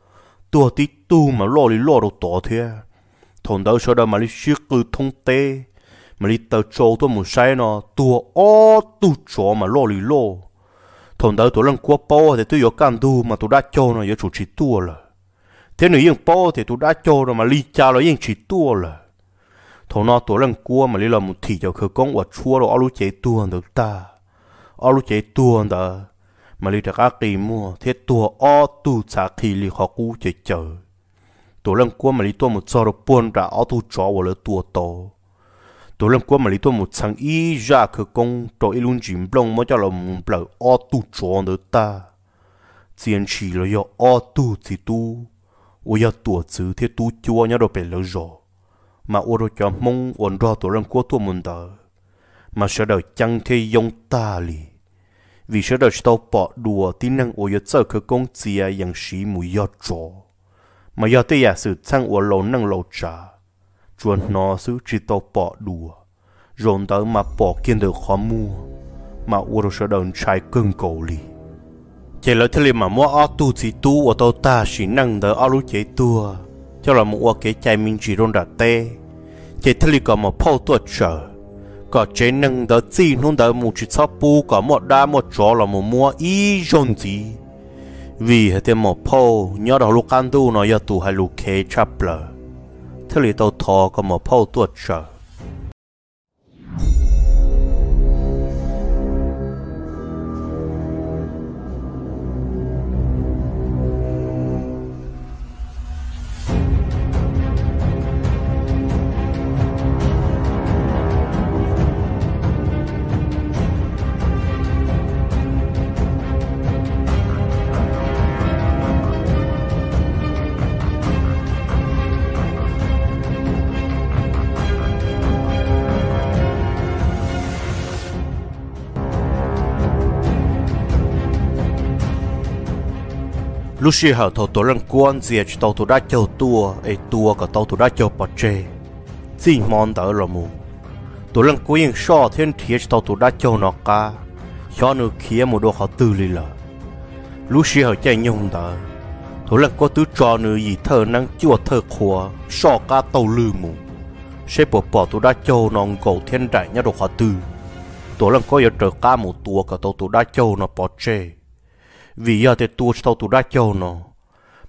tua tí tu mà lo li lo đồ to thế thằng đó sau đó mà li xí cứ thông tê mà li tờ trâu tua mù sai nó tua ó tu chọn mà lo li lo thằng đó tôi lần qua bao thì tôi có can du mà tôi đã cho nó có chủ chỉ tua rồi thế nữa yên bao thì tôi đã cho nó mà li cha nó yên chỉ tua rồi thằng nó tôi lần qua mà li làm một thị cho khởi công và chua rồi alu chế tua được ta alu chế tua đó mà li được ác kỳ mua thế tua ó tu trả khi li họ cú chế chờ tôi lần qua mà li tua một giờ rồi buồn ra ó tu chó vào lỡ tua to tôi lần qua mà lý tôi một thằng ý ra khởi công tôi luôn chìm lông mới cho là một lời ô tu chọn được ta tiền chỉ là do ô tu thì tu ôi giờ tuổi chữ thì tu chúa nhớ đồ bể lỡ rồi mà ôi đồ cho mong ổn ra tôi lần qua tôi muốn đợi mà sẽ đợi chẳng thể dùng ta li vì sẽ đợi tao bỏ đùa tin năng ôi giờ giờ khởi công chia yang sĩ mùi giờ trò mà giờ tới giả sử sang ôi lâu năng lâu trả chuẩn nó sự chỉ tao bỏ đùa rồi tới mà bỏ kiên được khó mua mà ua sẽ đợn trái cưng cầu lì chỉ là thế mà mua ô tu chỉ tu ở tao ta chỉ năng đỡ ô lúc chế tua cho là một cái trái mình chỉ rôn đặt tê chỉ thế còn một phao tuột trở có chế năng đỡ gì luôn đỡ một chỉ sắp bu có một đá một chó là một mua ý rôn gì vì hệ thêm một phao nhớ đầu lúc ăn tu nó giờ tu hay lúc kê chắp lờ thế li tao thò có một phao tuột trở lúc xưa họ thầu tổ lần quan gì chỉ tàu tổ đã châu tua ấy tua cả tàu tổ đã châu bát chê chỉ mòn đỡ là mù tổ lần cuối những so thiên thiệt tàu tổ đã châu nọ cả cho nữa kia một đồ họ tư lì lờ lúc xưa họ chạy nhung đỡ tổ lần có tứ trò nữa gì thơ năng chua thơ khua so cả tàu lư mù sẽ bỏ bỏ tổ đã châu non cổ thiên đại nhá đồ họ tư tổ lần có giờ trở cả một tua cả tàu tổ đã châu nó bát chê vì giờ thì tua tàu tụ đã châu nó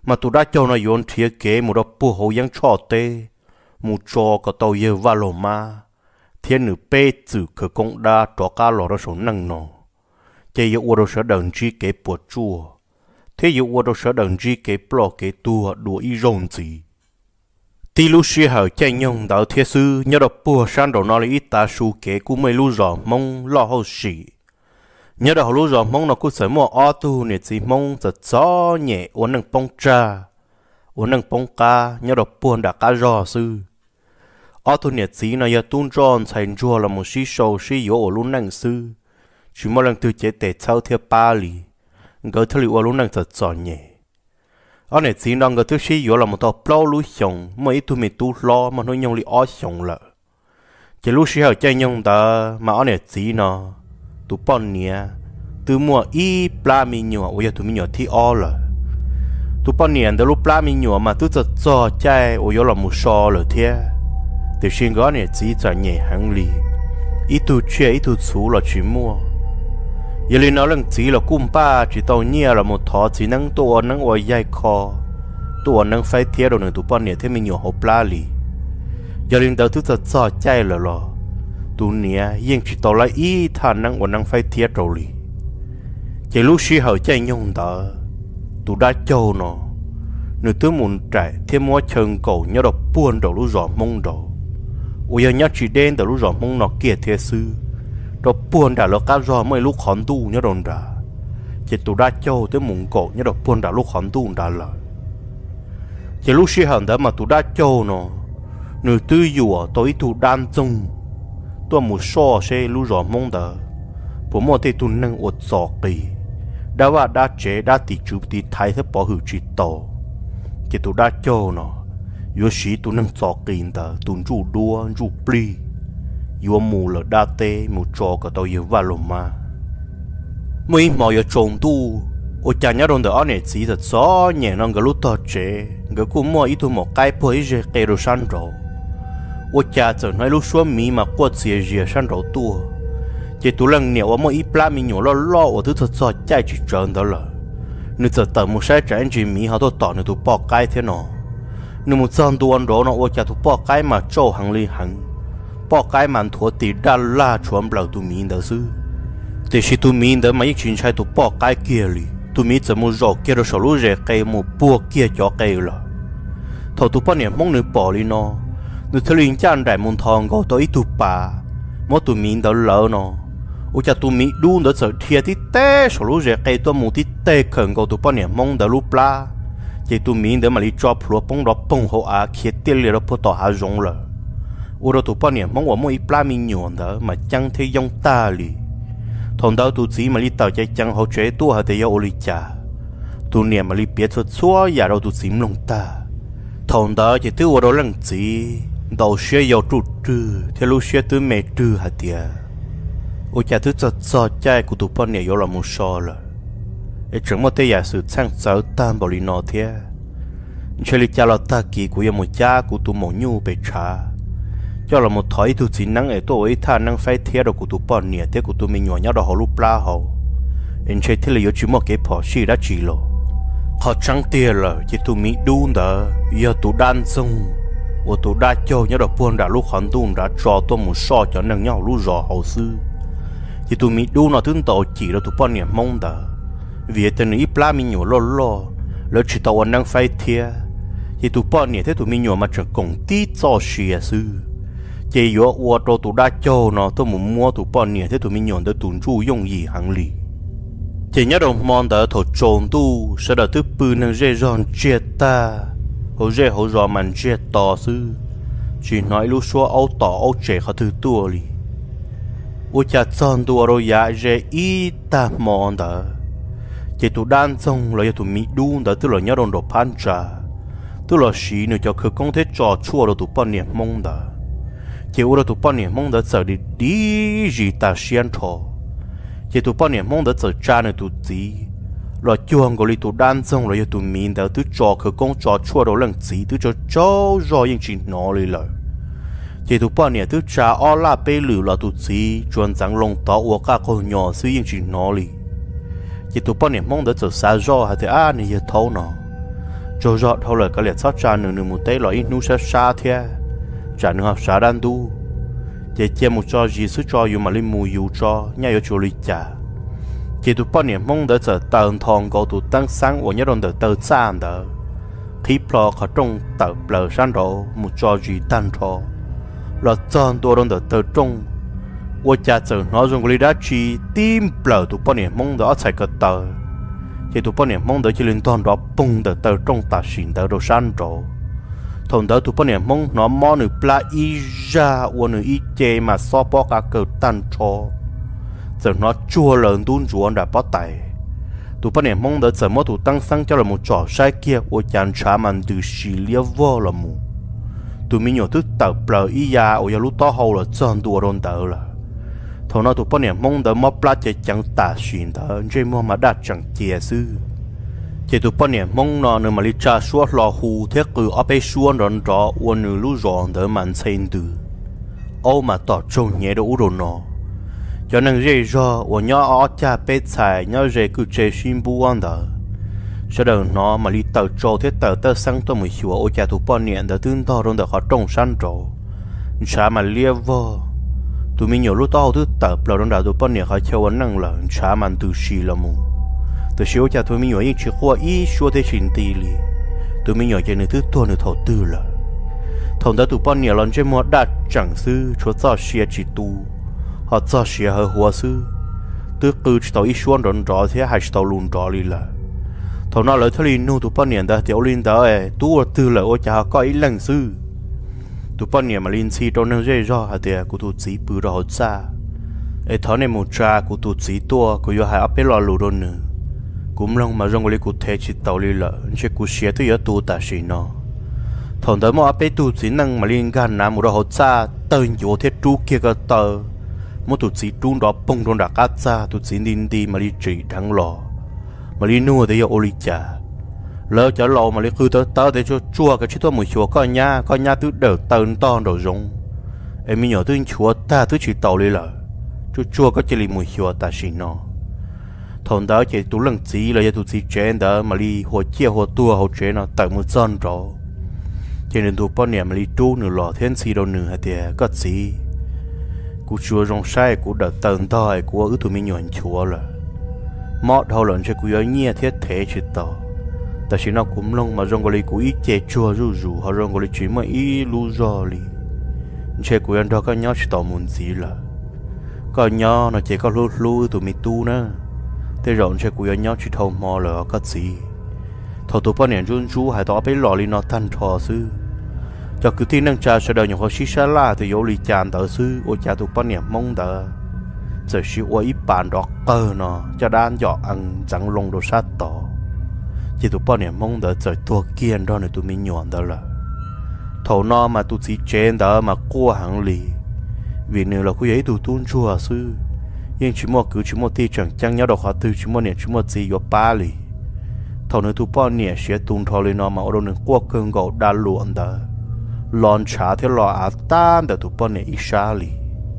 mà tụi đã cho nó yến thiết kế một đó bùa hậu yang cho tê một cho có tàu yêu va lồ ma thiên nữ bê tử khởi công đa cho cá lò đó số năng nọ chỉ yêu ô đồ sở đằng chi kế bùa chua thế yêu ô đồ sở đằng chi kế bò kế tua đùa y rồng gì tí lúc xưa hở chạy nhung đạo thiết sư nhớ đọc bùa sang đầu nó là ít ta su kế cũng mấy lúc rõ mong lo hậu sĩ nhớ đọc lúc rõ mong nó cũng sẽ mua ô tô nè chỉ mong giật gió nhẹ uốn nâng bông trà uốn nâng bông ca nhớ đọc buồn đã cá rõ sư ô tô nè chỉ nó giờ tuôn tròn thành chùa là một xí sầu xí yếu ở lúc nâng sư chỉ một lần từ chế tệ sau theo ba lì gỡ theo liệu ở lúc nâng giật gió nhẹ ở này chỉ đang gỡ thứ xí yếu là một tàu plau lúa xong mấy tụi mình tu lo mà nó nhung li ó xong lợ chỉ lúc xí hở chạy nhung ta mà ở này chỉ nó tụ bọn nia từ mùa y pla mi nhựa ôi tụ mi nhựa thi o rồi tụ bọn nia từ lúc pla mi nhựa mà tụ giật gió chạy ôi là một so rồi thế từ xin gói này chỉ cho nhẹ hàng lì ít tụ chơi ít tụ chú là chỉ mua giờ lên nó lần chỉ là cung ba chỉ tàu nia là một thọ chỉ năng tua năng ôi dây kho tua năng phải thế rồi tụ bọn nia thế mi nhựa hộp pla lì giờ lên đầu tụ giật gió chạy rồi rồi tụ nia yên chỉ tàu lại ý thà năng và năng phải thiết rồi lì chỉ lúc xí hở chạy nhung đó tụ đã châu nó nửa thứ muốn chạy thêm mua chân cầu nhớ đọc buồn đầu lúc rõ mông đầu ôi giờ nhớ chỉ đen đầu lúc rõ mông nó kia thế sư đọc buồn đã lo cá rõ mấy lúc khốn tu nhớ đồn đã chỉ tụ đã châu tới muốn cầu nhớ đọc buồn đã lúc khốn tu đã là chỉ lúc xí hở đó mà tụ đã châu nó nửa thứ dùa tối tụ đan chung tôi muốn so sẽ lưu rõ mong đỡ bố mẹ thì tôi nâng ột giỏ kỳ đã và đã chế đã tỉ chụp tỉ thay thế bỏ hữu trí tổ chỉ tôi đã cho nó yếu sĩ tôi nâng giỏ kỳ đỡ tôi rủ đua rủ bì yếu mù là đa tê mù cho cả tôi yếu vào lồng mà mấy mò yếu trồng tu ô chả nhớ đồng đỡ này chỉ thật gió nhẹ nó cái lúc to chế cái cũng mua ít tôi một cái bơi dễ cây đồ săn rồi ô cha giờ nói lúc xuống mi mà qua xìa xìa sang đầu tua chỉ tụ lần nhiều ở mỗi ít pla mi nhỏ lo lo ở thứ thật giỏi chạy chỉ trơn đó là nếu giờ tờ một sai trái chỉ mi họ tôi tỏ nếu tụ bỏ cái thế nào nếu một dân tụ ăn đó nó ô cha tụ bỏ cái mà trâu hàng li hàng bỏ cái mà thua tỷ đa la chuẩn bảo tụ mi đó sư thì khi tụ mi đó mấy chuyện sai tụ bỏ cái kia li tụ mi giờ một giò kia rồi sau lúc rẻ cây một bua kia cho cây là thầu tụ bỏ niệm mong nữ bỏ li nó nữ thợ liên chăn đại môn thòng có tới tụ bà mỗi tụ miếng đó lỡ nó ôi cha tụ miếng đun đó sợ thiệt tí té số lúc rẻ cây tôi một tí té khẩn có tụ bao nhiêu mong đó lúc la chỉ tụ miếng đó mà đi cho phù bông đó bông hậu à khi tiền liền đó phù tỏ hà rong lợ ôi đó tụ bao nhiêu mong ở mỗi pla miếng nhọn đó mà chẳng thấy giống ta li thằng đó tụ chỉ mà đi tàu chạy chẳng hậu chế tua hả thì yêu li cha tụ niệm mà đi biết xuất xóa giả đâu tụ xím lông ta thằng đó chỉ tiêu ở đó lần gì đầu xe yêu trụ trừ theo lúc xe tới mẹ trừ hả tiệt ôi cha thứ cho cho trai của tụi bọn này yêu là một so rồi để chẳng một thế giả sự sang sáu tam bảo lý nó thế chơi lý cha là ta kỳ của yêu một cha của tụi mỏ nhu bề trả cho là một thói tụi chỉ năng ở tôi ấy tha năng phải thế rồi của tụi bọn này thế của tụi mình nhỏ nhau đó họ lúc la họ anh chơi thế là yêu chỉ một cái bỏ xí đã chỉ lo họ chẳng tiền rồi chỉ tụi mình đun đó yêu tụi đan sông ô tô đã cho nhớ được buồn đã lúc hắn tuôn đã cho tôi một so cho nâng nhau lúc rõ hậu sư chỉ tụi mình đu nó thương tàu chỉ là tụi bọn niệm mong đã vì thế này pla mình nhổ lo lo lỡ chỉ tàu anh đang phải thiê chỉ tụi bọn niệm thế tụi mình nhổ mà chẳng còn tí cho xìa sư chỉ yếu ô tô tụi đã cho nó tôi muốn mua tụi bọn niệm thế tụi mình nhổ để tụi chú dùng gì hàng lì chỉ nhớ được mong đã thổi trồn tu sẽ đợi thứ bự nâng dây giòn chết ta hậu dễ hậu rõ màn chết to sư chỉ nói lúc xua ấu tỏ ấu trẻ khó thứ tua li ôi cha chọn tua rồi ya dễ y ta mòn đó chỉ tụ đan xong là tụ mỹ đun đó tức là nhớ đồng đồ pan trà tức là xí nữa cho khởi công thế trò chua rồi tụ bao niệm mong đó chỉ ôi tụ bao niệm mong đó giờ đi đi gì ta xiên thọ chỉ tụ bao niệm mong đó giờ cha nữa tụ gì rồi chuông của lý tụ đan xong rồi tụ miền đó tụ trò khởi công trò chua đồ lần gì tụ cho cháu rồi những chuyện nó đi lời chỉ tụ bao nhiêu tụ cha ở la bê lử là tụ gì chuẩn rằng lông tao của các con nhỏ sử những chuyện nó đi chỉ tụ bao nhiêu mong đợi giờ xa rồi hay thì à này giờ thâu nó cho rõ thâu lời cái liệt sát trà nửa nửa một tế là ít nu sa sa thế trà nửa học sa đan tu chỉ chỉ một cho gì sức cho yêu mà linh mù yêu cho nhà yêu cho lịch trả chỉ tụ bao niệm mong đợi giờ tận thòng cầu tụ tăng sáng của nhớ đồn đợi tờ san đợi khi pro khó trong tờ bờ san độ một cho gì tan thọ là chọnตัวđồn đợi tờ trong我家这那种个的去顶不都半年梦到才个到，这都半年梦到就连当到蹦的到中大型的都山着，同到都半年梦那么你不拉一下我你一节嘛少包个个单车，这那做人都做的不带，都半年梦到怎么都当上叫了么找晒kia我检查man都系列沃了么，都没有都到不了一下我要路到后了真多人到了。thằng nó tụi bọn niệm mong đợi mót plát chỉ chẳng tả xuyên đó chỉ mua mà đạt chẳng chia sư chỉ tụi bọn niệm mong nó nếu mà đi trả suốt lò hù thế cứ ở bên suốt rồi đó uốn nửa lú giòn đỡ màn xem từ ô mà tỏ trông nhẹ đâu rồi nó cho nên dễ do uốn nhớ ở cha bé xài nhớ dễ cứ chơi xuyên buôn đó sau đó nó mà đi tàu trâu thế tàu tàu sang tôi mới hiểu ô cha tụi bọn niệm đã tương to rồi đó họ trông san trâu cha mà lia vô tụi mình nhiều lúc tao thứ tập là đông đảo tụi bọn này họ chơi năng là chả mặn từ xí là mù từ xíu cha tụi mình nhiều những chuyện qua ít số thế chuyện tì li tụi mình nhiều chơi nữa thứ tuần nữa thầu tư là thằng đó tụi bọn này lần chơi mua đắt chẳng sư chúa cho xia chỉ tu họ cho xia hơi hoa sư từ từ chỉ tao ít số đòn rõ thế hay chỉ tao luôn rõ đi là thằng nó lấy thế li nu tụi bọn này đã tiểu linh đó ấy tu ở tư là ô cha có ít lần sư tụi bọn nhà mà linh si trong nơi dễ do hạt tiền của tụi chỉ bự rõ xa, ấy thằng này một cha của tụi chỉ tua của yêu hai áp lò lù đôn nữa, cũng lòng mà trong cái cụ thể chỉ tàu đi lợ, chỉ cụ xé tôi yêu tụi ta xí nó, thằng đó mà áp tụi chỉ năng mà linh gan nằm một rõ xa, tên yêu thế chú kia cái tờ, một tụi chỉ trung đó bông trong đặc cát xa, tụi chỉ linh đi mà linh chỉ thắng lò, mà linh nuôi thì yêu ô linh cha. Lỡ cho lò mà lấy khư tớ tớ để cho chua cái chiếc tôi mùi chua coi nha coi nha tôi đỡ tờn to đầu rung em mình nhỏ tôi chua ta tôi chỉ tàu đi lỡ cho chua có chỉ lì mùi chua ta xin nó thằng đó chỉ tôi lần gì là tôi chỉ chén đó mà đi hồ chia hồ tua hồ chén nó tại một dân rồi cho nên tôi bao nhiêu mà đi tu nửa lò thiên si đâu nửa thì có gì cú chua rong sai cú đỡ tờn to hay cú ứ tôi mình nhỏ chua là mót hậu lần cho cú nhớ nhia thiết thế chỉ tàu ta chỉ nó cũng long mà rong gọi cú ít chè chua rú rú họ rong gọi chỉ mà ít lú rò li chè cú ăn đó có nhớ chỉ tao muốn gì là có nhớ nó chỉ có lú lú tụi mình tu nữa thế rồi chè cú ăn nhớ chỉ thâu mò là có gì thâu tụi bọn này run rú hay tao bé lò li nó tan thò sư cho cứ tin năng trà sẽ đợi những họ xí xa la thì yếu li chán tờ sư ô cha tụi bọn này mong tờ giờ xí ô ít bàn đó cơ nó cho đan dọ ăn trắng lông đồ sát tỏ chỉ tụi bọn này mong đợi trời tua kiên đó này tụi mình nhọn đó là thầu no mà tụi chỉ chén đó mà qua hàng lì vì nếu là cứ ấy tụi tuôn chua sư nhưng chỉ một cứ chỉ một tí chẳng chẳng nhớ được họ từ chỉ một niệm chỉ một gì có ba lì thầu nữa tụi bọn này sẽ tuôn thầu lên nó mà ở đâu nữa qua cơn gạo đa luận đó lon trả theo lò á tan để tụi bọn này ít xa lì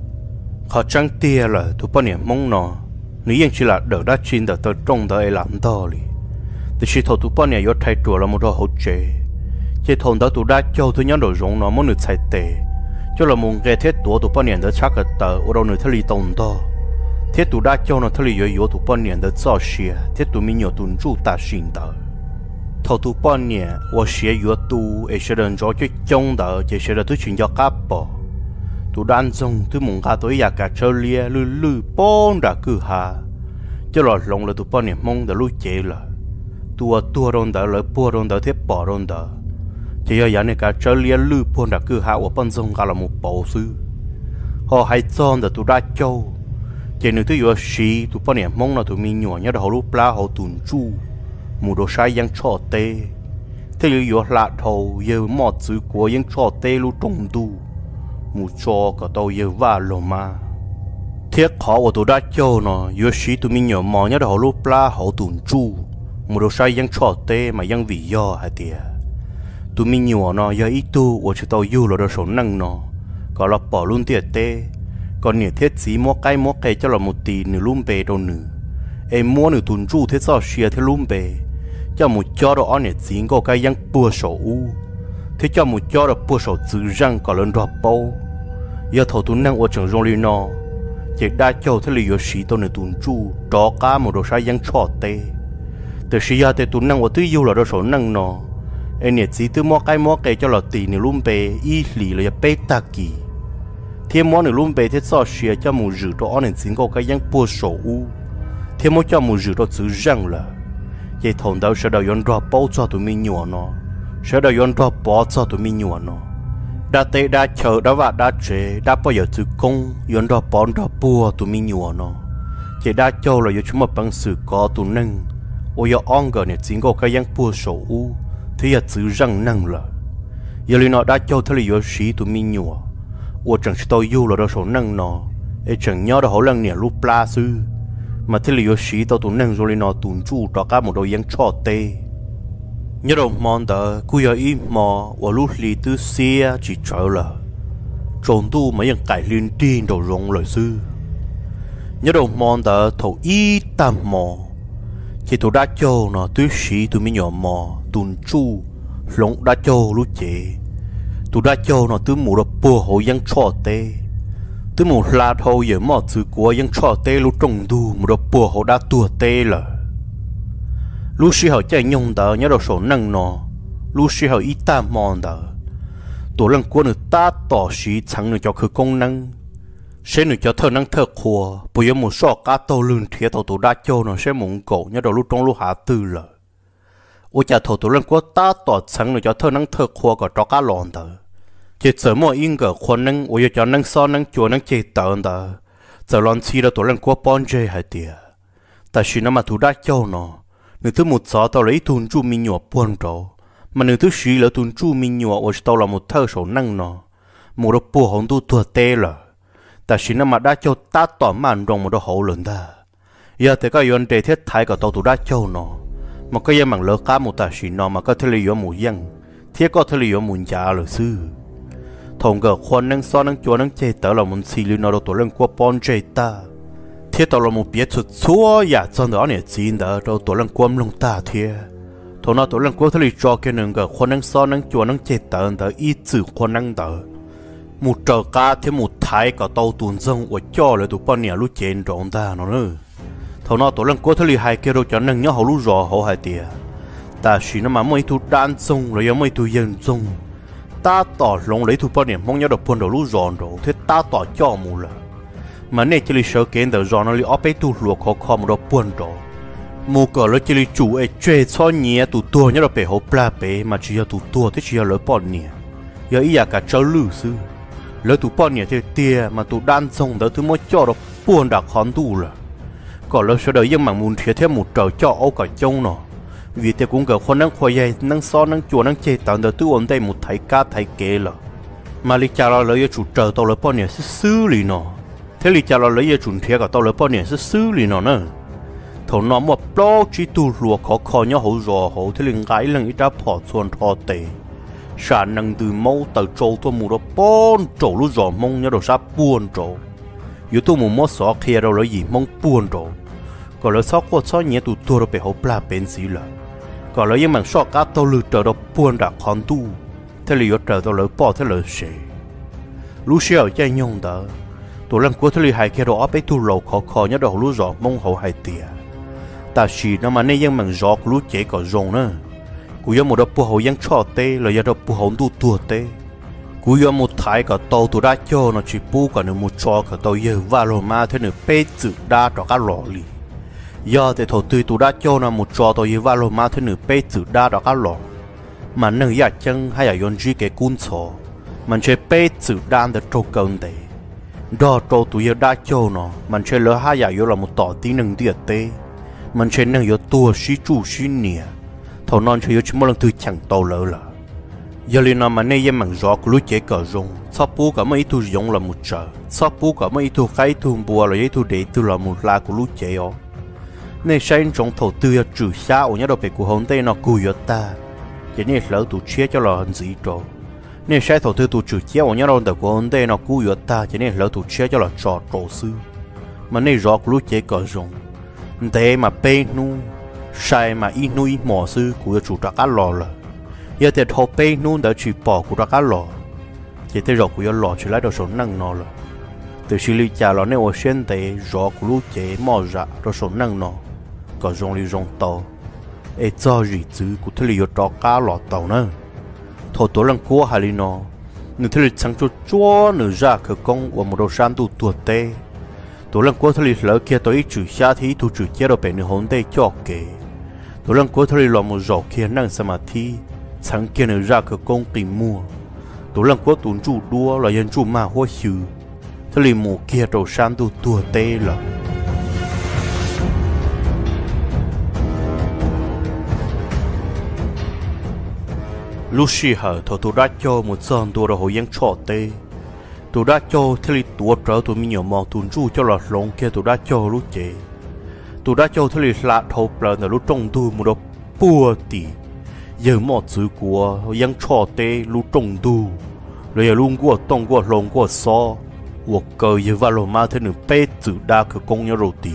họ chẳng tia là tụi bọn này mong nó nếu chỉ là đỡ đá chín để tới trong đó làm to lì thì chỉ thầu tụi bọn này có thay đổi là một đồ hỗ trợ, chỉ thầu đó tụi đã cho tụi nhau đồ dùng nó muốn được thay tệ, cho là một cái thiết tổ tụi bọn này đã chắc cái tờ ở đâu nữa thay li đồng đó, thiết tụi đã cho nó thay li yếu yếu tụi bọn này đã cho xia, thiết tụi mình nhiều tụi chủ ta xin đó, thầu tụi bọn này, tôi xia yếu tụi, ấy sẽ đơn cho cái chống đó, chỉ sẽ là tụi chuyện cho cá bỏ, tụi đang dùng tụi muốn cá tụi nhà cá chơi lia lư lư bón đã cứ hà, cho là lòng là tụi bọn này mong đã lui chế là tua tua rong đó lấy bùa rong đó thiết bỏ rong đó chỉ ở nhà này cả chơi lia lư buồn đã cứ hạ ở bên sông cả là một bộ sư họ hay chọn để tụi đã châu chỉ nếu tụi vừa xí tụi bọn này mong là tụi mình nhỏ nhớ họ lúc lá họ tuần chu một đồ sai yang cho tê thế như vừa lạ thầu giờ mọt chữ của yang cho tê lúc trồng tu một cho cả tàu giờ va lồ ma thiết khó của tụi đã châu nó vừa xí tụi mình nhỏ mò nhớ họ lúc lá họ tuần chu một đồ sai yang cho tê mà yang vì do hả tiệt tụi mình nhiều nó giờ ít tu ở chỗ tàu du là đồ số năng nó còn là bỏ luôn tiệt tê còn nhiều thiết gì mua cái mua cái cho là một tỷ nửa lúm bề đâu nữa em mua nửa tuần chu thiết sao xia thiết lúm bề cho một cho đó nè chính có cái yang bùa sầu u thế cho một cho đó bùa sầu chữ răng có lớn đọt bao giờ thầu tuấn năng ở trường rong li nó chỉ đã cho thế là sĩ tôi nên tuấn chu đó cả một đồ sai yang chọt tê từ khi giờ thì tuấn năng ở tứ yêu là đồ số năng nó anh nè chỉ từ mua cái mua cái cho là tỷ nè luôn bề y lì là bê ta kỳ thêm mua nè luôn bề thế sao xia cho một rử đó nè chính có cái yang bùa sầu u thêm mua cho một rử đó chữ răng là vậy thằng đó sẽ đào yon đào bao cho tụi mình nhua nó sẽ đào yon đào bao cho tụi mình nhua nó đã tệ đã chờ đã vạ đã chế đã bao giờ từ công yon đào bao đào bùa tụi mình nhua nó chỉ đã cho là giờ chúng mà bằng sự có tụi nâng ôi giờ on gần này chính có cái yang bùa sầu u thì giờ chữ răng nâng là giờ li nó đã cho thế là giờ sĩ tụi mình nhua ôi chẳng chỉ tôi yêu là đó số nâng nó ấy chẳng nhớ đó họ lần nè lúc pla sư mà thế liệu sĩ tao tụi nâng rồi nó tụi chú đó cả một đôi yang cho tê nhớ đâu mòn đó cứ giờ im mò và lúc lì tư xe chỉ chờ là trốn tu mấy yang cải liên tin đầu rong lời sư nhớ đâu mòn đó thầu y tam mò chỉ tụi đã cho nó tư sĩ tụi mình nhỏ mò tụi chú lông đã cho lúc chế tụi đã cho nó tư mù đó bùa hồ yang cho tê từ một là thôi giờ mọi thứ của những trò tê lúc trồng đu một đợt bùa họ đã tua tê là lúc xí họ chạy nhung đó nhớ đầu số năng nó lúc xí họ ít ta mòn đó tổ lần của người ta tỏ xí chẳng được cho khử công năng sẽ được cho thơ năng thơ khua bây giờ một số cá tàu lươn thiệt tàu tổ đã cho nó sẽ muốn cổ nhớ đầu lúc trong lúc hạ tư là ôi chả thầu tổ lần của ta tỏ chẳng được cho thơ năng thơ khua có cho cá lòn đó chỉ sợ mọi in cái khoan năng, ôi cho năng so năng chua năng chế tạo đó, giờ lần chi là tổ lần qua bon chơi hay tiệt, tại vì nó mà thủ đã cho nó, nếu thứ một sáu tao lấy tuần chu mình nhỏ buồn rồi, mà nếu thứ sáu là tuần chu mình nhỏ, ôi tao là một thơ số năng nó, một đôi bùa hồng tu tua tê là, tại vì nó mà đã cho ta tỏ màn rong một đôi hậu lớn đó, giờ thì cái vấn đề thiết thái của tao thủ đã cho nó, mà cái gì mà lỡ cá một tại vì nó mà có thể lấy một yang, thiết có thể lấy một giá là sư thằng cái khoan năng so năng chua năng chế tạo là một xí lưu nào đó tổ lên qua bon chế ta thiết tạo là một biệt thuật xua ya trong đó này chín đó đâu tổ lên qua lông ta thiệt thằng nào tổ lên qua thì cho cái năng cái khoan năng so năng chua năng chế tạo đó ít chữ khoan năng đó một trò cá thêm một thái cả tàu tuần rong và cho lại tụ bao nhiêu lúc chén trộn ta nó nữa thằng nào tổ lên qua thì hai cái đâu cho năng nhớ họ lúc rõ họ hai tiệt ta chỉ nó mà mấy tụ đan rong rồi mấy tụ yên rong ta tỏ lòng lấy thu bao nhiêu mong nhớ được buồn đầu lú giòn rồi thế ta tỏ cho mù là mà này chỉ là sợ kiến đầu giòn nó li ốp tu luộc khó khó một đầu buồn rồi mù cờ nó chỉ là chủ ấy chơi cho nhẹ tụ tua nhớ được bể hộp la bể mà chỉ là tụ tua thế chỉ là lỡ bao nhiêu giờ ý là cả cháu lư sư lỡ tụ bao nhiêu thế tia mà tụ đan xong đó thứ mới cho được buồn đã khó tu là còn lỡ sợ đời nhưng mà muốn thiệt thêm một trời cho âu cả trông nó vì thế cũng có khả năng khoai dây năng so năng chua năng chế tạo được tu ổn định một thái cá thái kế là mà lý cha là lấy chủ trợ tàu lấy bao nhiêu sẽ xử lý nó thế lý cha là lấy chủ thiệt cả tàu lấy bao nhiêu sẽ xử lý nó nữa thầu nó một bao chỉ tu lúa khó khó nhớ hậu rò hậu thế liền gái lần ít đã bỏ xuân thọ tệ sản năng từ mẫu từ trâu tôi mua đó bốn trâu lúa giò mông nhớ đồ sát buồn trâu yếu tôi mua mót xóa kia đâu lấy gì mông buồn trâu còn lấy xóa qua xóa nhẹ tụ tua đó bị hậu pla bên gì là còn lấy những mảng sọ cá tàu lư trở đó buồn đã khó tu thế là trở tàu lỡ bỏ thế lỡ sẽ lú xe ở chạy nhung đó tụi lần cuối thế là hai kia đó bé tu lầu khó khó nhớ đầu lú giò mông hậu hai tiệt ta chỉ nó mà nên những mảng giò lú chế có rồng nữa cú yêu một đợt bùa hậu yang cho tê là do bùa hậu tu tua tê cú yêu một thái cả tàu tụi đã cho nó chỉ bu cả nửa một cho cả tàu yêu và lò ma thế nửa bé tự đa cho các lò lì giờ thì thầu tươi tụi đã cho nó một trò tôi vào lò ma thế nửa bé tự đa đó các lò mà nâng giả chân hay là yon gì cái cún sò mình chơi bé tự đa được trâu cơn đấy đó trâu tụi đã cho nó mình chơi lỡ hai giả yo là một tỏ tí nâng tiệt tê mình chơi nâng yo tua xí chủ xí nè thầu non chơi yo chỉ một lần thứ chẳng tàu lỡ là giờ liền nó mà nay em bằng gió của lũ chế cờ rong sắp bố cả mấy thu giống là một trời sắp bố cả mấy thu khai thu bùa là mấy thu để từ là một la của lũ chế ó nên sáng trong thầu tư trừ xa ở nhà đồ bể của hồng tây nó cùi ở ta chỉ nên lỡ tụ chia cho là hình gì rồi nên sáng thầu tư tụ trừ chia ở nhà đồ bể của hồng tây nó cùi ở ta chỉ nên lỡ tụ chia cho là trò trò sư mà nên gió của lũ chế cờ rong thế mà bên nu sai mà ít nuôi mỏ sư của chủ trạc cá lò là giờ thì thầu bê nôn đã chỉ bỏ của trạc cá lò chỉ tới rồi của lò chỉ lấy được số năng nó là từ khi lý cha nó nếu xuyên tới rõ của lũ chế mỏ ra được số năng nó có dùng lý dùng tàu ấy cho gì chứ của thứ lý trạc cá lò tàu nữa thầu tổ lăng của hai lý nó nếu thứ lý chẳng cho chúa nữa ra khởi công và một đầu san tu tuột tê tổ lăng của thứ lý lỡ kia tới chữ xa thì tu chữ chế đâu bên hồn tê cho kể tổ lăng của thứ lý là một giỏ kia năng samadhi sáng kia nữa ra khởi công tìm mua tổ lăng của tuấn chủ đua là dân chủ mà hoa sư thứ lý mù kia đầu san tu tuột tê là lúc xí hở thầu tôi đã cho một dân tôi đã hồi dân trọ tê tôi đã cho thế li tuổi trở tôi mình nhiều mong tuần chu cho lọt lông kia tôi đã cho lúc chế tôi đã cho thế li lạ thầu bờ là lúc trồng tôi một đợt bùa tỉ giờ mọi thứ của dân trọ tê lúc trồng tôi rồi luôn của tông của lông của so của cờ giờ vào lồng ma thế nữa bé tự đa cái công nhau rồi tỉ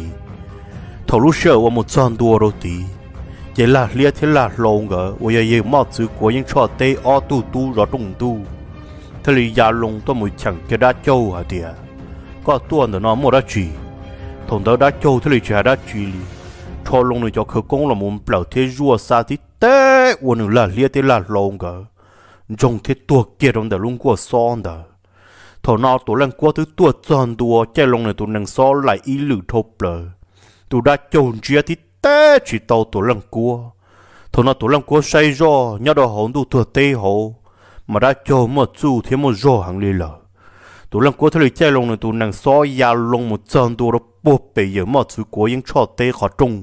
thầu lúc sợ của một dân tôi rồi tỉ chỉ là liệt thế là lông gỡ và giờ giờ mọi thứ của dân trọ tê o tu tu rồi trồng tôi thế là gia long tôi mới chẳng cái đá châu hả tiệt có tuần nữa nó mua đá chỉ thằng đó đá châu thế là chỉ đá chỉ cho long này cho khởi công là muốn bảo thế rùa xa thì té và nữa là liệt thế là lông cả trong thế tua kia trong đó luôn qua son đó thằng nó tụi lần qua thứ tua son tua chạy long này tụi năng so lại ý lử thộp lờ tụi đá châu chia thì té chỉ tàu tụi lần qua thằng nó tụi lần qua say do nhớ đó hồn tụi thừa tê hồ mà đã cho một chú thêm một rô hàng lì lờ tụi lần cuối thời chạy lông này tụi nàng xóa ya lông một chân tụi nó bột bể giờ một chú của những trò tê khó trung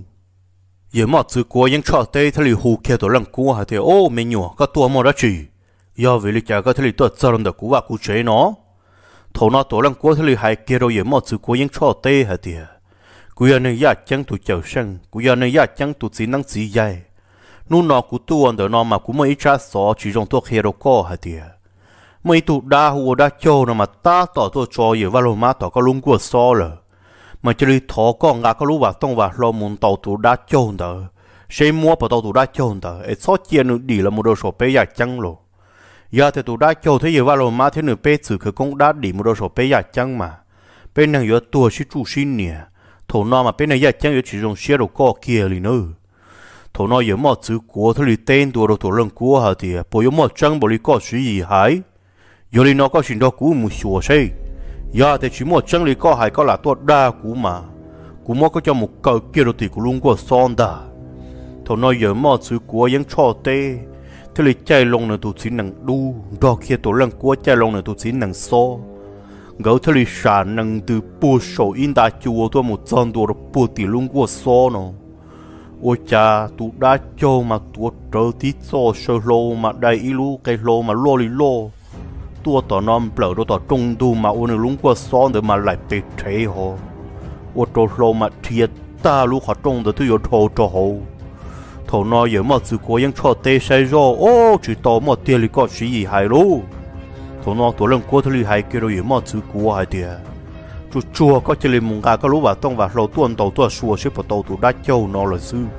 giờ một chú của những trò tê thời hù kia tụi lần cuối hả thì ô mình nhỏ các tua một đã chỉ do vì lý cha các thời tụi chân được của bà cụ chế nó thầu nó tụi lần cuối thời hai kia rồi giờ một chú của những trò tê hả thì cứ giờ này ya chẳng tụi chầu sang cứ giờ này ya chẳng tụi chỉ năng chỉ dài nụ nọ của tôi anh nó mà cũng mấy cha sọ chỉ trong tôi hero co hả tiệt mấy tụ đa hồ đa châu nó mà ta tỏ tôi cho nhiều vào lồng má tỏ có lúng của sọ rồi mà chỉ đi thọ con ngã có lú vào tông vào lo muốn tàu tụ đa châu đó xây mua vào tàu tụ đa châu đó ấy sọ chia nữa đi là một đồ sổ bé già chăng rồi giờ thì tụ đa châu thấy nhiều vào lồng má thế nữa bé xử cái công đa đi một đồ sổ bé già chăng mà bên này giờ tua chỉ chủ xin nè thổ nó mà bên này già chăng giờ chỉ dùng xe đồ co kia liền nữa thổ nói有么子国他里tên多了讨论过下的，不有么真不里搞水以海，有里那个寻到古木学谁，呀的去么真里搞海搞啦多大古嘛，古么个叫木搞几多地古龙过桑的，thổ nói有么子国ยังชอเต他里ใจลง呢ตัวสินังดูดอกเขียตัวเรื่องกัวใจลง呢ตัวสินังโซเขา他里สารนังตัวปูโซอินดาจัวตัวมุจันตัวปูติลุงกัวโซเนาะôi cha tụ đã cho mà tụ trở tí cho sơ lô mà đầy ý lú cái lô mà lô lì lô tụ tỏ nôm bờ đó tỏ trung tu mà ôn lúng qua son để mà lại bị thế ho ôi trâu lô mà thiệt ta lú họ trung để tôi thô cho ho thầu nói giờ mà sự cốยังcho tê say rồi ô chỉ tao mà tiền li có gì hay luôn thầu nói tụ lần qua thôi hay kia rồi giờ mà sự cố hay tiền chú chua có chỉ là mùng gà có lú vào tông và lầu tuần tàu tuần xua xếp vào tàu tụ đá châu nó là sư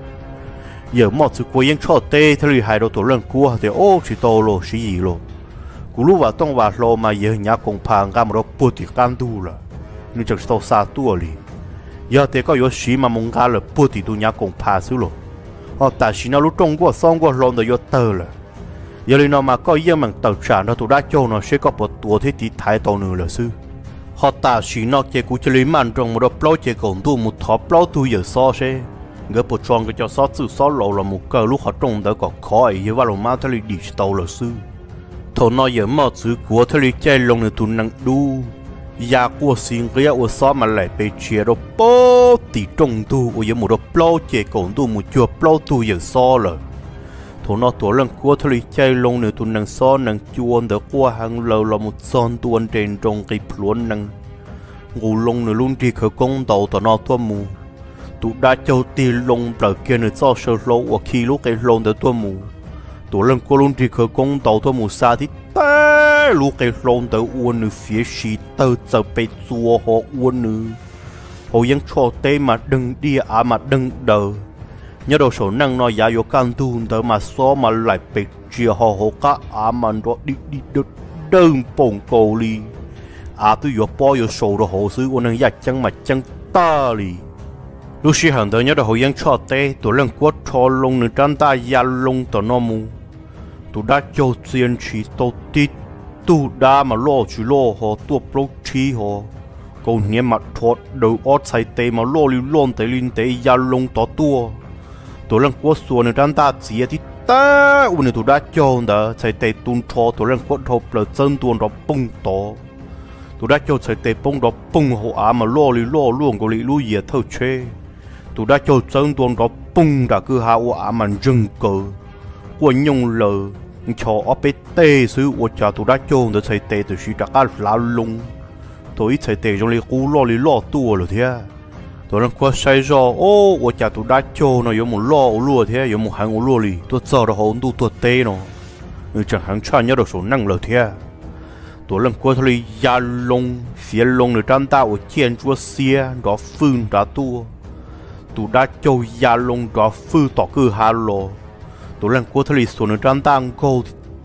giờ mọi sự cốยังcho tê thế thì hai đầu tổ lần cua thì ô chỉ tàu lô xí gì lô cú lú vào tông và lầu mà giờ nhà công phang gam rồi bút thì can du là nhưng chẳng tàu xa tua li giờ thì có yếu xí mà mùng gà là bút thì tu nhà công phang xíu lô họ tại xí nó lú trông qua xong qua lồng được yếu tơ là giờ li nó mà có yếu bằng tàu trả nó tụ đá châu nó sẽ có một tua thế thì thái tàu nữa là sư họ ta chỉ nói cái cú chơi màn trong một đợt plau chơi cổng tu một thọ plau tu giờ so xe người bộ tròn cái cho so tự so lộ là một cờ lúc họ trồng đã có khó ấy giờ vào lòng máu thay đi tàu là sư thọ nói giờ mà chữ của thay chơi lông này tu năng đu ya của xin cái ở so mà lại bị chia đó bó tỷ trồng tu ở giờ một đợt plau chơi cổng tu một chùa plau tu giờ so là thọ nói tuổi lần của thay chơi lông này tu năng so năng chuồn được qua hàng lâu là một son tuôn trên trong cái phuôn năng ngủ lông này luôn đi khởi công tàu tàu nó tua mù tụ đã châu tì lông bờ kia này do sơ lô hoặc khi lúc cái lông được tua mù tụ lần qua luôn đi khởi công tàu tua mù xa thì té lúc cái lông được uốn nữa phía xí tơ giờ bị chua họ uốn nữa họ vẫn cho tê mà đừng đi à mà đừng đờ nhớ đầu số năng nó giá yếu can tu đỡ mà xó mà lại bị chia họ họ cá à mà nó đi đi đơn đơn bổng cầu li à tôi yếu bao yếu số đồ hồ sư của năng giá chẳng mà chẳng ta li lúc xí hàng đời nhớ đầu hồi yang cho tê tụi lần quất cho lông nửa trăn ta ya lông tụi nó mu tụi đã cho tiền chỉ tụi tít tụi đã mà lo chỉ lo họ tụi pro chi họ câu nhẹ mặt thoát đầu ót sai tê mà lo liu lon tê linh tê ya lông tụi tua tụi lần quất xuân nửa trăn ta chỉ thì ta u nửa tụi đã cho đó sai tê tuôn cho tụi lần quất hộp là chân tuôn đó bung to tụi đã cho sai tê bung đó bung họ à mà lo liu lo luôn câu liu lu gì thâu chê tụi đã cho chân tuôn đó bung đã cứ hao à mà rừng cờ quân nhung lờ cho ở bên tây xứ của cha tụi đã cho được xây tây từ khi đã cá lá lung tụi xây tây trong này cú lo li lo tua rồi thế tụi nó qua xây ra ô của cha tụi đã cho nó có một lo lúa thế có một hàng lúa li tụi giờ đó hồn tụi tụi tây nó người chẳng hàng cha nhớ được số năng rồi thế tụi lần qua thôi ya lung xía lung được trăm ta ở trên chúa xía đó phương đã tua tụi đã cho ya lung đó phương tỏ cứ hà lô tụi lần qua thời số nữa trang tăng câu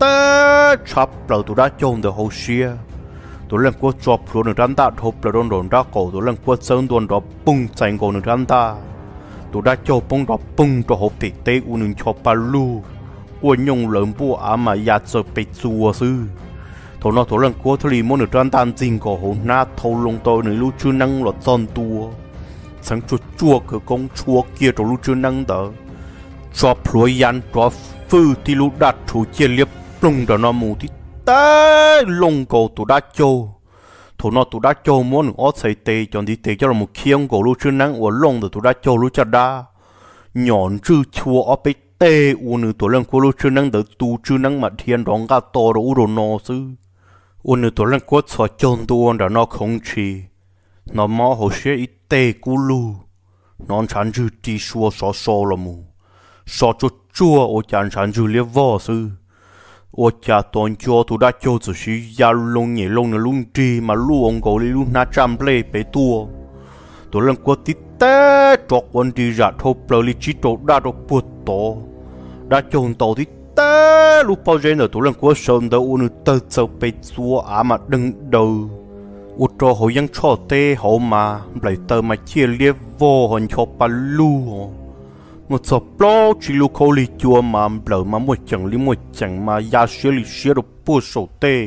ta chắp đầu tụi đã chôn được hồ xia tụi lần qua chọc luôn nữa trang ta thộp là đồn đồn ra cổ tụi lần qua sơn đồn đó bung chành cổ nữa trang ta tụi đã cho bung đó bung cho hộp thịt tê u nương cho ba lu quân nhung lớn bùa à mà ya sợ bị chùa sư tụi nó tụi lần qua thời muốn nữa trang tăng chinh cổ hồ na thâu lông tôi nữa lu chưa năng là tròn tua sáng chua chua cửa công chua kia rồi lu chưa năng đó cho ploy yan cho phư thì lúc đặt thủ chia liệp lông đó nó mù thì ta lông cổ tụi đã châu tụi nó tụi đã châu muốn ở xây tê chọn đi tê cho là một khiêng cổ lúc chưa nắng ở lông từ tụi đã châu lúc chưa đa nhọn chư chua ở bên tê u nữ tụi lần của lúc chưa nắng từ tu chưa nắng mà thiên đón cả to rồi u đồ nó sư u nữ tụi lần của cho chôn tu đó nó không chỉ nó mò hồ sơ ít tê cú lu nó chẳng chư đi xua xó xó là mù sao cho chua ở chẳng sản dư liệt võ sư ở cha toàn cho tụi đã cho chỉ sử ya lông nhẹ lông là lông trì mà lu ông cổ đi lu na trăm plei bé tua tụi lần qua tít té chọc quân đi ra thâu plei li chỉ tổ đã tổ bột tổ đã chôn tổ tít té lu bao giờ nữa tụi lần qua sơn đầu unu tơ tơ bé tua à mà đừng đầu u cho họยังcho tê họ mà lại tơ mà chia liệt võ hòn cho pa lu một số plo chỉ lu khâu li chua mà lỡ mà một chẳng li một chẳng mà ya xía li xía được bùa sổ tê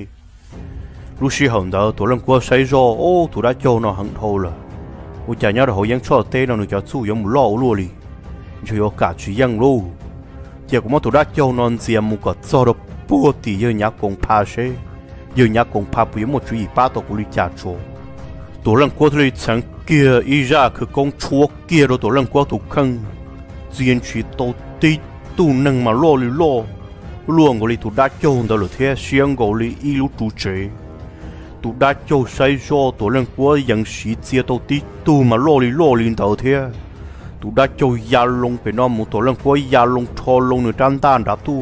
lúc xí hận đó tụi lần qua say rồi ô tụi đã cho nó hận thâu rồi u chả nhớ là họยังcho tê nó được cho chú giống một lọ luôn đi chỉ có cả chỉยังluôn chỉ có một tụi đã cho nó xem một cái cho được bùa thì giờ nhá cùng pa xe giờ nhá cùng pa bùi một chú ý ba tổ của li cha cho tụi lần qua thì chẳng kia ý raคือcông chúa kia rồi tụi lần qua tụi khăng riêng chỉ tàu tít tu nâng mà lo li lo luôn gọi li tụ đã chôn đó là thế xiang gọi li y lu tụ chế tụ đã chôn say do tụ lần qua yang sĩ chia tàu tít tu mà lo li lo li đầu thế tụ đã chôn ya long phải nó một tụ lần qua ya long thò long nửa trăm tan đã tua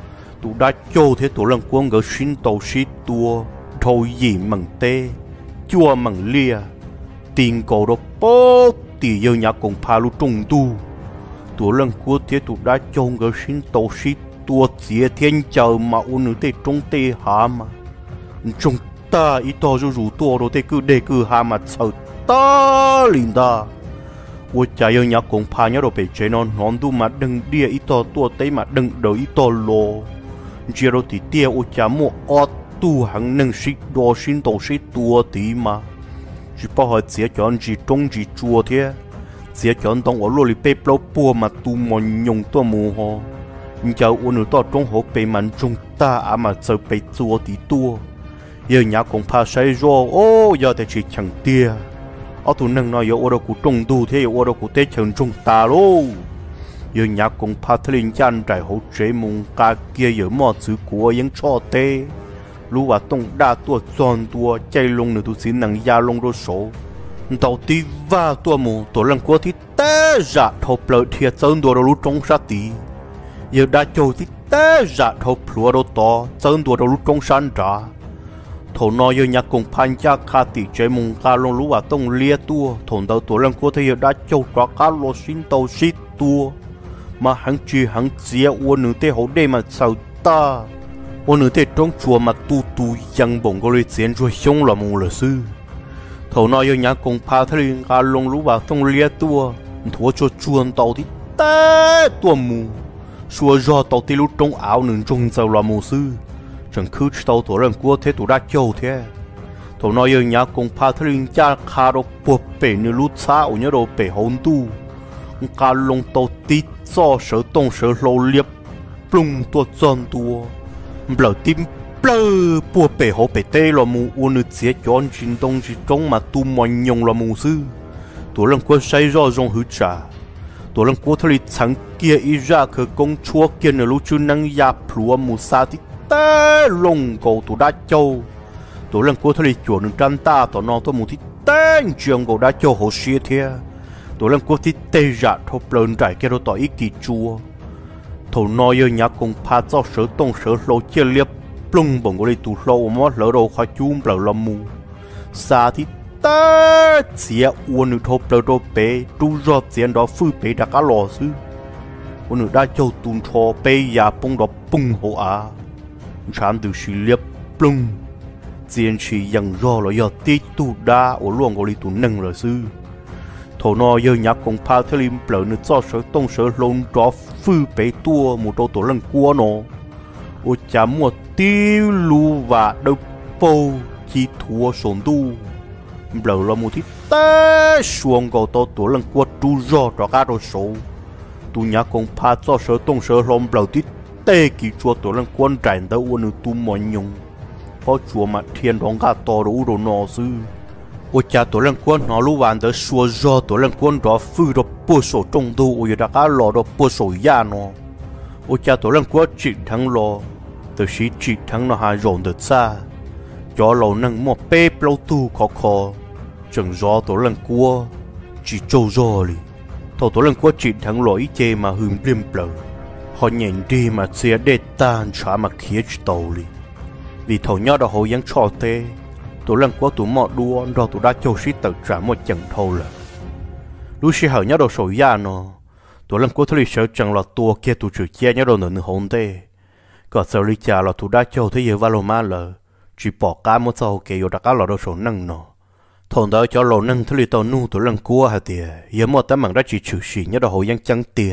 tụ đã chôn thế tụ lần qua ngỡ xin tàu sĩ tua thôi gì mằng tê chua mằng lia tiền cổ đó bó tỷ giờ nhà cùng pha lu trùng tu tụi lần cuối thế tụi đã trông cái xin tổ sĩ tua chia thiên chờ mà u nữ tê trong tê hà mà chúng ta ít to rồi rủ tua rồi tê cứ đề cứ hà mà sợ ta liền ta ôi trời ơi nhá cũng pha nhá rồi bị chế non nón tu mà đừng đi ít to tua tê mà đừng đợi ít to lò chỉ rồi thì tia ôi trời mua ót tu hàng nâng sĩ đồ xin tổ sĩ tua tí mà chỉ bao họ chia chọn chỉ trong chỉ chùa thế sẽ chọn tông ở lối li bê plau bùa mà tu mòn nhung tua mù ho, giờ u nữ to trong hộp bê mặn trung ta à mà sợ bê chùa tí tua, giờ nhà cũng pha say rồi, ô giờ thì chỉ chẳng tia, ở tu nâng nói giờ ở đâu cũng trung tu thế ở đâu cũng tết chẳng trung ta luôn, giờ nhà cũng pha thề linh chan trái hậu chế mùng cá kia giờ mò chữ của những cho tê, lú và tông đa tua tròn tua chạy lông nữa tu xin năng ya lông đô số tàu tí va tua mù tổ lần qua thì té giả thộp lợi thiệt sơn đùa đồ trong sát tí giờ đã châu thì té giả thộp lúa đồ to sơn đùa đồ trong sàn trả thổ nói giờ nhà cùng pan cha khá tỷ chế mùng cá lông lú và tông lia tua thổ đầu tổ lần qua thì giờ đã châu cho cá lô xin tàu xít tua mà hắn chi hắn chia uốn nửa tê hậu đây mà sao ta uốn nửa tê trong chùa mà tu tu yang bổng có lấy tiền cho xong là mù là sư thầu nói yêu nhà cùng pha thay gà lông lú vào trong lia tua thua cho chuồn tàu thì té tua mù xua do tàu tê lúc trong áo nương trong giàu là mù sư chẳng cứ tàu thua lần cua thế tụ đã châu thế thầu nói yêu nhà cùng pha thay cha khá đồ buộc bể như lút xa ở nhà đồ bể hồn tu gà lông tàu tít do sở tông sở lô liệp plung tua giòn tua bờ tim bờ bùa bể hậu bể tê là mù uốn nửa chia chọn chính đông chỉ trong mà tu mọi nhung là mù sưตัวเรื่องกวนใช้รอจงหือจ่าตัวเรื่องกวนทะเลสังเกียอีราคือกงชัวเกียนรู้ชื่อนังยาพลัวมูซาที่เต้ลงโกตัวด้าโจตัวเรื่องกวนทะเลจวนหนึ่งจันตาตัวนองตัวมูที่เต้งเจียงโกด้าโจโหเชียเทียตัวเรื่องกวนที่เตจะทบเลินใจแกเราต่ออีกกี่จัวตัวนอยยักษ์คงพาเจ้าเสือตงเสือโลเจียเลียบปลุงบ่งก็เลยตัวโลมอเหลือเราคอยจุ่มเปล่าละมูซาที่ta chia uốn nửa thộp lỡ đồ bể tu rót tiền đó phư bể đã cá lò sư uốn nửa đã châu tuôn cho bể ya bông đó bung hồ á chán từ xì liệp bung tiền chỉ dần rõ là do tí tu đa ở luôn có lý tu nâng là sư thổ nó giờ nhạc cùng pha theo lim lỡ nửa cho sở tông sở lôn đó phư bể tua một đô tổ lần cua nó ô chám một tiêu lu và đâu bầu chỉ thua sồn tu bờ là một thiết té xuồng cầu to tuổi lần qua tu rõ cho các đồ số tu nhà công pha cho sở tông sở lom bờ thiết tê kỳ chùa tuổi lần quan trải tới uốn nửa tu mọi nhung phó chùa mà thiên đón cả to đủ đồ nọ sư ô cha tuổi lần quan nó lưu vạn tới xua rõ tuổi lần quan đó phư đó bùa sổ trong tu ô đã cả lò đó bùa sổ ya nó ô cha tuổi lần quan chỉ thắng lò từ sĩ chỉ thắng nó hai rộn từ xa cho lầu nâng một bê lâu tu khó khó chẳng rõ tổ lần cua chỉ trâu rõ đi thầu tổ lần cua chỉ thắng lỗi chê mà hương riêng bờ họ nhìn đi mà xe đê tan trả mà khía chỉ tàu đi vì thầu nhớ đó họ vẫn cho tê tổ lần cua tụ mọ đua đó tụ đã châu sĩ tự trả một chẳng thâu là lúc sĩ hở nhớ đồ sổ ya nó tổ lần cua thôi sợ chẳng là tua kia tụ chữ che nhớ đồ nửa nửa hồn tê có sợ lý trả là tụ đã châu thế giờ vào lò má lờ chỉ bỏ cá một sau kể rồi đã cá lò đồ sổ nâng nó thằng đó cho lò nâng thôi tao nu tụi lần cua hả tiề giờ một tấm bằng đã chỉ chữ xì nhớ đồ hồi yang trắng tiề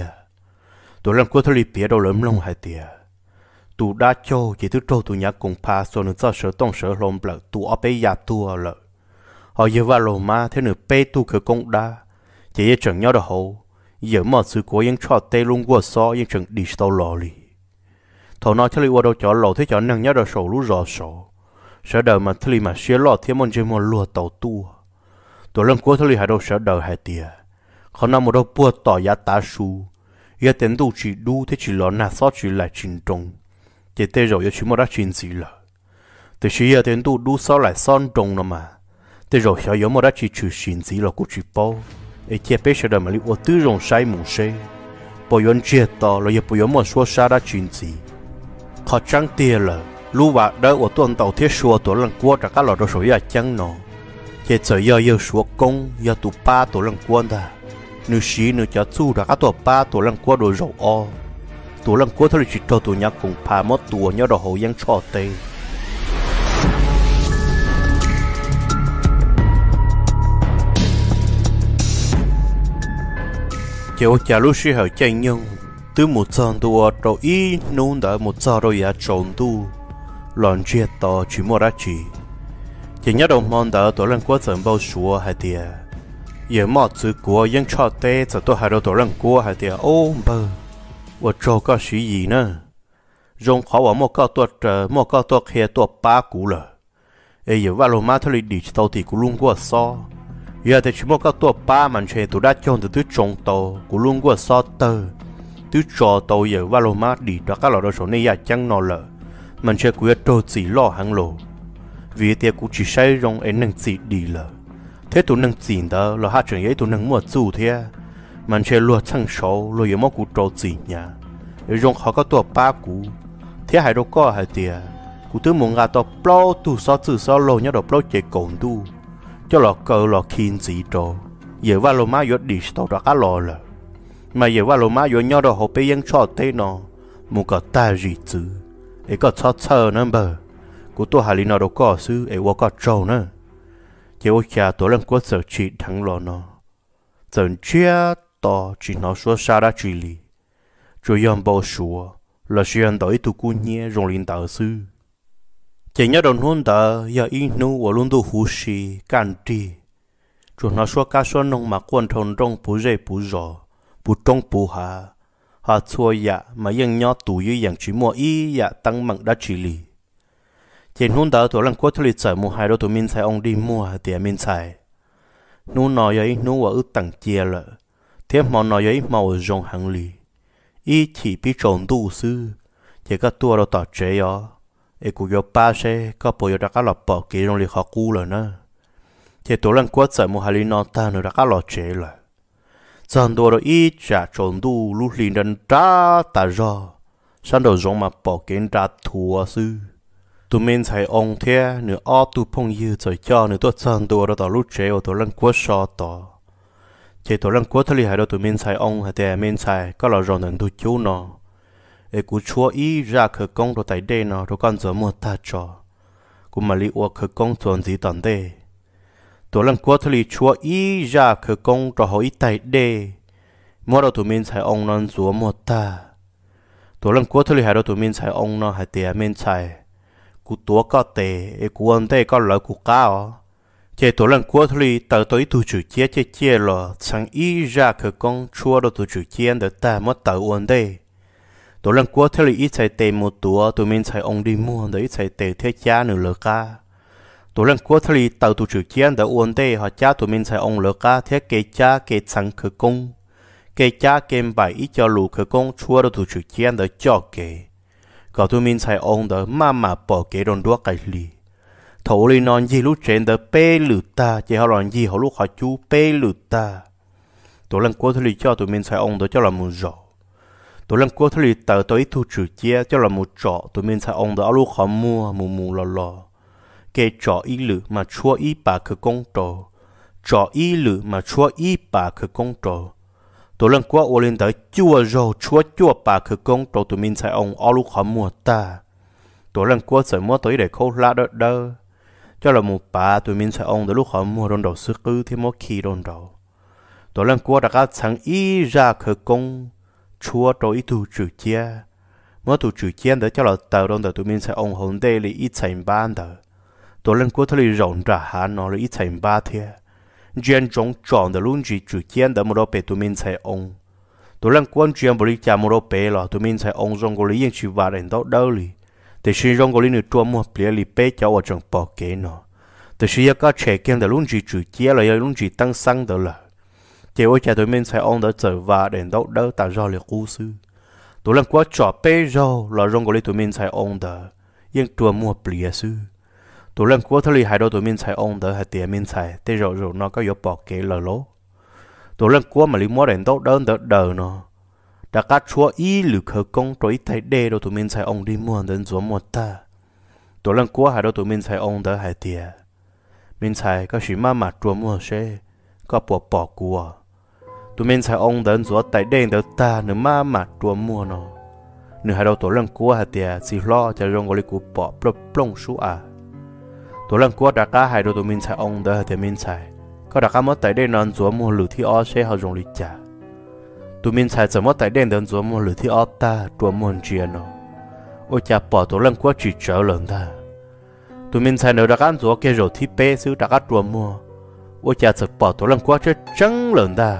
tụi lần cua thôi bịa đồ lớn lông hả tiề tụi đã cho chỉ thứ trâu tụi nhà cùng pa so nữa cho sở tông sở lồng bờ tụi ở bên nhà tua lợ họ giờ vào lò má thế nữa pe tụi cái công đa chỉ giờ chẳng nhớ đồ hậu giờ một sự cố yang cho tê luôn qua so yang chẳng đi tao lò li thằng nó thôi qua đâu cho lò thế cho nâng nhớ đồ sổ lú rõ sổ sợ đời mà thলি mà xé lọt thêm một chim một lúa tàu tuaตัวเรื่องกู้ทะเลหายเราเสียดายหายเตียเขานำมาเราปวดต่อยาตาสูยาเต็นดูจีดูที่จีหลอนน่าซอจีไหลจินตรงเจเตเราอย่าชิมรักจินสีละแต่ชียาเต็นดูดูซอไหลซ่อนตรงนะมาแต่เราอยากยอมรักจีชื่อจินสีเรากูจีเป้าไอ้เจ็บไปเสียดายมาลิว่าตื้อรงใช้หมูเช่ปอยอนเจ็ดต่อเราอย่าปอยอนมันชัวชารักจินสีเขาจังเตียเลยรู้ว่าได้ว่าตัวเต่าเทียชัวตัวหลังกัวจากการหลอดสวยจังเนาะเจอเยอะเยอะชัวกงยาตัวป้าตัวหลังกัวได้นึกสีนึกจะสู้จากตัวป้าตัวหลังกัวโดยเราอ้อตัวหลังกัวทะเลจิตตัวยักษ์คงพามดตัวเนาะดอกหัวยังชอเตเจ้าจะรู้สึกเหรอใจยงtừ một trăm đô rồi ít nôn đã một trăm rồi ya trộn tu lòn chết to chỉ một ra chỉ chỉ nhớ đồng mòn đã tổ lần qua dần bao số hai tia giờ mà chữ của những cho tê giờ tôi hai đầu tổ lần qua hai tia ô bơ và cho có gì gì nữa rong khó vào một cái tuột một cái tuột kia tuột ba cú了ấy giờ vào lồng má thôi đi tàu thì cú luôn qua so giờ thì chỉ một cái tuột ba mình chơi tụi đã chọn từ từ trồng tàu cú luôn qua so tơ từ trò tàu giờ vào lồng má đi đó các loại đồ số này ya chẳng nọ lợ mình chơi quyết đồ chỉ lo hàng lô vì thế cũng chỉ sai rong ấy năng chỉ đi lợ thế tụi năng chỉ đó là hai chuyện ấy tụi năng mua chủ thế mình chơi luôn chẳng số rồi giờ mà cũng đồ chỉ nhà rong họ cóตัวba cú thế hai đồ có hai tia cú từ mùng gà to plau tu sao từ sao lô nhớ đồ plau chạy cồn tu cho lọ cờ lọ khiên gì đồ giờ vào lồng má yết đi tàu đó các lò lợ mà giờ qua lô má vô nhau đâu họ bây giờ cho tê nó một cái ta gì chứ ấy có cho chờ nữa bờ của tôi hà lý nào đâu có sư ấy qua có trâu nữa chỉ ô cha tôi lần qua giờ chỉ thằng lò nó dần chia to chỉ nó số xa đã chỉ lì rồi yam bao sủa là chuyện tới tụ cu nhé rong linh đạo sư chỉ nhớ đồng hôn đó giờ in nu và luôn tu hú xì can trì rồi nó số cá số nông mà quan thôn trong bù rễ bù rò bù trong bù hà hà chua dạ mà yên nhớ tụ như dạng chỉ mua ý dạ tăng mặn đã chỉ lì trên hôn đó tôi lần qua thôi chạy mua hai đôi tụi mình xài ông đi mua tiền mình xài nu nói vậy nu và ước tặng chia lợ thêm món nói vậy màu rong hàng lì ý chỉ biết trộn tu sư chỉ có tua đâu tỏ chế đó ấy cũng có ba xe có bộ giờ đã có lọt bỏ kỹ trong lịch họ cũ rồi nữa chỉ tôi lần qua chạy mua hai lì nó ta nữa đã có lọt chế rồi dần đua rồi ý trả trộn tu lúc liền đến trả ta do sáng đầu rong mà bỏ kỹ trả thua sư tụi mình thấy ông thế nửa ó tụ phong như trời cho nửa tôi dần đua rồi tao lúc chế ở tôi lần qua so tỏ chỉ tôi lần qua thời hai đó tụi mình thấy ông hay để mình thấy có là rong đến tụi chú nó ấy cú chúa ý ra khởi công rồi tại đây nó rồi con giờ mua ta cho cú mà li uo khởi công chuẩn gì tận đây tôi lần qua thời chúa ý ra khởi công rồi hỏi tại đây mua đâu tụi mình thấy ông nó chúa mua ta tôi lần qua thời hai đó tụi mình thấy ông nó hay để mình thấy cú tua có tệ ấy cú ăn đây có lợi cú cao chỉ tôi lần qua thời tới tới tụi chủ chia chia chia là chẳng ý ra khởi công chúa đâu tụi chủ chia để ta mất tới ăn đây tôi lần qua thời ít chạy tệ một tua tụi mình chạy ông đi mua để ít chạy tệ thế cha nữa lỡ ca tôi lần qua thời tàu tụi chủ chia để ăn đây họ cha tụi mình chạy ông lỡ ca thế cái cha cái chẳng khởi công cái cha cái bài ít cho lù khởi công chúa đâu tụi chủ chia để cho cái còn tụi mình chạy ông để mà mà bỏ cái đòn đuốc cái lì thầu lì non gì lúc trên để bê lử ta chỉ họ làm gì họ lúc họ chú bê lử ta tôi lần qua thời cho tụi mình chạy ông để cho làm một rõ tụi lần qua thời tờ tới thu trừ chia cho là một trọ tụi mình chạy ông để lúc họ mua mù mù lò lò cái trọ ý lử mà chua ý bà khởi công trọ trọ ý lử mà chua ý bà khởi công trọ tụi lần qua ô lên tới chua rồi chua chua bà khởi công trọ tụi mình chạy ông ở lúc họ mua ta tụi lần qua sẽ mua tới để khâu lá đỡ đỡ cho là một bà tụi mình sẽ ông để lúc họ mua đòn đầu sức cứ thêm một khi đòn đầu tụi lần qua đã có sáng ý ra khởi công chúa rồi tụ chủ chia mỗi tụ chủ chia để cho là tàu đòn đầu tụi mình sẽ ông hồn đây là ít thành ban đầu tụi lần qua thời rộng ra hà nó là ít thành ba thế chuyện trong chọn để luôn chỉ chủ chia để một đôi bé tụi mình sẽ ông tụi lần qua chuyện bồi cha một đôi bé là tụi mình sẽ ông trong cái lý những chuyện vặt đến đâu đâu li để suy trong cái lý nữa chua mua bia li bé cháu ở trong bỏ kế nó để suy các trẻ kia để luôn chỉ chủ chia là luôn chỉ tăng xăng đó là chỉ ôi cha tụi mình sẽ ông đã trở vào đến đâu đâu tạo ra được cú sư tụi lần qua trò bé rồi là trong cái lý tụi mình sẽ ông đã nhưng chua mua bia sư tụi lần qua thời hai đôi tụi mình sẽ ông đã hay tiền mình sẽ thế rồi rồi nó có yếu bỏ kế là lố tụi lần qua mà lý mua đến đâu đâu đỡ đỡ nó đã cắt chúa ý lử khởi công rồi thấy đê rồi tụi mình sẽ ông đi mua đến chỗ một ta tụi lần qua hai đôi tụi mình sẽ ông đã hay tiền mình sẽ có chỉ mà mà chua mua xe có bỏ bỏ của tụi mình sẽ ông đến chỗ tại đê đỡ ta nữa mà mà chua mua nó nữa hai đôi tụi lần qua hay tiền chỉ lo cho rong gọi của bỏ plong plong số à tụi lần qua đã cả hai đôi tụi mình sẽ ông đã hay tiền mình sẽ có đã cả mất tại đê non chỗ mua lử thì ó xe họ rong lịch trả tụi mình xài怎么tại đèn đến chỗ mua lửa thì ớt ta chùa môn chia nó ôi cha bỏ tụi lần qua chỉ trở lần ta tụi mình xài nếu đã ăn chỗ kia rồi thì bé xứ đã ăn chùa mua ôi cha thật bỏ tụi lần qua chết trắng lần ta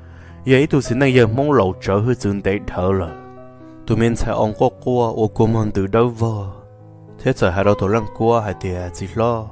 vậy tụi xin đang giờ mong lẩu trở hơi dừng để thở rồi tụi mình xài ông qua qua ô cô môn từ đâu vơ thế giờ hai đầu tụi lần qua hai tiền gì lo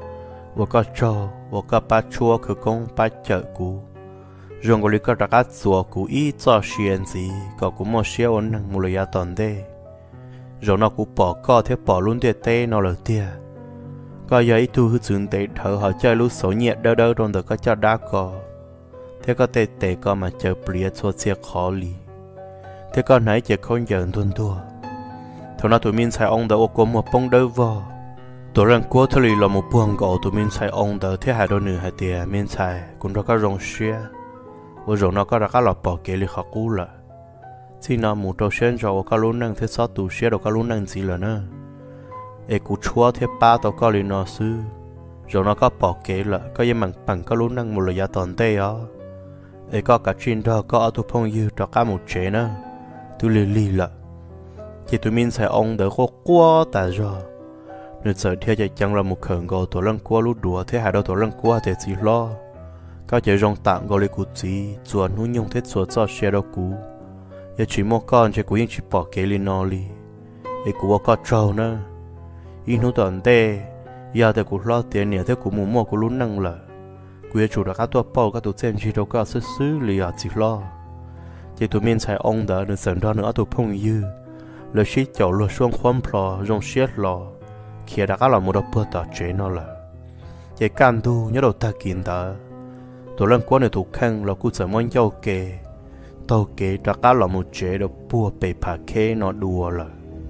ô có cho ô có ba chua khởi công ba chợ cũ rồi người có đặc biệt của ý cho xuyên gì có cũng một số ôn năng một lời toàn đây rồi nó cũng bỏ co thế bỏ luôn tuyệt tê nó là tia có giấy thu hút dưỡng tệ thở họ chơi lúc số nhẹ đỡ đỡ trong đó có cho đá co thế có tệ tệ co mà chờ bìa cho xe khó lì thế con nãy chỉ không giờ tuân tua thôi nó tụi mình xài ông đã có một bông đỡ vò tụi rằng cố thôi là một buồng gỗ tụi mình xài ông đã thế hai đôi nửa hai tia mình xài cũng đó có rong xuyên 我容那个那个老保给你好过了，只那木头先着我个路能贴少度些的个路能子了呢，哎，古戳贴巴到个里那是，容那个保给了，个也蛮棒个路能木了也当地啊，哎，个个真的个阿杜朋友到个木车呢，都离离了，chỉ tụi mình sẽ ông đỡ khó quá tại rồi nếu giờ theo chạy chẳng là một khẩn gọi tổ lăng qua lúc đùa thế hai đầu tổ lăng qua thì chỉ lo các chạy rong tạm gọi lấy cụ gì chuẩn nuôi nhung thế chuẩn cho xe đâu cũ giờ chỉ một con chỉ cụ yên chỉ bỏ cái lên nó đi để cụ có trâu nữa in hút toàn tê giờ thì cụ lo tiền nhiều thế cụ muốn mua cụ luôn năng là cụ chủ đã các tua bao các tụi xem chỉ đâu có sức xứ liền chỉ lo chỉ tụi mình sẽ ông đỡ được sẵn đó nữa tụi phong dư lời xí chậu lo xuông khoan plò rong xiết lò kia đã có là một đợt bữa tạt chế nó là cái can tu nhớ đầu ta kiến ta tổ lần qua này thủ khăn là cũng sẽ mong châu kề tàu kề đã có là một chế đợt bữa bể phá khe nó đùa là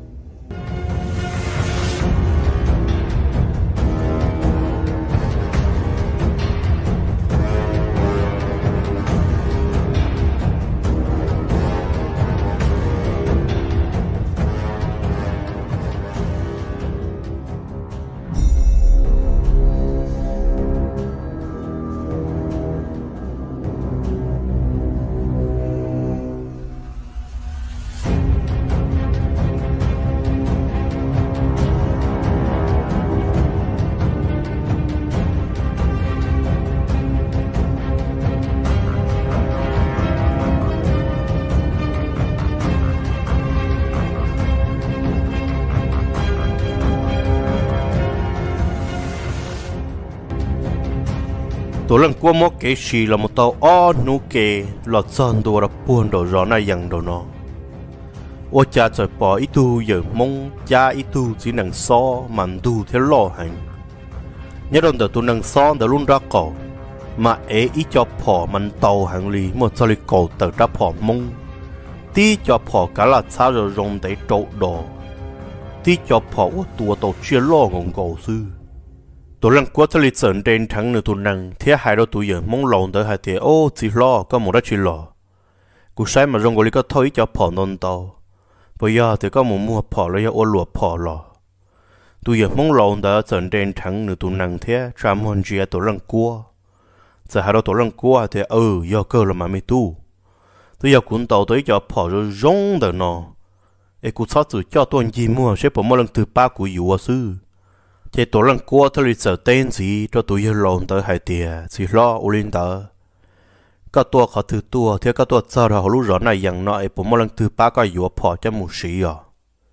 tổ lần qua mốt cái gì là một tàu ó nú kề lọt sơn đồ là buồn đồ rõ này dần đồ nó ô cha trời bỏ ít tu giờ mong cha ít tu chỉ能so mặn tu theo lo hành nhớ đồn tu năng so đã luôn ra cổ mà ấy ít cho bỏ mặn tàu hàng lì một cho lì cổ tự ra bỏ mông tí cho bỏ cả là sao rồi rong để trộn đồ tí cho bỏ tua tàu chia lo ngọn cổ sư tổ lần qua cho lịch sử đến tháng nửa tuần năng thế hai đôi tuổi giờ mong lòng tới hai tiếng ô chỉ lo có một đất chỉ lo cú sai mà rong gọi lý có thôi cho bỏ non tàu bây giờ thì có một mua bỏ lấy ô lụa bỏ lò tuổi giờ mong lòng tới giờ đến tháng nửa tuần năng thế trăm hòn chia tổ lần qua giờ hai đôi tổ lần qua thì ừ do cơ là mà mi tu tôi giờ cuốn tàu tới cho bỏ rồi rong đời nó ấy cú sát từ cho tuần gì mua sẽ bỏ một lần từ ba của yếu sư chỉ tổ lần qua thôi lịch sử tên gì cho tụi yêu lộn tới hai tiền chỉ lo u linh tới các tua họ từ tua theo các tua sau đó họ lúc rõ này rằng nói bộ một lần từ ba cái yếu bỏ cho một sĩ à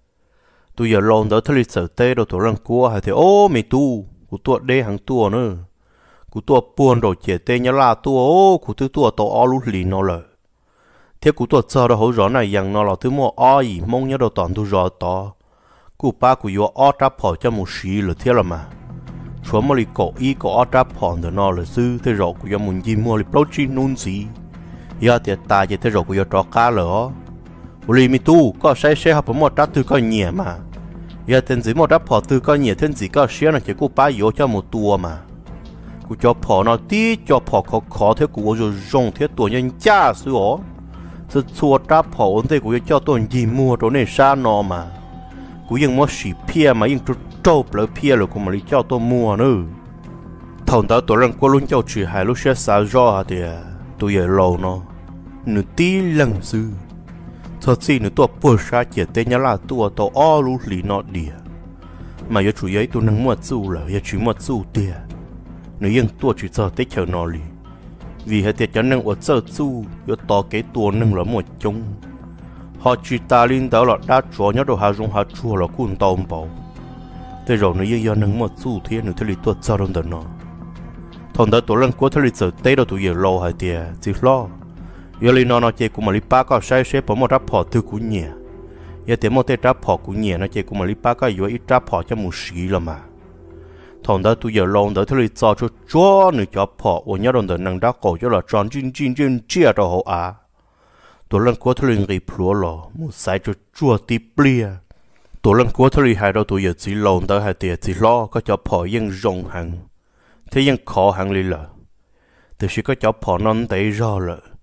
tụi yêu lộn tới thôi lịch sử tên rồi tổ lần qua hai tiền ô mày tu của tua đê hàng tua nữa của tua buồn rồi chỉ tên nhớ là tua ô của thứ tua tổ o lúc lì nó rồi theo của tua sau đó họ rõ này rằng nó là thứ mua o gì mong nhớ đầu toàn tu rõ to cụ ba của yo ở trap họ cho một xí là thế là mà chúa mà đi cổ y cổ ở trap họ thì nó là sư thế rồi của yo muốn gì mua đi protein nôn gì giờ thì ta chỉ thế rồi của yo trọ cá lỡ uli mi tu có sai sai học một trap từ có nhẹ mà giờ tên gì một trap họ từ có nhẹ tên gì có xí là chỉ cụ ba yo cho một tua mà cụ cho họ nó tí cho họ khó khó thế cụ rồi rong thế tua nhân cha sư ó sự xua trap họ ổn thế của yo cho tôi gì mua chỗ này xa nó mà cúยังมั่วสีเพี้ยมายังจุดโจบเลยเพี้ยเลยกูมาลิเจ้าตัวมัวเนอะทองตาตัวเรื่องกูลุ้นเจ้าชื่อหายลูกเชื่อสาวรอเดียตัวใหญ่โลเนาะหนูตีหลังซื้อทอดซีหนูตัวปวดชาเจียเตยลาตัวตัวอ้อลูกหลีนอเดียมาอย่าช่วยตัวนังมั่วสู้เลยอย่าช่วยมั่วสู้เดียหนูยังตัวช่วยเจอเตยเขียวนอลีvì hệ tiệt cho năng ở sơ su yo to cái tua năng là một chung họ chỉ ta linh đó là đa chúa nhớ đồ hà dung hà chùa là cuốn tôm bảo thế rồi nó yêu năng một su thiên nữa thế li tuột sao đông nó thằng đó tổ lần cuối thế li giờ tây đó tụi giờ lâu hay tiệt chỉ lo giờ li nó nó chơi cũng mà li ba cái sai sai bỏ một đáp họ từ cũng nhẹ giờ tiệt một tết đáp họ cũng nhẹ nó chơi cũng mà li ba cái giờ ít đáp họ cho một xí là mà thằng đó tụi giờ lâu đó thế li cho cho chúa nữa cho họ ở nhớ đông đó năng đáp cổ cho là tròn chín chín chín chia đó họ àตัวเรื่องกัวทะเลรีพลัวหล่อมุสายจะจั่วตีเปลี่ยตัวเรื่องกัวทะเลหายเราตัวใหญ่จีลงแต่หายเตียจีล้อก็จะพอยังรงหังที่ยังขอหังเลยล่ะแต่ฉันก็จะพอนอนได้รอเลย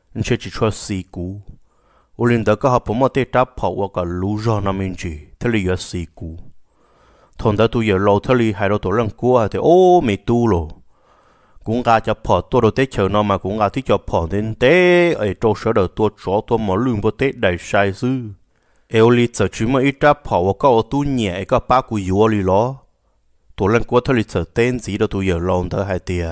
anh sẽ chỉ cho xì cú ô linh đó có học bố mà tê tráp phao và cả lú rò nằm bên chỉ thế là giờ xì cú thằng đó tôi giờ lâu thế là hai đầu tổ lăng cua thì ô mày tu rồi cũng gà cho phò tôi đầu tết chờ nó mà cũng gà thích cho phò đến tết ở chỗ sở đầu tôi chó tôi mà lương bữa tết đầy sai sư eo li giờ chỉ mà ít tráp phò và có tu nhẹ có ba cú yếu li lo tổ lăng cua thế là giờ tên gì đó tôi giờ lâu đó hai tia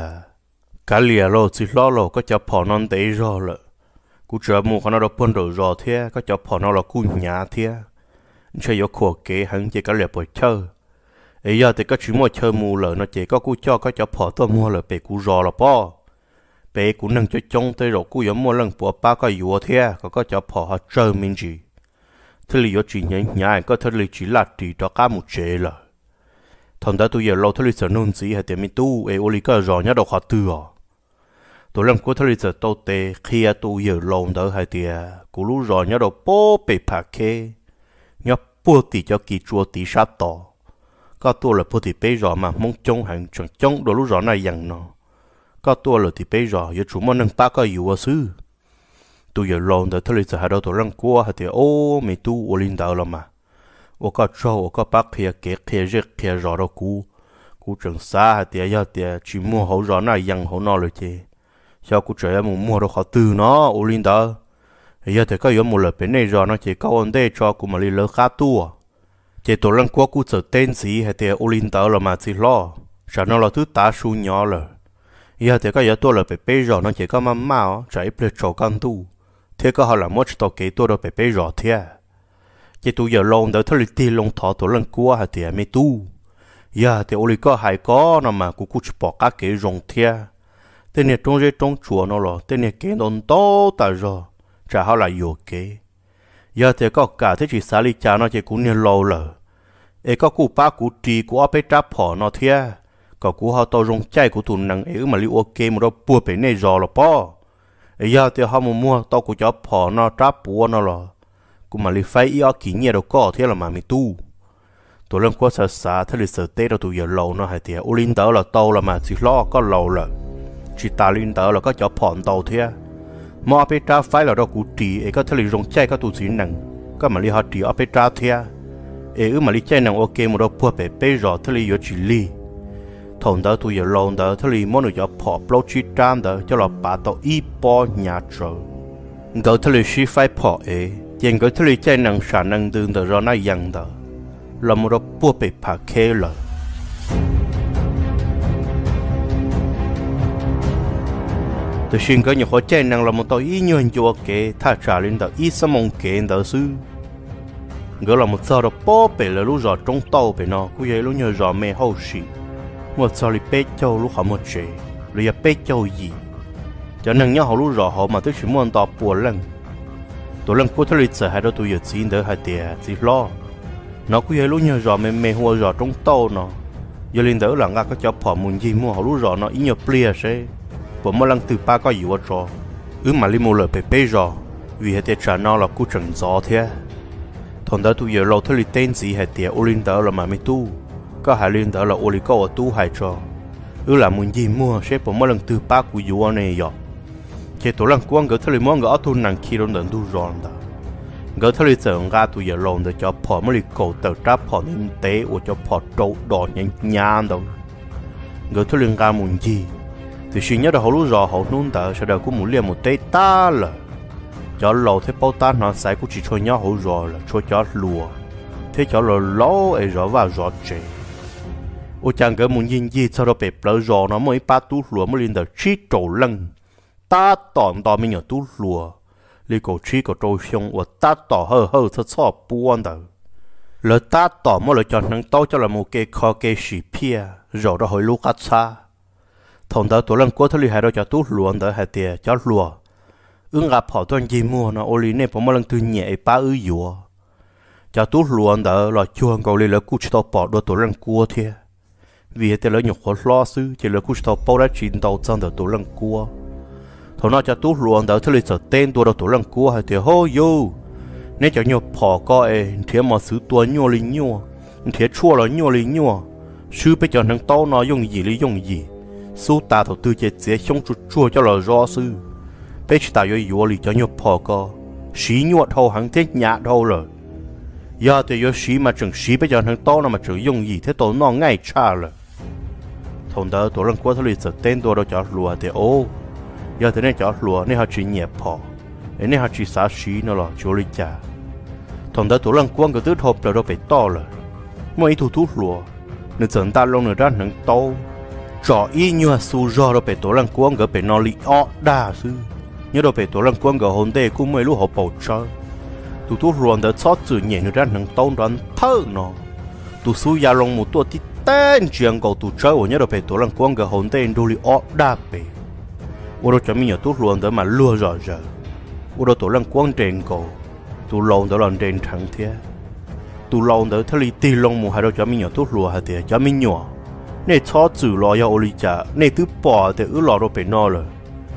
cả lìa lo chỉ lo lo có cho phò non tết rồi了กูจะมูเขาเราเพิ่นรอเทียก็จะพอเรากูหยาเทียใช่ยกขวเกหังเจก็เหลียบไปเชื่อไอ้ยาแต่ก็ชิมว่าเชื่อมูเลยนะเจก็กูจ่อก็จะพอตัวมัวเลยไปกูรอละป้อไปกูนั่งจะจงเตยรอกูยังมัวเรื่องปัวป้าก็อยู่เทียก็ก็จะพอหาเจอมินจีทะเลยจีเนี่ยใหญ่ก็ทะเลจีลาดีต่อก้ามุเจเลยทอนได้ตัวเยอะเราทะเลสนุนสีให้เต็มมีตู้ไอ้โอลิก็รอเนี่ยดอกขาตัวตัวเรื่องกูทะเลจะโตเตะเขียตัวเยอะลงเด้อให้เดียกูรู้รอเนี่ยดอกโป๊ไปผักเคเนี่ยปวดตีจะกี่จัวตีชาต่อก็ตัวเลยปวดตีไปรอมามงจงหันจงจงโดนรู้รอในอย่างเนาะก็ตัวเลยตีไปรออยู่ชุมมันนึงป้าก็อยู่ว่าซื้อตัวเยอะลงเด้อทะเลจะหาเราตัวเรื่องกูให้เดียโอ้ไม่ตู้โอลินดาวละมาว่าก็เจ้าว่าก็ปักเขียเกะเขียเรียกเขียรอเรากูกูจังซาให้เดียยาเดียชิมัวเขารอในอย่างเขานอเลยเจsao cô trẻ một mua đồ khó từ nó ô linh đó giờ thì có một lần bên này rồi nó chỉ có vấn đề cho cô mà đi lỡ khá tua chỉ tổ lần qua cô trở tên gì hay thì ô linh đó là mà chỉ lo sao nó là thứ tá su nhỏ rồi giờ thì có giờ tôi là bị bê rồi nó chỉ có mà mau chạy bê trâu căn tu thế có họ là mất tàu kế tôi đâu bị bê rồi thế chỉ tôi giờ lông đó thôi thì lông thọ tổ lần qua hay thì mấy tu giờ thì ô linh có hay có nó mà cô cô chỉ bỏ các cái rồng thế tên này trong cái trong chùa nó rồi tên này cái đồn to tại rồi chả họ lại vô cái giờ thì có cả thế chỉ xả li cha nó chỉ cũng nhiều lâu rồi ấy có cụ ba cụ trì cụ áp tráp họ nó thia có cụ họ tao rong chay cụ tụi năng ấy mà li ok mà đó bùa bên này rồi là po ấy giờ thì họ mua mua tao cụ cho họ nó tráp bùa nó rồi cụ mà li phải ý kỹ nhiều đâu có thế là mà mi tu tụi lần qua sợ sợ thế là sợ tết đâu tụi giờ lâu nó hay thì ô linh đó là tao là mà chỉ lo có lâu rồi chỉ ta linh đó là có cho phòn tàu thế mà áp trá phải là đó cụ trì ấy có thể là rong chay có tụ gì nằng có mà li họ trì áp trá thế ấy mà li chay nằng ok một đó bùa bể bể rồi thế là yếu chỉ li thằng đó tụi giờ lâu đó thế là món đồ cho phò bao chi trang đó cho là bà tàu y po nhà trời đó thế là chỉ phải phò ấy hiện cái thế là chay nằng sản nằng đường đó rồi nó yang đó là một đó bùa bể phà kê rồi tôi xin cái nhiều khó chơi năng là một tàu ý nhuận cho cái thà trả lên tàu ý sắm mong cái tàu sư gỡ là một sao đó bó bể là lúc rồi trong tàu bể nó cũng vậy lúc nhờ rồi mẹ hậu sĩ một sao thì bé châu lúc họ một chế rồi giờ bé châu gì cho nên nhớ họ lúc rồi họ mà tôi chỉ muốn tàu buồn lần tôi lần cuối tôi lịch sử hai đứa tôi giờ xin đỡ hai tiền chỉ lo nó cũng vậy lúc nhờ rồi mẹ mẹ hoa rồi trong tàu nó giờ lên đỡ là ngã có cho phò muốn gì mua họ lúc rồi nó ý nhiều plia sẽ bộ mỗi lần từ ba có yếu rồi, ứ mà li mua lời bể bể rồi, vì hệ trả nó là cú trần gió thế, thằng đó tụi giờ lâu thôi li tên gì hệ tiệt ô linh đó là mà mấy tu, có hai linh đó là ô li có ở tu hai cho, ứ là muốn gì mua sẽ bộ mỗi lần từ ba của yếu này rồi, chỉ tổ lần quăng gỡ thôi li mua gỡ tu năng khi đó đừng tu rồi đó, gỡ thôi li giờ ra tụi giờ lâu để cho phò mới li cầu tờ tráp phò nên tế or cho phò trâu đỏ nhang nhang đâu, gỡ thôi li ra muốn gì thì suy nhớ là họ lúc rồi họ nôn tờ sau đó cũng muốn liền một tay ta là cho lầu thế bao ta nó sai cũng chỉ cho nhau họ rồi là cho cho lùa thế cho là lỗ ấy rồi vào rồi chế ô chàng cái muốn nhìn gì sau đó bẹp lỡ rồi nó mới ba tú lùa mới lên được chi trầu lăng ta tỏn tỏ mình ở tú lùa li cổ chi cổ trâu xong và ta tỏ hơ hơ thật sợ buồn đó lỡ ta tỏ mới là chọn năng tao cho là một cái kho cái xì pia rồi đó hồi lúc cắt xa thằng đó tuổi lần cuối thôi hai đứa cho tú luồn đó hai tiề cho lùa ứng gặp họ toàn gì mua nó ô lý này mỗi lần từ nhẹ ba ư dùa cho tú luồn đó là chuông cầu lên là cú chỉ tao bỏ đôi tuổi lần cuối thế vì thế là nhục khó lo sư chỉ là cú chỉ tao bao đã chín tao chân được tuổi lần cuối thằng nó cho tú luồn đó thôi giờ tên tuổi đó tuổi lần cuối hai tiề hô yo nếu cho nhục bỏ coi thế mà xử tuổi nhua lên nhua thế chua là nhua lên nhua sư bây giờ thằng tao nó dùng gì lấy dùng gì số ta thầu tư chế chế không chút chua cho là do sư bé chỉ tại yếu lì cho nhau phò co xí nhuột thâu hắn thế nhạt thâu rồi giờ thì yếu xí mà chừng xí bây giờ thằng to nó mà chừng dùng gì thế tổ nó ngay cha rồi thằng đó tổ lần qua thôi giờ tên tổ đó cho lùa thì ô giờ thì nên cho lùa nên họ chỉ nhẹ phò nên họ chỉ xả xí nó là chỗ lì cha thằng đó tổ lần qua cái thứ hộp rồi đó bị to rồi mỗi thủ thú lùa nên dẫn ta lông nữa ra thằng to cho ý như su do đó bị tổ lần qua cái bị nó lì ọ đa sư nhớ đó bị tổ lần qua cái hồn đề cũng mấy lúc họ bầu trời tụi tôi luôn đã xót chữ nhẹ như ra nâng tông đoán thơ nó tụi xui gia long một tuổi thì tên chuyện cầu tụi chơi ở nhớ được về tụi lần quăng cái hồn tên đôi li ót đa bể ở đó cho mình nhớ tụi luôn đã mà lừa rõ rõ ở đó tụi lần quăng trên cầu tụi lâu đã lần trên thẳng thế tụi lâu đã thấy li tì long một hai đó cho mình nhớ tụi lùa hai thế cho mình nhỏ nên xót chữ lo ya oli cha nên tụi bỏ thì ứ lo đó bể nó rồi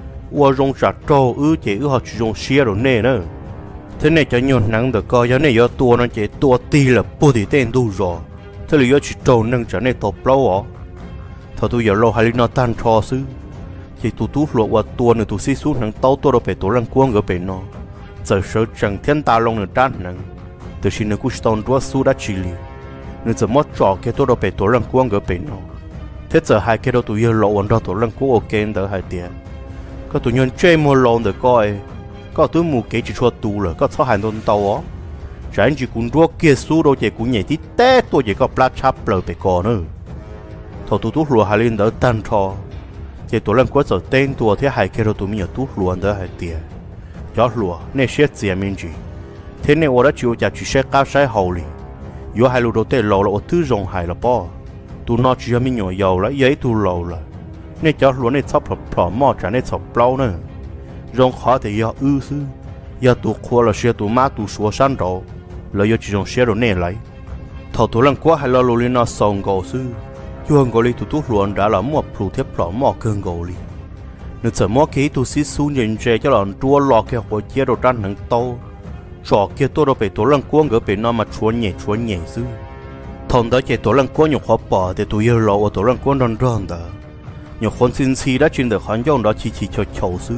ở trong sạch trâu ứ chỉ ứ họ chỉ dùng xe rồi nè nữa thế này cho nhiều nắng được coi, cho nên giờ tua nó chỉ tua tì là bù thì tên đủ rồi, thế là giờ chỉ trâu nâng cho nên tập lâu ó, thôi tôi giờ lâu hay nó tan trò xứ, chỉ tụt tụt lộ qua tua nữa tụt xí xuống nắng tàu tua đâu phải tụt lăng quăng ở bên nó, giờ sợ chẳng thiên ta long nữa tan nắng, từ khi nó cũng stone tua su đã chỉ li, nó giờ mất trò cái tua đâu phải tụt lăng quăng ở bên nó, thế giờ hai cái đâu tụi giờ lộ còn đâu tụt lăng quăng ok đỡ hai tiền, có tụi nhân chơi mua lon được coi. Có tôi mua cái chỉ cho tù rồi, có sáu hành tôn tàu á, chẳng chỉ cũng rốt kia số đâu chỉ cũng nhảy tí té tôi chỉ có plát chắp lời bị cò nữa, thầu tôi tôi lùa hai lên đỡ tan cho, chỉ tôi làm quá giờ tên tôi thế hai cái đâu tôi mình tôi lùa đỡ hai tiền, cho lùa nên xét gì mình gì, thế nên tôi đã chịu trả chỉ xét cao sai hậu li, giờ hai lùa đầu tiên lâu là thứ rong hai là bao, tôi nói chỉ mình nhỏ giàu là giấy tôi lâu là, nên cho lùa nên sắp phở mò trả nên sắp lâu nữa. Rong khó thì do ư sư, do tụ khoa là xe tụ má tụ số san đồ, là do chỉ rong xe đồ nè lấy. Thầu tụ lần quá hay lo lô lên nó sòng gầu sư, chuông gầu li tụ tụ luôn đã là mua phụ thép lọ mò cơn gầu li. Nếu sợ mò kỹ tụ xí xuống nhìn chơi cho lòn tua lọ kia hồ chia đồ trăn nắng to, trò kia tôi đâu bị tụ lần quá ngỡ bị nó mà chuồn nhẹ chuồn nhẹ sư. Thằng đó chạy tụ lần quá nhục khó bỏ thì tụ yêu lọ ở tụ lần quá non ron đó, nhục con xin xí đã chuyên được hắn dòng đó chỉ chỉ cho chầu sư.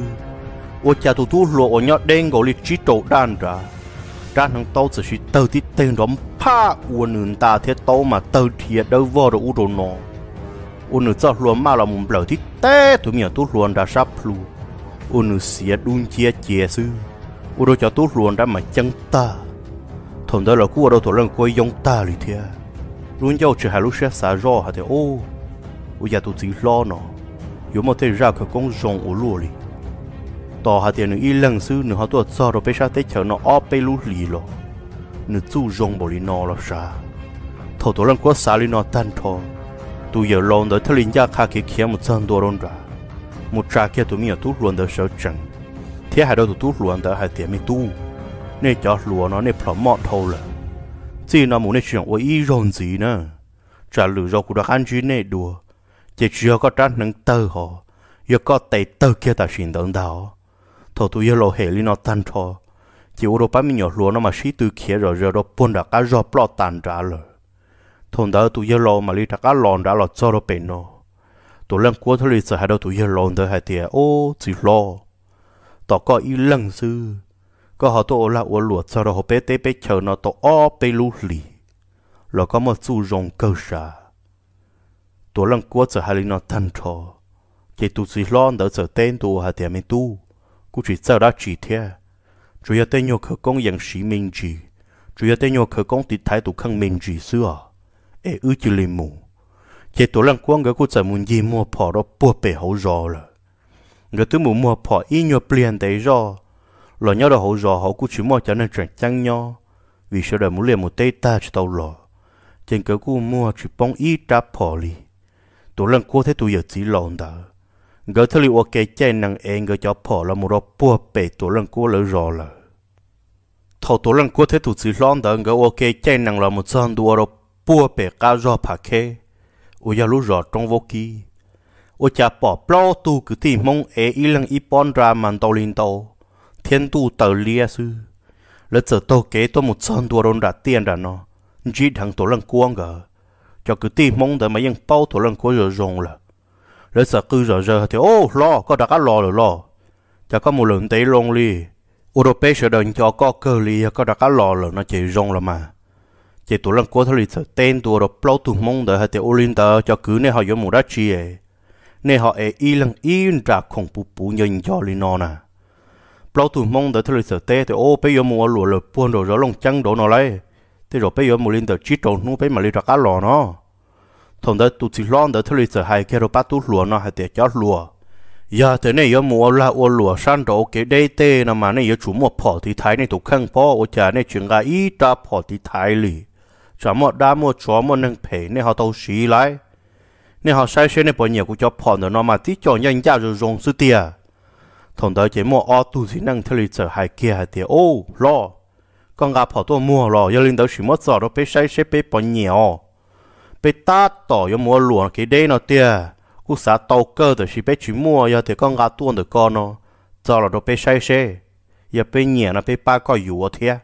Ôi cha tụi tụi lộ nhớ đen gọi là chỉ trộn đan ra, đan thằng tao chỉ chỉ tao tí tên đó pa uốn nương ta thế tao mà tao thiệt đâu vào được uốn nó, uốn nương cho luôn mà là một lời tí té tụi mình tụi luôn đã sắp luôn, uốn nương xịt đun chia chia sư, uốn đồ cho tụi luôn đã mà chân ta, thằng đó là cú đâu tụi lần coi giống ta liền thế, luôn giao chỉ hai lúc sẽ xả rõ hả thế ô, ôi cha tụi chỉ lo nó, nếu mà thấy ra cái con rồng ở luôn đi. Tỏ hạt tiền nữa y lần sư nữa họ tuột sao rồi bây giờ tới chờ nó óp bay lú lì lo, nữa chú rong bỏ đi nó là sao? Thầu tổ lần quá xa đi nó tan thò, tụi giờ lon đợi thằng linh gia khai kia kia một trăm đô rồi, một trà kia tụi mình ở tút luôn đợi sợ chẳng, thế hai đôi tụi tút luôn đợi hai tiền mình tu, nên cho lúa nó nên phở mọt thâu là, chỉ nó muốn nên chuyện với y rong gì nữa, trả lừa rồi cũng đã ăn chuyện này đùa, chỉ chưa có trán nâng tơ họ, giờ có tay tơ kia ta xin đón đào. Thầu tụi yêu lộ hệ li nó tan thò, chỉ ô đồ bám mình nhỏ lúa nó mà xí từ kia rồi rồi đó buồn đã cá giò plot tan ra rồi, thằng đó tụi yêu lộ mà li đã cá lòn đã lọt cho nó bền nó, tụi lần cuối thôi li sợ hai đâu tụi yêu lộ tới hai tiệt ô chỉ lo, tao có ý lần sư, có họ tụi là ô lúa cho đó họ bé té bé chờ nó tụi ó bé lú lì, rồi có một chú rồng cơ sa, tụi lần cuối sợ hai li nó tan thò, chỉ tụi chỉ lo đỡ sợ tên tụi hai tiệt mình tu. Cú chỉ sợ đã chỉ thế, chủ yếu tên nhau khởi côngอย่างsĩ minh chỉ, chủ yếu tên nhau khởi công thì thái độ khăng minh chỉ xưa, ê ư chỉ liền mù, chỉ tổ lần quăng cái cú chỉ muốn gì mua phò đó bùa bể hậu rò rồi, người tôi muốn mua phò ít nhau liền đấy rò, rồi nhau đó hậu rò hậu cú chỉ mua cho nên chuyện chăng nhau, vì sợ đời muốn liền một tay ta chỉ tàu lò, trên cái cú mua chỉ bông ít trả phò li, tổ lần quăng thế tôi giờ chỉ lòn đó. Gỡ thử liệu ok chạy năng em gỡ cho phỏ là một đó bùa bể tổ lần của lỡ rõ là thầu tổ lần của thế thủ sĩ lon đó gỡ ok chạy năng là một son đua đó bùa bể cao rõ phá khê ôi ya lú rõ trong vô kỳ ôi cha bỏ plo tu cứ tìm mong e y lăng y pon ra màn tàu linh tàu thiên tu tờ lia sư lỡ giờ tàu kế tôi một son đua đồn đã tiền ra nó chỉ thằng tổ lần cuông gỡ cho cứ tìm mong để mà yên bao tổ lần của rồi rồng là lỡ sợ cứ rồi giờ thì ô lo có đã cá lo rồi lo cho có một lượng tế luôn li ô đồ bé sợ đợn cho có cơ li có đã cá lò rồi nó chỉ rong là mà chỉ tụi lần qua thôi li sợ tên tụi đồ plau tụi mông đỡ hay tụi olin đỡ cho cứ này họ giống một đắt chi ấy này họ ấy y lần y trả khổng bù bù nhìn cho li nó nè plau tụi mông đỡ thôi li sợ tên thì ô bây giờ mua lụa lụa buôn đồ rồi lông trắng đồ nó lấy thì rồi bây giờ một linh đỡ chít đồ nu bây mà li trả cá lò nó thằng đỡ tụi chỉ lon đỡ thôi li sợ hay cái đồ bắt tụi lụa nó hay để cho lụa giờ thế này giờ mua là ô lúa san đồ cái đây tê nè mà này giờ chủ mua bỏ thì thái này tụ khăng bỏ ô chả này chuyện gà ít ta bỏ thì thái lì chả mua đa mua chó mua nâng phê này họ tàu xí lại này họ sai xe này bỏ nhiều cũng cho bỏ nữa nó mà tí cho nhanh ra rồi rong sư tia thằng đó chỉ mua ô tu thì nâng theo lịch sử hai kia hai tia ô lo con gà bỏ tôi mua lo giờ linh đó chỉ mua giờ đó bé sai xe bé bỏ nhiều bé ta tỏ giờ mua lúa cái đây nó tia cú xã tàu cơ từ khi bé chỉ mua giờ thì con gà tuôn được con nó giờ là đồ bé say xe giờ bé nhẹ nó bé ba coiอยู่thế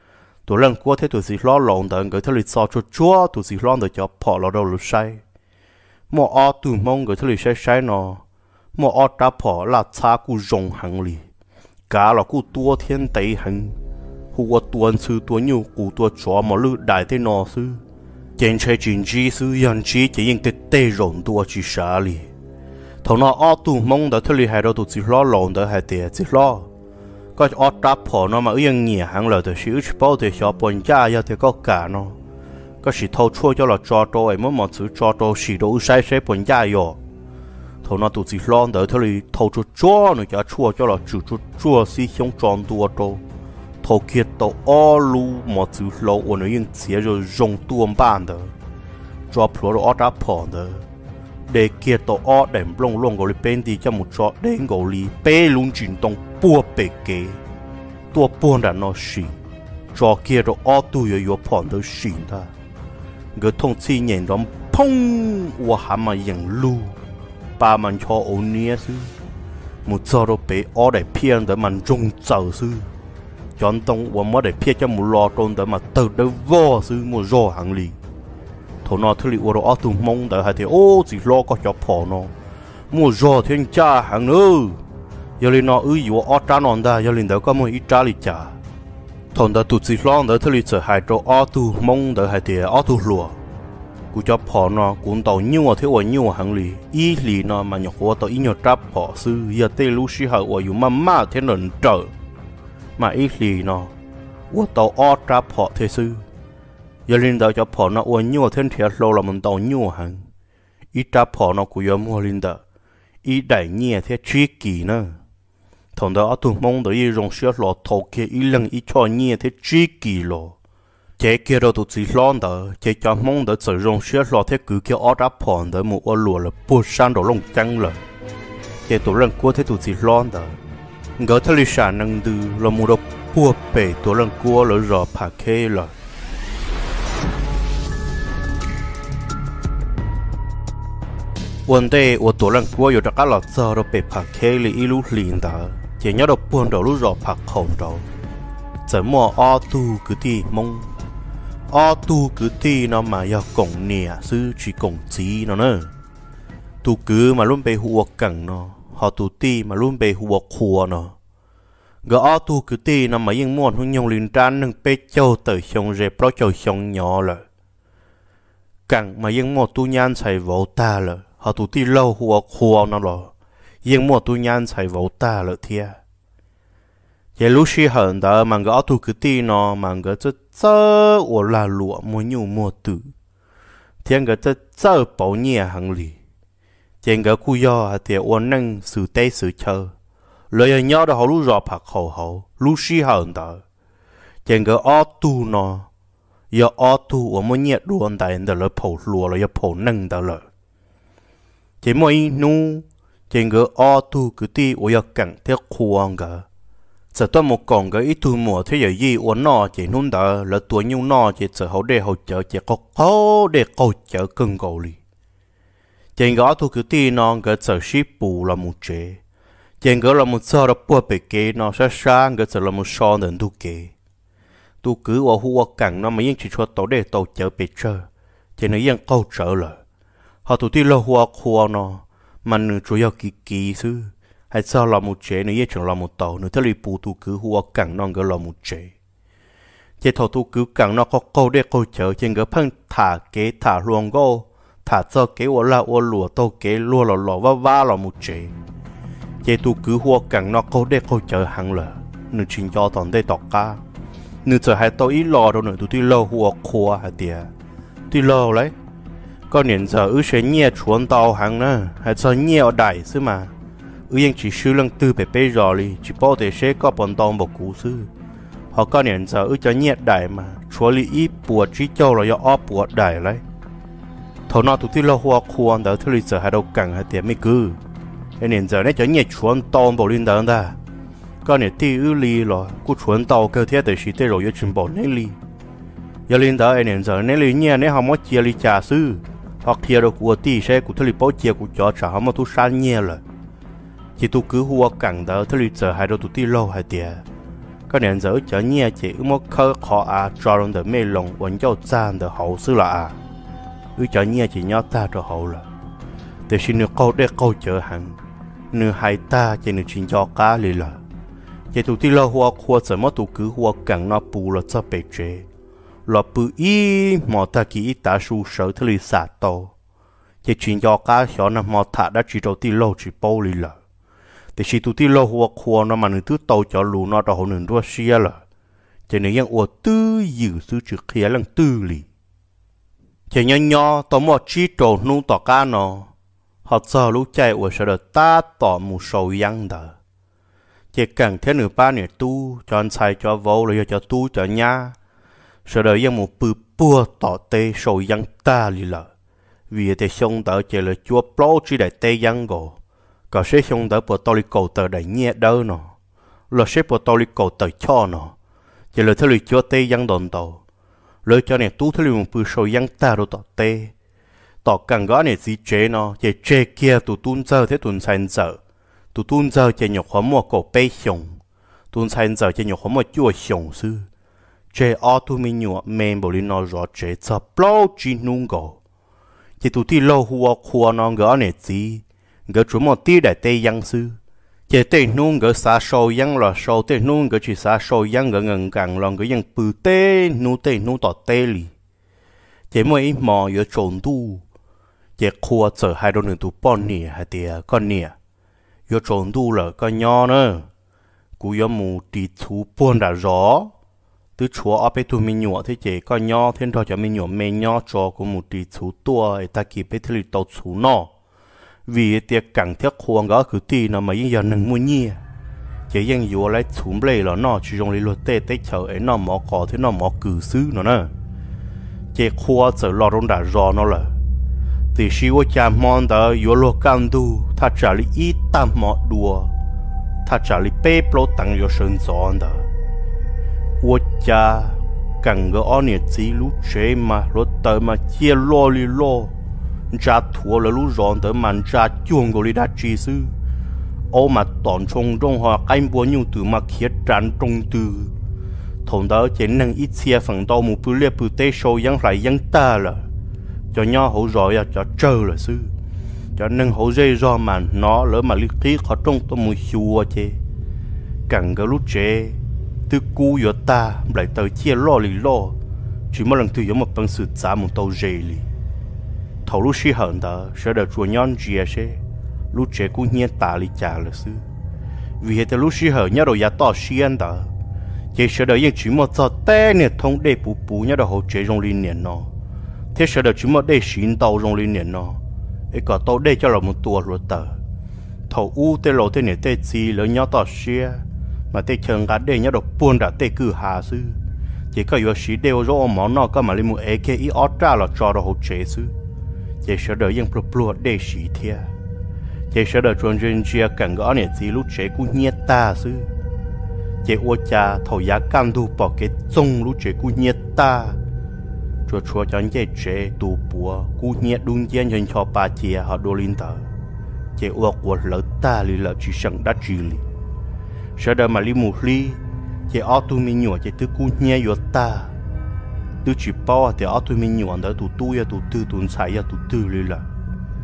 tụi lần qua thế tụi gì lo lộn đợi người thứ lịch so cho chúa tụi gì lo đợi cho bỏ lo đâu lụt say mua ở tụi mong người thứ lịch say say nó mua ở đã bỏ là xa cú rong hàng lì cả là cú tua thiên tây hàng cú tuôn sư tuôn nhiều cú tua chó mà lư đại thế nó sư trên chơi chuyện gì sư yên chỉ chỉ những cái tê rộn tua chỉ xả li thằng nó ở tụ mong đã thôi hay đâu tụ chỉ lo lộn đã hay tiền chỉ lo có ở đáp phò nó mà yên nhẹ hàng lời thì xíu chỉ bao thì cho bọn cha giờ thì có cả nó có chỉ thâu chua cho là cho tôi mới mà chữ cho tôi chỉ đâu sai sai bọn cha yo thằng nó tụ chỉ lo đã thôi thâu chua chua nó cho chua cho là chữ chua chua xí xong tròn tua đâu thầu kia tàu ô lu mà chữ lâu ở nơi yên xía rồi rong tuôn ban đó cho pro rồi ở đáp phò đó để kia tàu ô đệm lông lông gọi bên đi cho một chỗ đến gọi li bê luôn chuyển động bùa bể kế tua buồn đã nó xì cho kia rồi ô tu yo yo phò đó xì ta người thông chi nhìn đó pong và hàm mà yang lu ba mình cho ôn nia sư một giờ rồi bể ô để phiền để mình rong chờ sư chọn tông và mới để phía cho một lò trôn để mà từ đó vô sư một rò hàng lì thằng nó thứ liệu ở tụi mông để hay thì ô chỉ lo có cho phò nó một rò thiên cha hàng nữa giờ lên nó ư yếu ở tra non da giờ lên đó có một ít trả lì trả thằng đó tụi chỉ lo để thứ liệu sẽ hay cho ở tụi mông để hay thì ở tụi lùa cú cho phò nó cũng tàu nhiều thế ở nhiều hàng lì ý lì nó mà nhọc qua tàu ý nhọc trả phò sư giờ tê lu sĩ hậu ở yếu mà mà thế nên trở mà ít lì nó uất tàu ở trả phò thế sư giờ linh đạo cho phò nó uất nhiều thiên thiệt lâu là mình tàu nhiều hàng ít trả phò nó cũng giống mua linh đạo ít đại nhẹ thế trí kỳ nữa thằng đó tụi mong đợi ý rong xuyên lọ thầu kia ít lần ít cho nhẹ thế trí kỳ lọ chế kia đâu tụi chỉ lo đó chế cho mong đợi sử rong xuyên lọ thế cứ kia ở trả phò đợi một uất lúa là bút san đồ lông trắng rồi chế tụi lần qua thế tụi chỉ lo đó ngỡ thế lịch sản năng từ là một độc bùa bể tụi lần qua là rõ phá khê rồi vấn đề của tụi lần quaอยู่จากเราgiờเราไปphá khê li ilu liền đó chỉ nhớ độc buồn đầu lúc rõ phá khẩu đầu giờ mua ô tu cứ đi mong ô tu cứ đi nó mà giờ cổng nè sư chỉ cổng gì nó nữa tu cứ mà luôn bị hùa cẳng nó họ tu ti mà luôn bị hùa khua nó gỡ ở tu cứ ti nằm mà yên muôn hung nhung liên tràn nâng bê châu tới sông rệp pro châu sông nhỏ rồi cẳng mà yên muôn tu nhan xài vô ta rồi họ tu ti lâu hùa khua nó rồi yên muôn tu nhan xài vô ta rồi thia vậy lúc xí hận đó mà gỡ tu cứ ti nó mà gỡ cho chớ ở là lụa mua nhiều mua tử thiên gỡ cho chớ bảo nhẹ hàng lì trên cái khu do thì ôn năng sự tê sự chờ lời nhớ đó họ lúc rõ phạt khẩu hậu lúc xí hận đó trên cái ô tu nó giờ ô tu ở mỗi nhiệt luôn tại đó là phổ lúa là phổ năng đó là chỉ mỗi nu trên cái ô tu cứ ti ở giờ cẳng theo khuôn cả giờ tôi một con cái ít tu mùa thế giờ gì ôn nó chỉ nôn đó là tuổi nhiêu nó chỉ sợ hậu để hậu chợ chỉ có khó để câu chợ cưng cầu li trên gõ thu cứ ti nó cái sở ship bù là một chế trên gõ là một giờ là bùa bể kế nó sẽ sang cái sở là một so đến thu kế tu cứ ở hùa cẳng nó mà yên chỉ cho tàu để tàu chở bể chơi trên nó yên câu trở lại họ tu ti lo hùa hùa nó mà nửa chủ yếu kỳ kỳ sư hay sao là một chế nữa chẳng là một tàu nữa thế là bù tu cứ hùa cẳng non cái là một chế chế thầu tu cứ cẳng nó có câu để câu chờ trên cái phăng thả kế thả luồng go thả cho kế ô la ô lùa tô kế lùa lò lò va va là một chế chế tu cứ hùa cẳng nó câu để câu chờ hàng lờ nữ chính cho toàn đây tọt ca nữ chờ hai tàu ít lò đâu nữa tu tuy lâu hùa khua hả tiệt tuy lâu lấy có年giờ ư sẽ nhẹ chuẩn tàu hàng nữa hay cho nhẹ ở đại xứ mà ư yên chỉ sư lăng tư bể bê rò li chỉ bao để sẽ có bọn tàu một cú sư họ có年giờ ư cho nhẹ đại mà chúa li ít buộc chỉ cho là do óp buộc đại lấy thầu nào tụi tí lo hoa khuôn đó thứ li giờ hai đâu cẳng hai tiệm mấy cứ cái年giờ này cho nhẹ chuẩn tàu bộ linh đó ta có年tí ư li rồi cú chuẩn tàu cơ thiết để chỉ để rồi cho chuẩn bộ này li giờ linh đó cái年giờ này li nhẹ này họ mới chia li trả sư hoặc kia đâu của tí sẽ của thứ li bao chia của cho trả họ mới thu san nhẹ rồi chỉ tu cứ hùa cẳng đó thứ li giờ hai đâu tụi tí lo hai tiệm có年giờ cho nhẹ chỉ một khơi khó à choron được mê lòng vẫn cho gian được hậu sư là à ư cho nhẹ chỉ nhớ ta cho hậu là để xin được câu để câu chờ hàng nửa hai ta chỉ nửa chuyện cho cá lì là chỉ tụi tí lo hùa hùa giờ mất tụi cứ hùa cẳng nó bù là cho bể chế là bự ý mà ta kỹ ta su sở thứ li xả to chỉ chuyện cho cá cho nó mà thà đã chỉ đầu tí lo chỉ bao lì làแต่ชีตุที่โลหัวควรมันนึกตัวโตจะรู้นอต่อหนึ่งตัวเสียละจะเนี่ยยังอวดตื้อยื้อซื้อจุดเขียลังตื้อลีจะยังย่อต่อหมดชีโตนู่ต่อการนอเขาจะรู้ใจอวดเสด็จตาต่อมูโซยังเด้อจะกังเท่าหนึ่งป้าเนี่ยตู้จอนใส่จอโวเลยจะตู้จะย่าเสด็จยังมูปื้ปัวต่อเตะโซยังตาลีละvìแต่ชงเด้อจะเลยจัวโปรจีได้เตยังโกก็ใช้ชงเดอปวดตอลิโกเตอได้เงียเด้อเนาะเราใช้ปวดตอลิโกเตอช่อเนาะจะเลยทะเลจัวเตยังโดนโตเลยจะเนี่ยตู้ทะเลมันปืนโซยังตาโดต่อเตต่อกันก็เนี่ยจีเจเนาะจะเจเกียตุตุนเจอเทตุนไซน์เจอตุตุนเจอจะหยกหัวมัวโกเป้ชงตุนไซน์เจอจะหยกหัวมัวจั่วชงซื้อเจออตุมิหยวเมนบริโนรอเจจะปล้อจีนุงโกจะตุที่โลหัวขวานองก็เนี่ยจีcái chủ một tí đại tây giang sư chỉ tây nung cái xã sâu giang là sâu tây nung cái chỉ xã sâu giang cái ngần càng lòng cái giang bự tây nu tây nu tọt tây li chỉ mỗi mò ở trốn tu chỉ khua chờ hai đôi nửa tu pon nè hai tia con nè ở trốn tu là con nhỏ nữa cú ở mù đi thu pon đã rõ từ chúa ở bên tu mình nhỏ thế chỉ con nhỏ thiên thọ cho mình nhỏ mình nhỏ cho cú mù đi thu tua ta kịp bên thili tàu thu nọ vì tiệc cẳng thiết khuôn đó cứ tì nó mà những giờ nâng mua nhia chỉ những vừa lấy thủng lệ là nó chỉ dùng lấy luật tê tê chờ ấy nó mỏ cỏ thế nó mỏ cử xứ nó nè chỉ khoa giờ lo rong đã rõ nó là thì khi tôi chạm món đó vừa lo cam du ta trả lý ít tam mỏ đùa ta trả lý bê blo tăng vô sơn gió đó tôi cha cẳng cái anh này chỉ lúc chế mà lúc tới mà chia lo li lo cha thua là lũ ròn tới màn cha chuông của lý đa chi sư ô mà toàn trong trong họ anh bùa nhiều từ mà khiết tràn trong từ thôn đó chỉ năng ít xe phần to một bữa liệp bữa tê sâu yang lại yang ta là cho nhau hỗ rồi à cho chờ là sư cho năng hỗ dây do mà nó lỡ mà lý khí khó trong tôi mùi chua chê càng cái lúc chế từ cú yo ta lại tới chia lo lì lo chỉ một lần từ giống một bằng sự giá một tàu dây lì thầu lúc xí hận đó sẽ được chuột nhon chia sẽ lúc chế cũng nhiên ta li trả là sư vì hệ lúc xí hận nhớ đồ giá to xiên đó chỉ sẽ được những chỉ một giờ té nè thông để bù bù nhớ đồ hỗ trợ trong liên niệm nó thế sẽ được chỉ một để xin tàu trong liên niệm nó ấy có tàu để cho là một tua rồi tờ thầu u tê lộ tê nè tê chi lỡ nhớ to xía mà tê chân cả để nhớ đồ buôn đã tê cứ hà sư chỉ có yếu sĩ đều rồi món nó có mà lấy một ấy cái ý ót ra là cho đồ hỗ trợ sư chỉ sợ đợi những pro pro để sĩ thia chỉ sợ đợi chuẩn chuẩn chia cảnh gõ này gì lúc chế cũng nhiệt ta sư chỉ ô cha thầu giá cam thu bỏ cái trông lúc chế cũng nhiệt ta chùa chùa chọn chế chế tu bùa cũng nhiệt đúng nhiên cho cho ba chia họ đô linh tờ chỉ ô của lỡ ta li lỡ chỉ sẵn đã chỉ li sợ đợi mà li một li chỉ ở tu mình nhỏ chỉ tư cũng nhiệt yếu ta tôi chỉ bảo thì ở tôi mình nhọn đó tụt tôi ya tụt tư tụt sai ya tụt tư đi là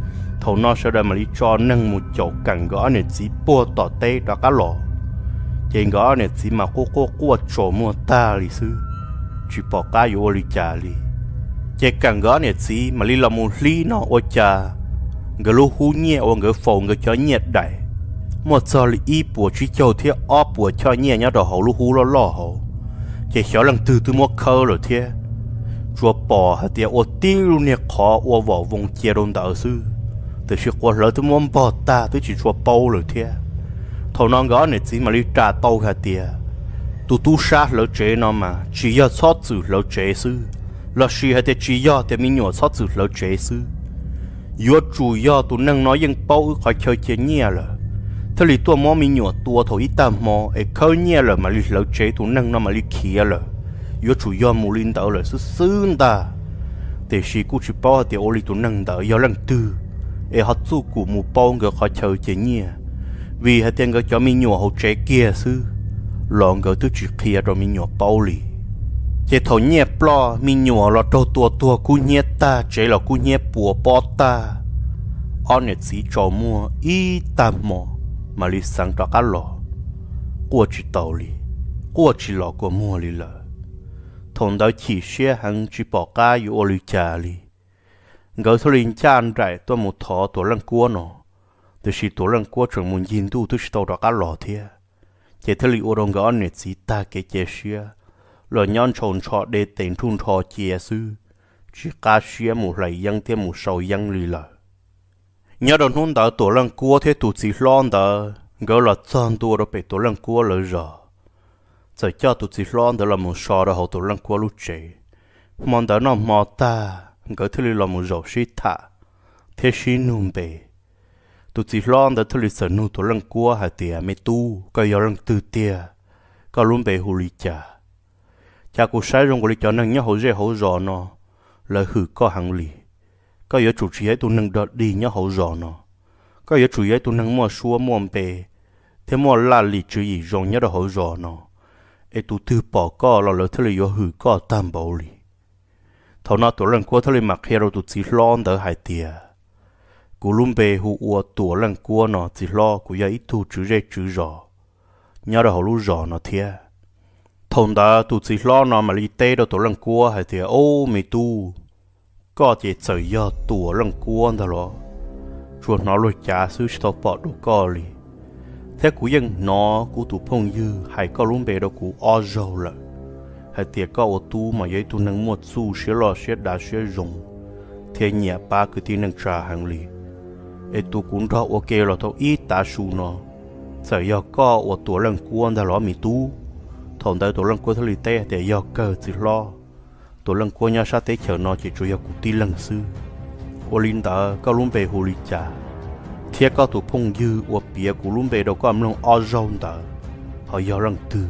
thầu nó sẽ đợi mà đi cho nâng một chỗ cẳng gõ này chỉ bùa tỏ tê đó cá lò trên gõ này chỉ mà cô cô cô chỗ mua ta lì sư chỉ bỏ cá vô lì chả lì trên cẳng gõ này chỉ mà lì là một lì nó ô chả người lu hú nhẹ ô người phổ người cho nhẹ đại một giờ lì y bùa chỉ châu thế óp bùa cho nhẹ nhá đồ hậu lu hú lo lo hậu chỉ hiểu lần từ từ mua khơi rồi thế chùa bỏ hạt tiền ô tiêu nè khó ô vỏ vùng chia đồn đạo sư từ khi qua lỡ tôi muốn bỏ ta tôi chỉ chùa bao rồi thế thầu non gõ này chỉ mà đi trả tàu hạt tiền tụ tu sát lỡ chế nó mà chỉ do xót chữ lỡ chế sư lỡ xì hạt tiền chỉ do tiền mình nhỏ xót chữ lỡ chế sư yếu chủ do tụ nâng nói dân bao khỏi chơi chế nhẹ rồi thế thì tôi mò mình nhỏ tua thầu ít tam mò ấy khơi nhẹ rồi mà đi lỡ chế tụ nâng nó mà đi kia rồi yếu chủ do mù linh đạo rồi sư sư ta để xí cú chỉ bao thì ô li tụ nâng đạo yếu lần tư ấy họ chú cụ mù bao người khỏi chơi chế nhẹ vì hạt tiền người cho mình nhỏ hậu chế kia sư lòn người tôi chỉ kia rồi mình nhỏ bao lì chế thầu nhẹ plo mình nhỏ là đầu tua tua cú nhẹ ta chế là cú nhẹ bùa bó ta on nhẹ chỉ cho mua ít tam mò mà li sang cho cá lò qua chỉ tàu lì qua chỉ lò qua mua lì lợ thằng đó chỉ xe hàng chỉ bỏ cá yêu lì chả lì người thôi linh chan trái tôi một thọ tôi lăng cua nó từ khi tôi lăng cua trường muốn nhìn tu tôi chỉ tàu cho cá lò thế chỉ thấy lì ô đồng gõ này chỉ ta cái chế xe rồi nhon tròn trọ để tiền thun trọ chia sư chỉ cá xe một lại yang thêm một sầu yang lì lợ nhớ đồng hôn đó tôi lăng cua thế tụi chỉ lon đó gỡ là chân tôi đó bị tôi lăng cua lỡ rồi giờ cho tụi chỉ lon đó là một sò đó họ tôi lăng cua lúc chế món đó nó mò ta gỡ thứ là một rổ xí thả thế xí nung bể tụi chỉ lon đó thứ sợ nu tôi lăng cua hay tiệt mấy tu có giờ lăng từ tiệt có luôn bể hồ lì chả cha cô sai trong hồ lì chả năng nhớ hồ dễ hồ giò nó là hử có hàng lì có giờ chủ chỉ ấy tụi nâng đợt đi nhớ hậu giò nó có giờ chủ ấy tụi nâng mua xua mua bề thế mua la lì chữ gì rong nhớ đó hậu giò nó ấy tụi tư bỏ co là lỡ thế là giờ hử co tam bảo lì thầu nó tụi lần qua thế là mặc khi rồi tụi chỉ lo đỡ hai tiệt cú lùm bề hụ ua tụi lần qua nó chỉ lo cú giờ ít thu chữ rê chữ giò nhớ đó hậu lú giò nó thiệt thầu đó tụi chỉ lo nó mà lì tê đó tụi lần qua hai tiệt ô mày tu có thể chơi do tủa lần cuốn đó lo, chuột nó lôi trả sư cho bỏ đồ co lì, thế cú dân nó cú tụ phong dư hay có luôn bề đâu cú o dầu lợ, hay tiệt có ô tu mà giấy tu nâng một xu xé lo xé đá xé rồng, thế nhẹ ba cứ tin nâng trà hàng lì, ấy tu cũng đó ok là thâu ít ta xu nó, chơi do có ô tủa lần cuốn đó lo mi tu, thằng đại tủa lần cuốn thôi lì tê để do cơ chỉ lo. Tôi lần qua nhà sát tế chờ nó chỉ chủ yếu của tí lần sư ô linh đã có luôn bề hồ lì chả thiết có tụ phong dư ô bìa của luôn bề đâu có âm lòng o râu đã họ do lần tư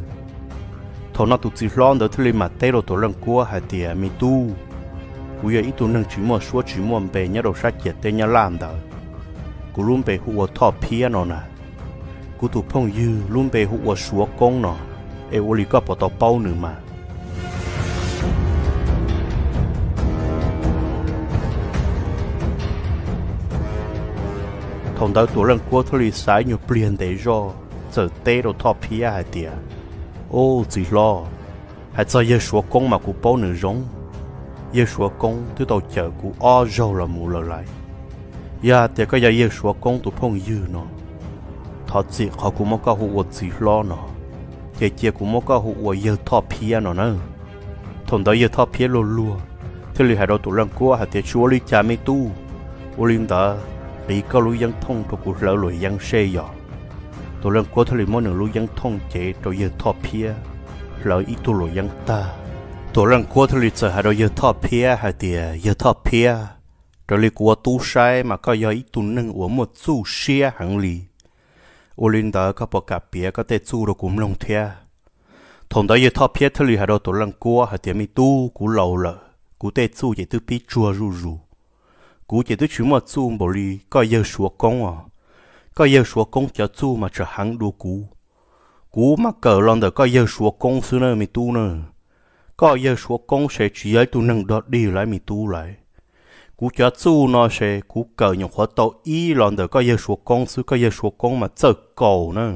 thọ nó tụ chỉ lon đó thì mà tê đồ tôi lần qua hai tìa mi tu cú giờ ít tụ nâng chỉ mua số chỉ mua bề nhớ đầu sát chết tên nhà làm đã của luôn bề hồ thọ pia nó nè của tụ phong dư luôn bề hồ số công nó ê ô lì có bỏ tàu bao nữa mà thằng đó tuổi lần qua thôi sai nhiều tiền để cho giờ tê đồ thọ pia hay tiệt ô chỉ lo hay cho giờ số công mà cũng bao nửa giống giờ số công tôi tàu chở cũng o râu là mù lờ lại giờ thì có giờ giờ số công tụi phong dư nó thọ chỉ họ cũng mất cái hụt chỉ lo nó giờ chia cũng mất cái hụt giờ thọ pia nó nữa thằng đó giờ thọ pia luôn luôn thế thì hai đầu tuổi lần qua hay tiệt chúa đi cha mấy tu ô linh đó bị có lối dân thông trong cuộc lỡ lội dân xe dọ tụi lần qua thôi mỗi nửa lối dân thông chế rồi giờ thọ pia lỡ ít tụi lội dân ta tụi lần qua thôi giờ hai đôi giờ thọ pia hai tiệt giờ thọ pia rồi lại qua tu sai mà có giờ ít tụi nâng uống một số xe hàng lì ô linh đó có bỏ cả pia có thể su rồi cũng lông thea thằng đó giờ thọ pia thôi hai đôi tụi lần qua hai tiệt mi tu cũng lâu lợ cũng thể su chỉ từ pi chua ru ru cú chỉ tới chuyện mà chú bảo đi có giờ số công à có giờ số công cho chú mà trở hàng đồ cú cú mà cờ lần đó có giờ số công xưa nơi mi tu nữa có giờ số công sẽ chỉ ấy tu nâng đợt đi lại mi tu lại cú cho chú nó sẽ cú cờ những khóa tàu ý lòn được có yêu số công sư có yêu số công mà chơi cầu nữa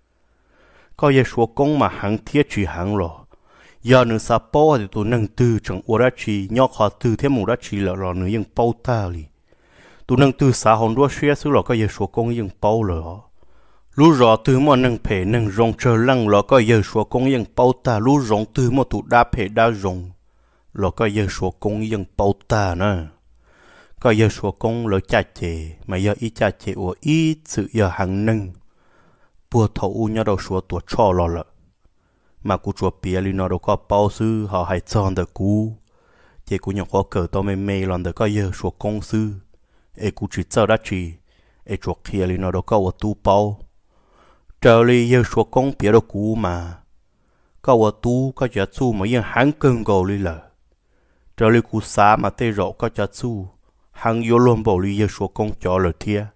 có yêu số công mà hàng thiết chỉ hàng rồi giờ nữa sao bao thì tụi nâng tư chẳng ủa đã chỉ nhóc họ tư thêm một đã chỉ là là nữa ยัง bao ta li tụi nâng tư xã hòn đua xuyên xứ là có yêu số công ยัง bao rồi lú rõ từ mà nâng phê nâng rong chờ lăng là có yêu số công ยัง bao ta lú rong từ mà tụi đa phê đa rong là có yêu số công ยัง bao ta nữa có yêu số công là cha chế mà yêu ý cha chế ủa ý sự yêu hàng nâng bùa thấu nhau đầu số tuổi cho lo lợ mà cú chùa bia li nó đâu có bao sư họ hay chọn được cú chế cú nhóc có cờ tao mê mê lần được có yêu số công sư ê cú chỉ cho đã chỉ ê chuột kia li nó đâu có ở tu bao trở li yêu số công bia đâu cú mà có ở tu có trả chu mà yên hàng cơn gầu li lợ trở li cú xá mà tê rõ có trả chu hàng yêu luôn bảo li yêu số công cho lợ thia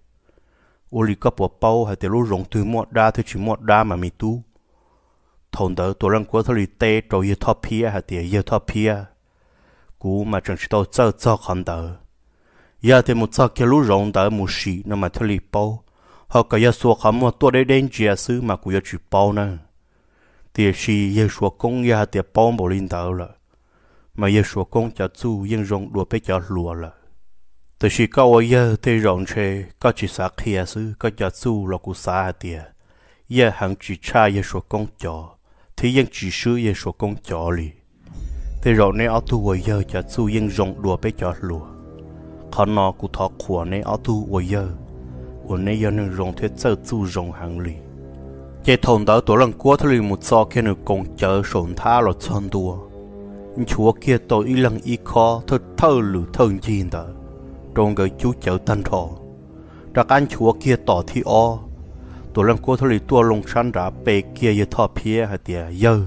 ô li có bộ bao hay tê lu rong từ một đa thì chỉ một đa mà mi tu thôn đó tôi đang qua tholi tê rồi yêu thọ pia hay tê yêu thọ pia cú mà chẳng chỉ tao chơi chơi con đó giờ thì một chơi cái lu rong đó một xí nó mà tholi bao họ có yêu số không một tôi để đến chia sứ mà cú yêu chỉ bao nè tê xí yêu số công yêu tê bao bảo linh đó là mà yêu số công cho chú yên rong đùa bé cho lùa là từ khi có ở giờ tê rong chơi có chỉ sáng kia sứ có cho chú là cú sáng tê giờ hàng chỉ cha yêu số công cho thì yên chỉ sư yên số công cho li tê rong này ở tu ở giờ cho chú yên rong đùa bé cho lùa còn nó cú thọ khua này ở tu ở giờ ở này giờ nên rong thế chơi chú rong hàng li chế thôn đó tôi lần qua tholi một số cái nữa công chờ sồn tha là chọn đùa chúa kia tôi ý lần ý khó thôi thơ lử thân chín đó trong cái chú chợ tân thọ đặc anh chúa kia tỏ thi o tôi lần qua tholi tua lông san đã bề kia như thọ phía hay tiệt dơ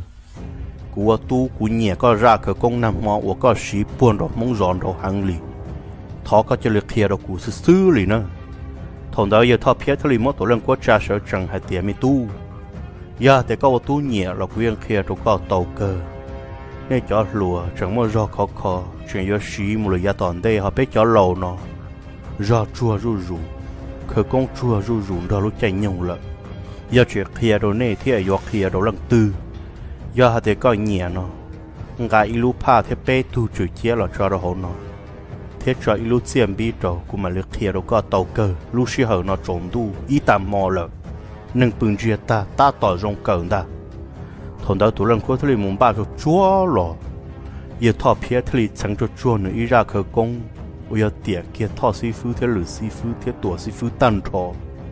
của tu của nhẹ có ra cái công nằm mò của có sĩ buồn rồi mong giòn rồi hàng lì thọ có cho lực kia rồi của sư sư lì nữa thằng đó giờ thọ phía tholi mất tôi lần qua cha sợ chẳng hay tiệt mi tu giờ thì có tu nhẹ là quyền kia rồi có tàu cơ nên cho lùa chẳng mua rau khó khó chuyện do xí một lời toàn đây họ biết cho lầu nó rau chua ru ru khởi công chua ru ru đó lúc chạy nhung lại giờ chuyện kia rồi này thì ở kia rồi lần tư giờ họ thì có nhẹ nó ngài ilu pa thì bé tu chửi chia là cho nó nó thế cho ilu xiêm bi rồi cũng mà lực kia rồi có tàu cơ lúc xí hở nó trộn tu ý tạm mò lại nâng bưng chia ta ta tỏ rong cẩn ta thằng đó tụi lần qua thলি mùng ba rồi chúa lò giờ thọ phía thli chẳng cho chúa nữa ý ra khởi công giờ tiệt kia thọ sĩ phu thế lử sĩ phu thế tuổi sĩ phu tan thọ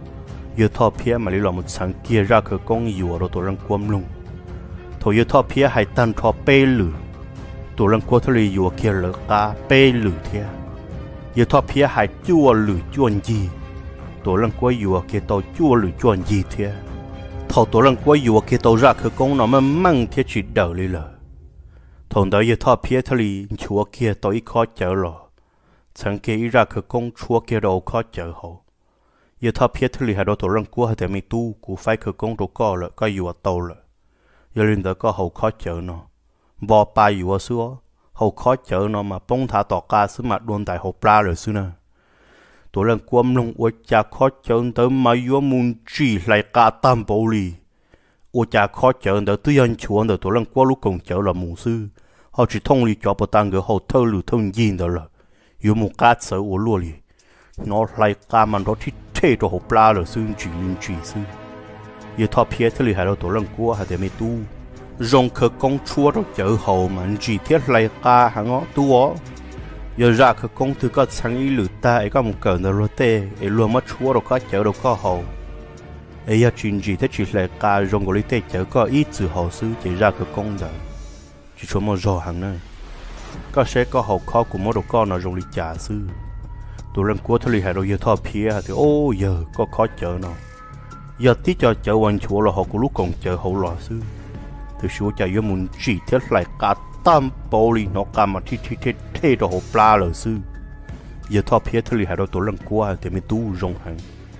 giờ thọ phía mà lấy làm một sáng kia ra khởi công nhiều rồi tụi lần quâm lung thôi giờ thọ phía hay tan thọ bê lử tụi lần qua thli nhiều kia lử cá bê lử thế giờ thọ phía hay chúa lử chuồn gì tụi lần qua nhiều kia tàu chúa lử chuồn gì thế thầu tổ lần qua yêu kia tàu ra khởi công nó mà mang thiết chỉ đầu đi lờ thằng đó giờ thọ phía thলি chúa kia tàu ít khó chở lò chẳng kia ra khởi công chúa kia đâu khó chở hậu giờ thọ phía thli hai đôi tổ lần qua hay mi tu cũng phải khởi công đâu có lợ có yêu tàu lợ giờ lên đó có hậu khó chở nó bỏ ba yêu xưa hậu khó chở nó mà bông thả tỏ ca xứ mặt đồn tại hậu ba rồi xưa nè tôi lần quâm nông ở cha khó chọn tới mà yếu muốn chỉ lại cả tam bảo lì ở cha khó chọn tới tư nhân chuan tới tôi lần qua lúc cùng chợ là mù sư họ chỉ thông lý cho bộ tăng người họ thơ lưu thông gì đó là yếu một cá sở ở luôn lì nó lại cả mà nó thích thế cho họ ba rồi sư chỉ linh chỉ sư yếu thọ phía thế lì hay là tôi lần qua hay để mấy tu rong khởi công chúa rồi chợ hậu mà chỉ thiết lại cả hàng ngõ tu ó giờ ra khởi công từ có sáng ý lử ta ấy có một cờ nó lô tê ấy luôn mất chúa đâu có chở đâu có hậu ấy giờ chuyện gì thế chỉ là cả rong của lý tê chở có ít từ hậu sư chỉ ra khởi công đó chỉ cho một giò hàng này có sẽ có hậu khó của mỗi đồ con nó rong lý trả sư tụi lần cuối thôi hay đâu giờ thọ phía thì ô giờ có khó chở nó giờ tí cho chở quan chúa là họ của lúc còn chở hậu lò sư từ chúa chạy vô muốn chỉ thiết lại cả tam bảo lì nó cả mà thi thi thi thi đồ hộp la lờ sư giờ thọ phía thলি hai đôi tổ lần qua thì mình tu rong hàng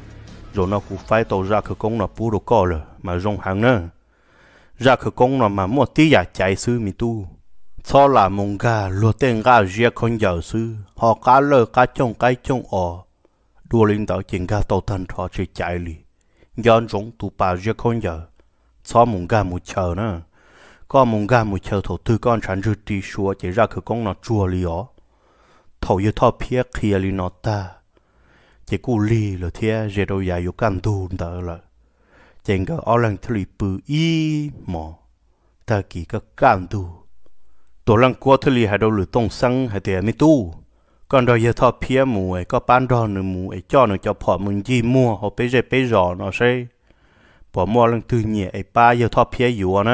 rồi nó cũng phải tàu ra khởi công nó bù đồ co lờ mà rong hàng nữa ra khởi công nó mà mua tí giả chạy sư mình tu cho là mông gà lúa tên gà dìa con giàu sư họ cá lơ cá trông cái trông ỏ đua linh đạo chuyện gà tàu thân thọ chỉ chạy lì do giống tụ bà dìa con giàu cho mông gà một chờ nữa có mông gà một chờ thổ tư con chẳng rư đi xua chỉ ra cửa con nó chua lì ó thầu như thọ phía kia lì nó ta chỉ cú lì là thế dễ đâu dài yêu can tu đỡ là chèn cái ở lần thứ bự y mò ta chỉ có can tuตัวลังกัวทะเลหาดูหรือต้องสั่งหาแต่ไม่ตู้ก่อนเราจะทอเพียหมูไอ้ก็ปั้นดอนหนึ่งหมูไอ้จ้อหนึ่งจะพอมึงยี่มัวเขาไปเจไปรอเนาะใช่พอมัวลังตื่นเนี่ยไอ้ป้าจะทอเพียอยู่นะ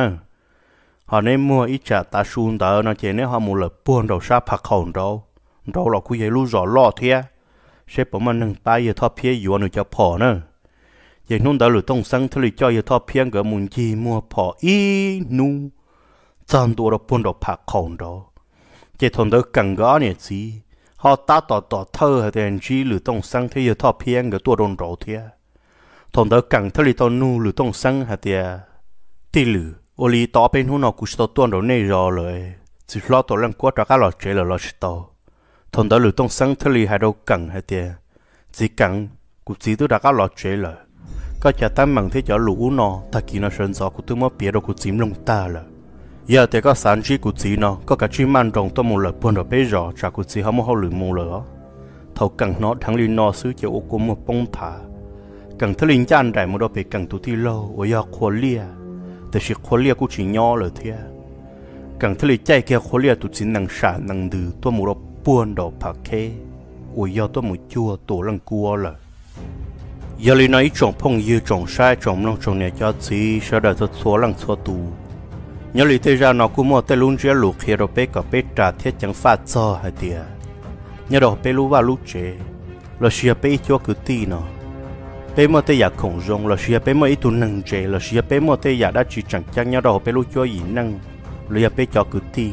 họ nên mua ít trả ta xuống đó nó chỉ nên họ mua là buôn đầu sa phật khổng đâu đâu là cứ vậy lúc rõ lo thế sẽ bỏ mà nângป้าจะทอเพียอยู่หนึ่งจะพอนะอย่างนู้นđóหรือต้องสั่งทะเลจ้อจะทอเพียงกับมึงยี่มัวพออีนู้chânตัวเราปุ่นเราผักของเราเจ้าทนเดอกังก้าเนี่ยสิเขาตาต่อต่อเธอให้แต่จีหรือต้องสั่งที่จะทอเพียงกับตัวโดนเราเทียทนเดอกังทะเลตอนนู้หรือต้องสั่งให้แต่ตีหรือโอลีต่อเป็นหุ่นเรากุศลตัวเราในรอเลยจิล้อตัวลังกัวตะก้าหลอดเจริญหลอดชิโตทนเดอหรือต้องสั่งทะเลให้เรากังให้แต่จีกังกุจีตัวตะก้าหลอดเจริญก็จะตั้งมั่งที่จะหลู่นอตะกี้น่ะเชิญสอกุตัวมั่วเปียเรากุจิมลงตาเลยgiờ thì có sản chỉ của chị nó có cả chim man rồng tôi mua lợi buôn rồi bây giờ trả của chị không có lười mua lợi thầu cần nó thằng linh nó xứ chịu ô cũng một bông thả cần thứ linh chan đại một đôi bị cần tụt đi lâu ở giờ khóa liaแต่สิขวเลียกูchỉ nhỏเลยเทียกังทะเลใจแกขวเลียตุจินนังสานังดือตัวหมูรบป้วนดอกผักเคโอ้ยตัวหมูจัวตัวลังกัวเลยยาลีน้อยจงพงยืจงใช้จงลงจงเนี่ยจะจีเสด็จตัวลังตัวตูnhớ lý thế ra nó cũng mua tên luôn chia lục khi rồi bé có bé trả thiết chẳng phát cho hay tiệt nhớ đó bé lú vào lú chế là xia bé cho cứ ti nó bé mua tên giả khổng rong là xia bé mua ít tu nâng chế là xia bé mua tên giả đã chỉ chẳng chắc nhớ đó bé lú cho gì nâng là bé cho cứ ti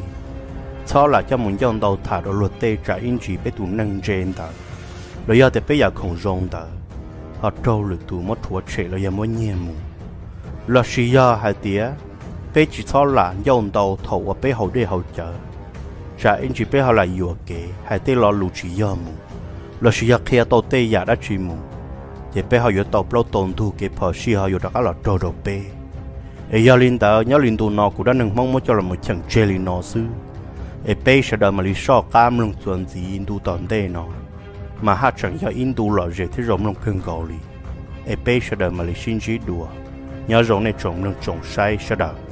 sau là cho muốn dọn đầu thả đồ luật tê trả in chỉ bé tu nâng chế đó là giờ bé giả khổng rong đó họ trâu được tu mất thua chế là giờ mua nhiều mù là xia hay tiệt bé chỉ cho là dọn đầu thầu ở bé hậu đây hậu chợ trả anh chỉ bé hậu là vừa kể hay tên lo lù chỉ do mù lo chỉ giờ kia tàu tây giả đã chỉ mù chỉ bé hậu vừa tàu lâu tồn thu cái phở xì hậu vừa đã là trâu đầu bé ấy giờ linh tờ nhớ linh tù nó cũng đã nâng mong muốn cho là một chẳng chơi linh nó xứ ấy bé sẽ đợi mà lý so cam lông chuẩn gì in tù tòn đây nó mà hát chẳng giờ in tù lọ dễ thế rộng lông cơn gạo li ấy bé sẽ đợi mà lý xin chỉ đùa nhớ rộng này trồng lông trồng sai sẽ đợi